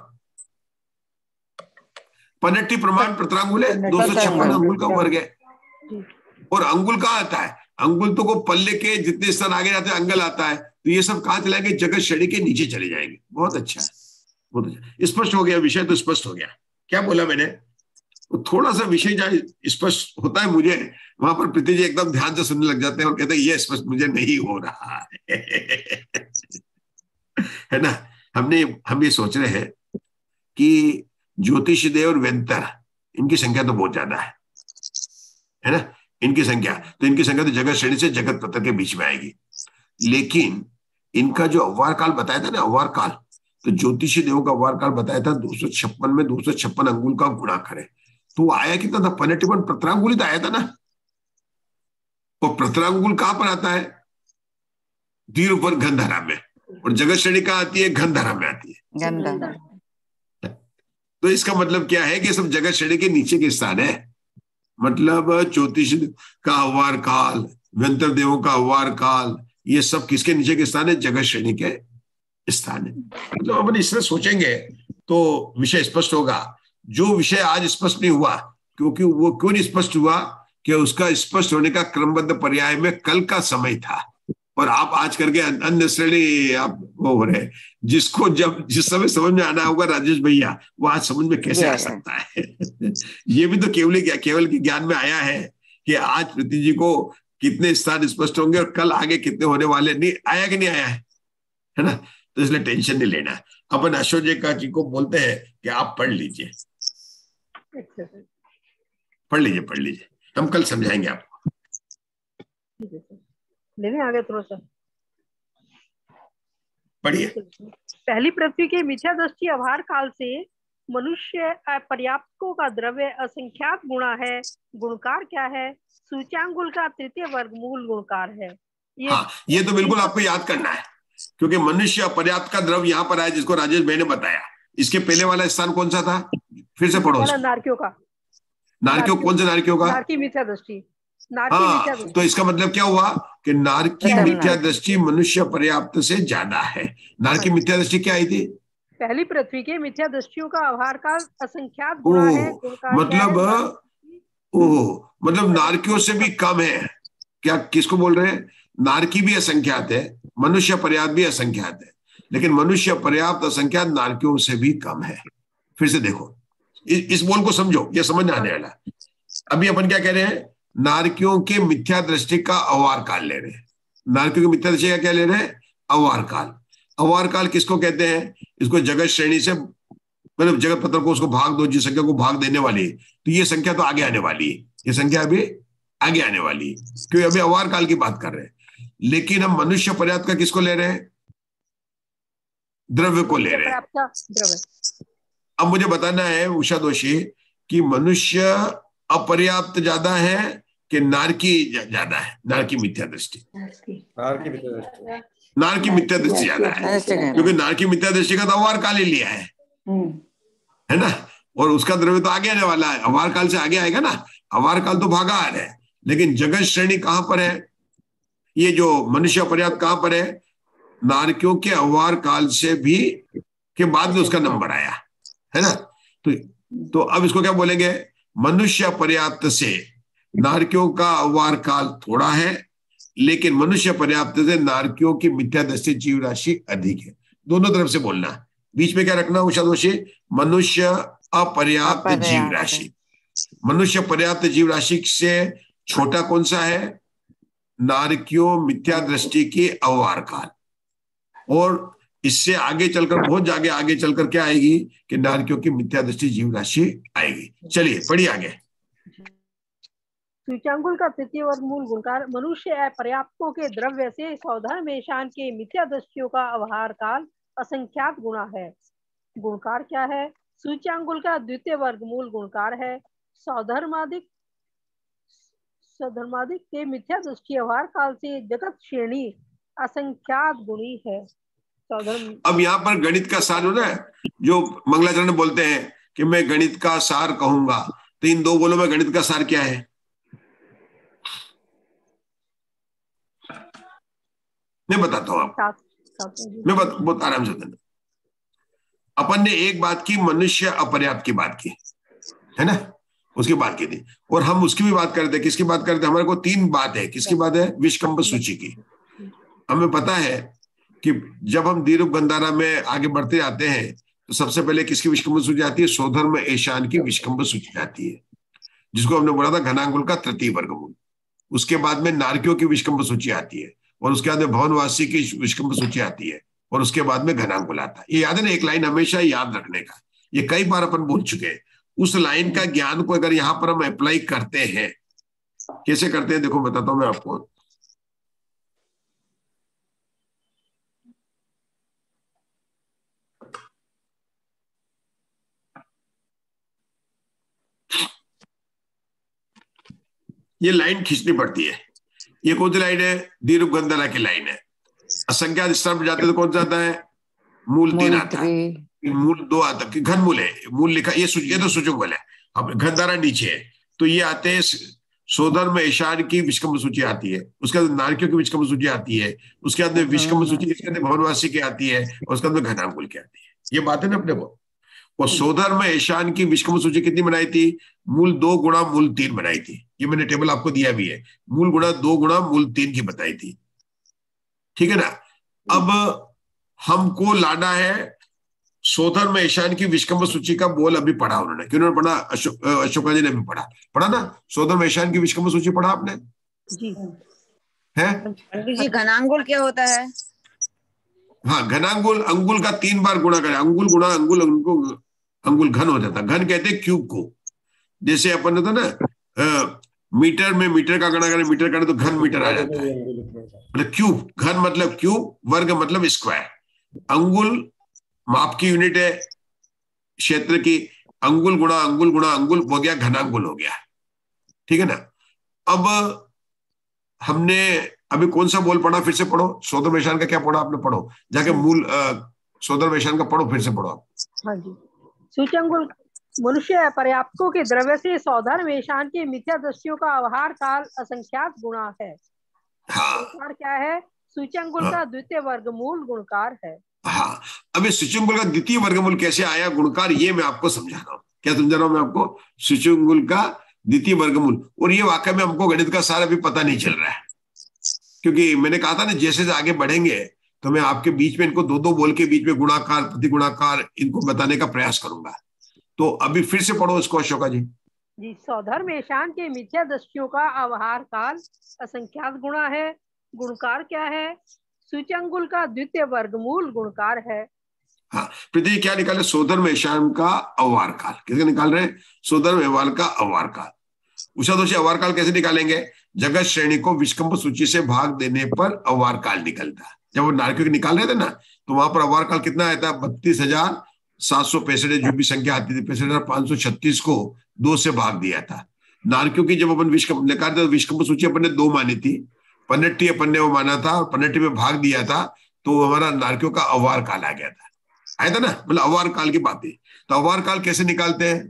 15 प्रमाण प्रतरांगुल है, 256 अंगुल का वर्ग है। और अंगुल कहाँ आता है? अंगुल तो को पल्ले के जितने स्थान आगे जाते हैं अंगल आता है, तो ये सब कहाँ चलाएंगे? जगत श्रेणी के नीचे चले जाएंगे। बहुत अच्छा, बहुत अच्छा, स्पष्ट हो गया विषय, तो स्पष्ट हो गया। क्या बोला मैंने? तो थोड़ा सा विषय जहाँ स्पष्ट होता है मुझे, वहां पर प्रीति जी एकदम ध्यान से सुनने लग जाते हैं और कहते हैं ये स्पष्ट मुझे नहीं हो रहा है ना। हम ये सोच रहे हैं कि ज्योतिष देव और व्यंतर, इनकी संख्या तो बहुत ज्यादा है ना, इनकी संख्या तो जगत श्रेणी से जगत प्रतर के बीच में आएगी। लेकिन इनका जो अवार काल बताया था ना, अवार काल, तो ज्योतिषी देवों का अवार काल बताया था 256 में 256 अंगुल का गुणा करें, तो आया कितना था? 15 प्रतरांगुलित आया था ना। और प्रतरांगुल कहां पर आता है? धीर ऊपर गंधारा में, और जगत श्रेणी कहां आती है? गंधारा में आती है। तो इसका मतलब क्या है कि सब जगत श्रेणी के नीचे के स्थान है। मतलब ज्योतिष का अवार काल, व्यंतर देवों का अवार काल, ये सब किसके नीचे के स्थान है? जगत श्रेणी के स्थान है। मतलब अपन इससे सोचेंगे तो विषय स्पष्ट होगा। जो विषय आज स्पष्ट नहीं हुआ, क्योंकि वो क्यों नहीं स्पष्ट हुआ? कि उसका स्पष्ट होने का क्रमबद्ध पर्याय में कल का समय था, और आप आज करके अन्य श्रेणी आप वो हो रहे। जिसको जब जिस समय समझ में आना होगा राजेश भैया, वो आज समझ में कैसे आ सकता है ये भी तो केवल के ज्ञान में आया है कि आज प्रीति जी को कितने स्थान स्पष्ट होंगे और कल आगे कितने होने वाले। नहीं आया कि नहीं आया है ना। तो इसलिए टेंशन नहीं लेना। अपन अशोक जी को बोलते हैं कि आप पढ़ लीजिए, पढ़ लीजिए, हम कल समझाएंगे आपको। लेने आ गए थोड़ा सा, पढ़िए। पहली पृथ्वी के मिथ्या दृष्टि आभार काल से मनुष्य अपर्याप्तों का द्रव्य असंख्यात गुणा है। गुणकार क्या है? सूचांगुल का तृतीय वर्ग मूल गुणकार है। ये तो बिल्कुल आपको याद करना है, क्योंकि मनुष्य अपर्याप्त का द्रव्य यहाँ पर आया, जिसको राजेश भाई ने बताया। इसके पहले वाला स्थान कौन सा था? फिर से पढ़ो। नारकियों का। नारकियों कौन से नारकियों का? नारकी मिथ्या दृष्टि। हाँ, तो इसका मतलब क्या हुआ कि नारकी मिथ्या दृष्टि मनुष्य पर्याप्त से ज्यादा है। नारकी मिथ्या दृष्टि क्या आई थी? पहली पृथ्वी के मिथ्या दृष्टियों का आभार काल असंख्यात गुणा है। मतलब नारकियों से भी कम है। क्या किसको बोल रहे हैं? नारकी भी असंख्यात है, मनुष्य पर्याप्त भी असंख्यात है, लेकिन मनुष्य पर्याप्त असंख्यात नारकियों से भी कम है। फिर से देखो, इस बोल को समझो, ये समझ आने वाला। अभी अपन क्या कह रहे हैं? नारकियों के मिथ्या दृष्टि का अवार काल ले रहे हैं। नारकियों की मिथ्या दृष्टि का क्या ले रहे हैं? अवार काल। अवार काल किसको कहते हैं? इसको जगत श्रेणी से, मतलब जगत पत्र को उसको भाग दो, जिस संख्या को भाग देने वाली, तो ये संख्या तो आगे आने वाली है, ये संख्या अभी आगे आने वाली है, क्योंकि अभी अवार काल की बात कर रहे हैं। लेकिन हम मनुष्य पर्याप्त का किसको ले रहे हैं? द्रव्य को ले रहे हैं। अब मुझे बताना है उषा दोषी कि मनुष्य अपर्याप्त ज्यादा है कि नारकी ज्यादा है? नारकी मिथ्या दृष्टि, नारकी मिथ्या दृष्टि ज्यादा है, क्योंकि नारकी मिथ्या दृष्टि का तो अवार काल ही लिया है ना, और उसका द्रव्य तो आगे आने वाला है, अवार काल से आगे आएगा ना। अवार काल तो भागा आ रहा है, लेकिन जगत श्रेणी कहां पर है? ये जो मनुष्य पर्याप्त कहां पर है? नारकियों के अवार काल से भी के बाद में उसका नंबर आया है ना। तो अब इसको क्या बोलेंगे? मनुष्य पर्याप्त से नारकियों का अवार काल थोड़ा है, लेकिन मनुष्य पर्याप्त से नारकियों की मिथ्या दृष्टि जीव राशि अधिक है। दोनों तरफ से बोलना। बीच में क्या रखना उषा दोषी? मनुष्य अपर्याप्त जीव राशि। मनुष्य पर्याप्त जीव राशि से छोटा कौन सा है? नारकियों मिथ्या दृष्टि की अवार काल। और इससे आगे चलकर, बहुत आगे चलकर क्या आएगी कि नारकियों की मिथ्या दृष्टि जीव राशि आएगी। चलिए पढ़िए आगे। सूचांगुल का तृतीय वर्ग मूल गुणकार। मनुष्य अपर्याप्तों के द्रव्य से सौधर्म मेषान के मिथ्या दृष्टियों का अवहार काल असंख्यात गुणा है। गुणकार क्या है? सूच्यांगुल का द्वितीय वर्गमूल गुणकार है। सौधर्मादिक के मिथ्या दृष्टि व्यवहार काल से जगत श्रेणी असंख्यात गुणी है। अब यहाँ पर गणित का सार होना है, जो मंगलाचरण बोलते हैं कि मैं गणित का सार कहूंगा, तो इन दो बोलों में गणित का सार क्या है? मैं बताता हूं आपको, मैं बहुत आराम से देना। अपन ने एक बात की, मनुष्य अपर्याप्त की बात की है ना, उसकी बात की थी, और हम उसकी भी बात करते, किसकी बात करते? हमारे को तीन बात है। किसकी बात है? विष्कंभ सूची की। हमें पता है कि जब हम दीरूप गंधारा में आगे बढ़ते जाते हैं तो सबसे पहले किसकी विष्कंभ सूची आती है? सौधर्म ईशान की विष्कंभ सूची आती है, जिसको हमने बोला था घनांगुल का तृतीय वर्गमूल। उसके बाद में नारकियों की विष्कंभ सूची आती है, और उसके बाद में भवनवासी की विष्कंभ सूची आती है, और उसके बाद में घनांगुल आता है। ये याद है ना, एक लाइन हमेशा याद रखने का, ये कई बार अपन बोल चुके हैं। उस लाइन का ज्ञान को अगर यहाँ पर हम अप्लाई करते हैं, कैसे करते हैं देखो बताता हूं मैं आपको। ये लाइन खींचनी पड़ती है। ये कौन सी लाइन है? दीरूप गंधारा की लाइन है। असंख्यात स्थान पर जाते तो कौन सा आता है? मूल 3 आता है, मूल 2 आता है, घन मूल है, मूल लिखा, ये तो सूचक है। अब गंधारा नीचे है, तो ये आते हैं सौधर्म ईशान की विष्कंभ सूची आती है, उसके बाद नारकियों की विष्कंभ सूची आती है, उसके बाद में विष्कंभ सूची भवनवासी की आती है, और उसके बाद में घनांगुल की आती है। ये बात है ना अपने को। और सौधर्म ईशान की विष्कंभ सूची कितनी बनाई थी? मूल 2 गुणा मूल 3 बनाई थी। ये मैंने टेबल आपको दिया भी है, मूल गुणा 2 गुणा मूल 3 की बताई थी, ठीक है ना। अब हमको लाना है सौधर्म ईशान की विष्कंभ सूची का बोल। अभी पढ़ा उन्होंने, क्यों उन्होंने पढ़ा? अशोका जी ने भी पढ़ा ना, सौधर्म ईशान की विष्कंभ सूची पढ़ा आपने? जी है जी। घनांगुल क्या होता है? हाँ, घनांगुल अंगुल का 3 बार गुणा करें, अंगुल गुणा अंगुल, उनको अंगुल घन हो जाता। घन कहते हैं क्यूब को। जैसे अपन होता ना मीटर में मीटर का गणा करें, मीटर करें तो घन मीटर आ जाता है, मतलब क्यूब। घन मतलब क्यूब, वर्ग मतलब स्क्वायर। अंगुल माप की यूनिट है क्षेत्र की, अंगुल गुणा अंगुल हो गया, घनांगुल हो गया, ठीक है ना। अब हमने अभी कौन सा बोल पढ़ा? फिर से पढ़ो। सौधर्म ईशान का क्या पढ़ा आपने? पढ़ो जाके मूल सौधर्म ईशान का पढ़ो, फिर से पढ़ो आप। हाँ जी। सूच्यंगुल मनुष्य पर्याप्तों के द्रव्य से सौधर्म ईशान की मिथ्या दृष्टियों का आहार काल असंख्यात गुणा है। गुणकार क्या है? सूच्यंगुल का द्वितीय वर्गमूल गुणकार है। हाँ, अभी सूच्यंगुल का द्वितीय वर्गमूल कैसे आया गुणकार, ये मैं आपको समझा रहा हूँ। क्या समझा रहा हूँ मैं आपको? सूच्यंगुल का द्वितीय वर्गमूल। और ये वाकई में हमको गणित का सार अभी पता नहीं चल रहा है, क्योंकि मैंने कहा था ना, जैसे आगे बढ़ेंगे तो मैं आपके बीच में इनको 2-2 बोल के बीच में गुणाकार प्रतिगुणाकार इनको बताने का प्रयास करूंगा। तो अभी फिर से पढ़ो इसको अशोका जी। जी, सौधर्म ईशान के मिथ्या दृष्टियों का आहार काल असंख्यात गुणा है। गुणकार क्या है? सूच्यंगुल का द्वितीय वर्गमूल गुणकार है। हाँ, पृथ्वी क्या निकाले? सौधर्म ईशान का अवार काल। किसका निकाल रहे हैं? सौधर्म एवाल का अवार काल। उषा दोषी अवार काल कैसे निकालेंगे? जगत श्रेणी को विष्कंभ सूची से भाग देने पर अवार काल निकलता है। जब वो नारकियों निकाल रहे थे ना, तो वहां पर अवार काल कितना आया था? 32,765 जो भी संख्या आती थी, 65,536 को 2 से भाग दिया था। नारकियों की जब अपन विष्कंभ निकाल थे, विष्कंभ सूची अपन ने 2 मानी थी, पन्नट्टी अपन ने वो माना था, पन्नट्टी में भाग दिया था, तो हमारा नारकियों का अवार काल आ गया था। आया था ना, मतलब अवार काल की बात है। तो अवार काल कैसे निकालते हैं?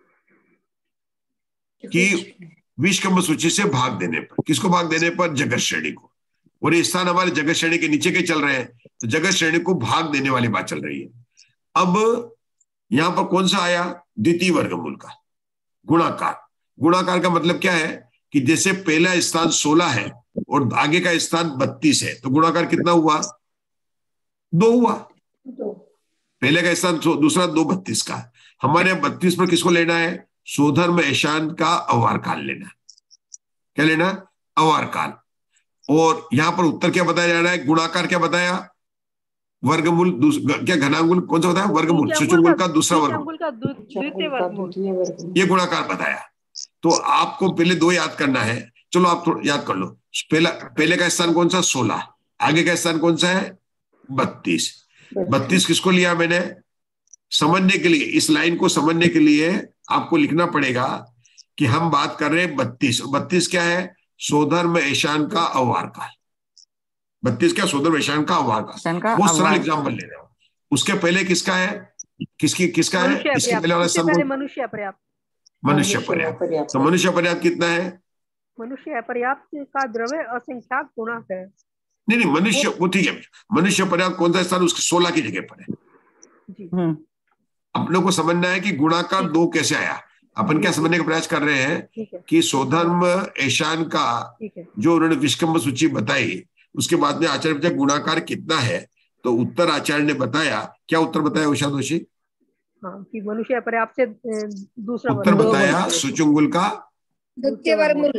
कि विष्कंभ सूची से भाग देने पर। किसको भाग देने पर? जगत श्रेणी को। और ये स्थान हमारे जगत श्रेणी के नीचे के चल रहे हैं, तो जगत श्रेणी को भाग देने वाली बात चल रही है। अब यहां पर कौन सा आया? द्वितीय वर्गमूल का गुणाकार। गुणाकार का मतलब क्या है? कि जैसे पहला स्थान 16 है और आगे का स्थान 32 है, तो गुणाकार कितना हुआ? 2 हुआ। पहले का स्थान दूसरा 2 32 का। हमारे यहाँ 32 पर किसको लेना है? सौधर्म ईशान का अवार काल लेना। क्या लेना? अवार काल। और यहां पर उत्तर क्या बताया जा रहा है? गुणाकार क्या बताया? वर्गमूल। क्या घनांगुल कौन सा बताया? वर्गमूल। सूच्यंगुल का दूसरा वर्गमूल, ये गुणाकार बताया। तो आपको पहले 2 याद करना है। चलो आप थोड़ा याद कर लो। पहले का स्थान कौन सा? 16। आगे का स्थान कौन सा है? 32। 32 किसको लिया मैंने? समझने के लिए, इस लाइन को समझने के लिए आपको लिखना पड़ेगा कि हम बात कर रहे हैं 32। 32 क्या है? स्वधर्म ईशान का अव्वार काल। 32 क्या? स्वधर्म ईशान का अव्वार काल। बहुत सरल एग्जाम्पल ले रहे हो। उसके पहले किसका है? किसका है? इसके पहले वाला सब मनुष्य पर्याप्त। मनुष्य पर्याप्त। तो मनुष्य पर्याप्त कितना है? मनुष्य पर्याप्त का द्रव्य असंख्यात गुणा है। नहीं, मनुष्य वो ठीक है। मनुष्य पर्याप्त कौन सा स्थान? उसके 16 की जगह पर है। अपने को समझना है कि गुणाकार 2 कैसे आया। अपन क्या समझने का प्रयास कर रहे हैं कि स्वधर्म ईशान का जो उन्होंने विष्कंभ सूची बताई, उसके बाद में आचार्य पूछा गुणाकार कितना है, तो उत्तर आचार्य ने बताया। क्या उत्तर बताया उषा दोषी? कि मनुष्य पर्याप्त से दूसरा उत्तर बताया सुचुंगुल का द्वितीय वर्गमूल।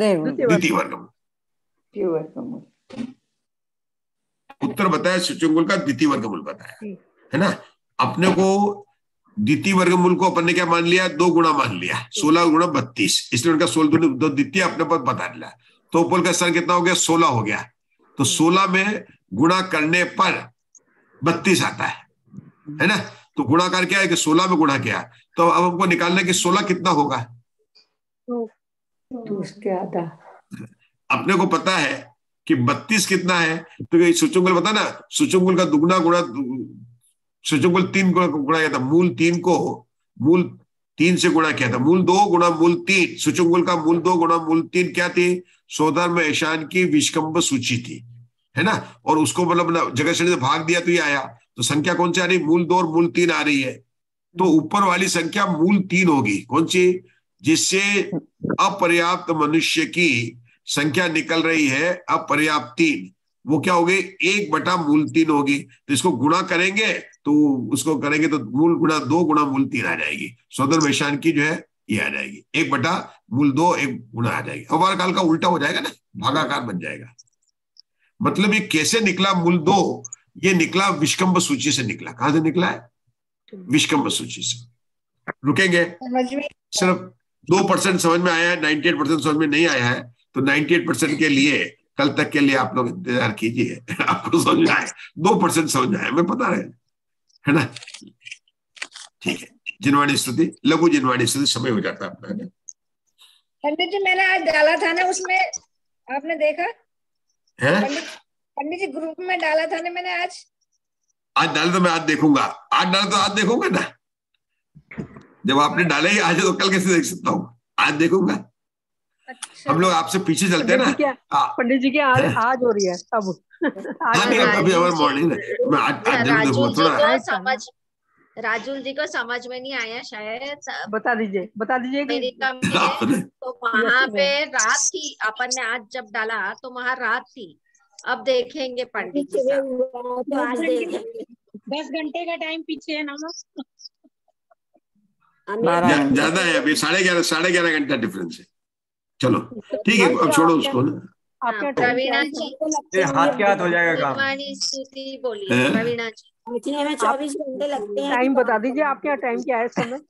उत्तर बताया सुचुंगुल का द्वितीय वर्गमूल बताया, है ना। अपने को द्वितीय वर्गमूल को अपन ने क्या मान लिया? 2 गुणा मान लिया। 16 गुणा 32, इसलिए उनका 16 दो द्वितीय अपने पर बता दिया। तो ऊपर का स्थान कितना हो गया? 16 हो गया। तो 16 में गुणा करने पर 32 आता है ना। तो गुणाकार क्या है कि 16 में गुणा किया। तो अब हमको निकालना है कि 16 कितना होगा? अपने को पता है कि 32 कितना है, तो सुचुंगल बता ना, सुचुंगल का दुगना गुणा, सुचुंगल 3 गुणा किया था। मूल 3 को मूल 3 से गुणा किया था। मूल 2 गुणा मूल 3। सुचुंगल का मूल 2 गुणा मूल 3 क्या थी? स्वधर्म ईशान की विष्कंभ सूची थी, है ना। और उसको मतलब जगत श्रेणी से भाग दिया तो ये आया। तो संख्या कौन सी आ रही? मूल 2 और मूल 3 आ रही है। तो ऊपर वाली संख्या मूल 3 होगी। कौन सी? जिससे अपर्याप्त मनुष्य की संख्या निकल रही है अपर्याप्त 3, वो क्या होगी? 1 बटा मूल 3 होगी। तो इसको गुणा करेंगे तो उसको करेंगे तो मूल गुणा 2 गुणा मूल 3 आ जाएगी। स्वधर्म ईशान की जो है ये आ जाएगी 1 बटा मूल 2 1 गुणा आ जाएगी। अव्वार काल का उल्टा हो जाएगा ना, भागाकार बन जाएगा। मतलब ये कैसे निकला? मूल 2 ये निकला विष्कंभ सूची से निकला। कहां से निकला है? विष्कंभ सूची से। रुकेंगे, सिर्फ 2% समझ में आया है, 98% समझ में नहीं आया है। तो 98% के लिए कल तक के लिए आप लोग इंतजार कीजिए, आपको समझ में आए। 2% समझ में आया, मैं पता रहे, है ना। ठीक है, जिनवाणी स्तुति, लघु जिनवाणी स्तुति समय हो जाता है अपना। पंडित जी मैंने आज डाला था ना, उसमें आपने देखा है? पंडित जी ग्रुप में डाला था ना मैंने आज डाला तो मैं आज देखूंगा। आज डाला तो आज देखूंगा ना। जब आपने डाले ही आज तो कल कैसे देख सकता हूँ? आज देखूंगा। अच्छा। हम लोग आपसे पीछे चलते हैं ना। पंडित जी की आज हो रही है अब। अभी हमारे मॉर्निंग में आज देखूंगा थोड़ा। राजुल जी को समझ में नहीं आया शायद, बता दीजिए अमेरिका में तो वहां पे रात थी। अपन ने आज जब डाला तो वहां रात थी। अब देखेंगे पंडित जी साहब। 10 घंटे का टाइम पीछे है ना। ज्यादा है अभी, 11:30 घंटा डिफरेंस है। चलो ठीक है, अब छोड़ो उसको ना। प्रवीणा जी हाथ के हाथ हो जाएगा काम। जिनवाणी स्तुति बोलिए प्रवीणा जी। पहुंचने में 24 घंटे लगते हैं। टाइम बता दीजिए आपके यहाँ टाइम क्या है इस समय?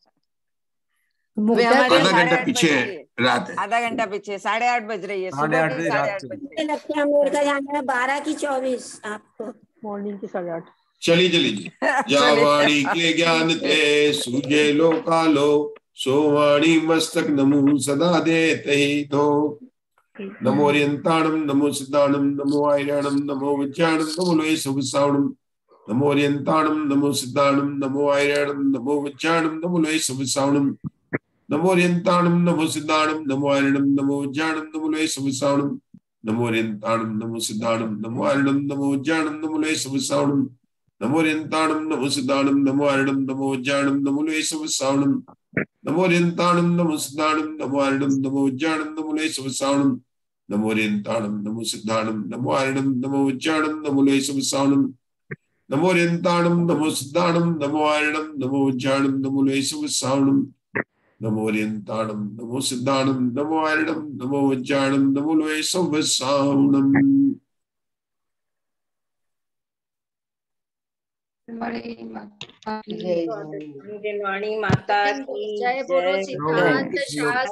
आधा घंटा पीछे रात है। आधा घंटा पीछे 8:30 बज रही है। 8:30 बजे रात लगते हैं। अमेरिका जाना है 12 की 24 आपको मॉर्निंग की 8:30। चलिए जावाणी के ज्ञान ते सूझे लो कालो, सोवाणी मस्तक नमो सदा देते ही तो। नमो ओरियंताणम नमो सिद्धाणम नमो आयरणम नमो विज्ञानम नमो लोय सुविसावणम। नमो ओरियंताणम नमो सिद्धाणम नमो आयरणम नमो विज्ञानम नमो लोय सुविसावणम। नमो ओरियंताणम नमो सिद्धाणम नमो आयरणम नमो विज्ञानम नमो लोय सुविसावणम। नमो ओरियंताणम नमो सिद्धाणम नमो आयरणम नमो विज्ञानम नमो लोय सुविसावणम। नमो ओरियंताणम नमो सिद्धाणम नमो आयरणम नमो विज्ञानम नमो लोय सुविसावणम। नमो ओरियंताणम नमो सिद्धाणम नमो आयरणम नमो विज्ञानम नमो लोय सुविसावणम। नमो ओरियंताणम नमो सिद्धाणम नमो आयरणम नमो विज्ञानम नमो लोय सुविसावणम। नमो ओरियंताणम नमो सिद्धाणम नमो आयरणम नमो विज्ञानम नमो लोय सुविसावणम। नमो ओरियंताणम नमो सिद्धाणम नमो आयरणम नमो विज्ञानम नमो लोय सुविसावणम। जिनवाणी माता की जय बोलो सिद्धांत शास्त्र।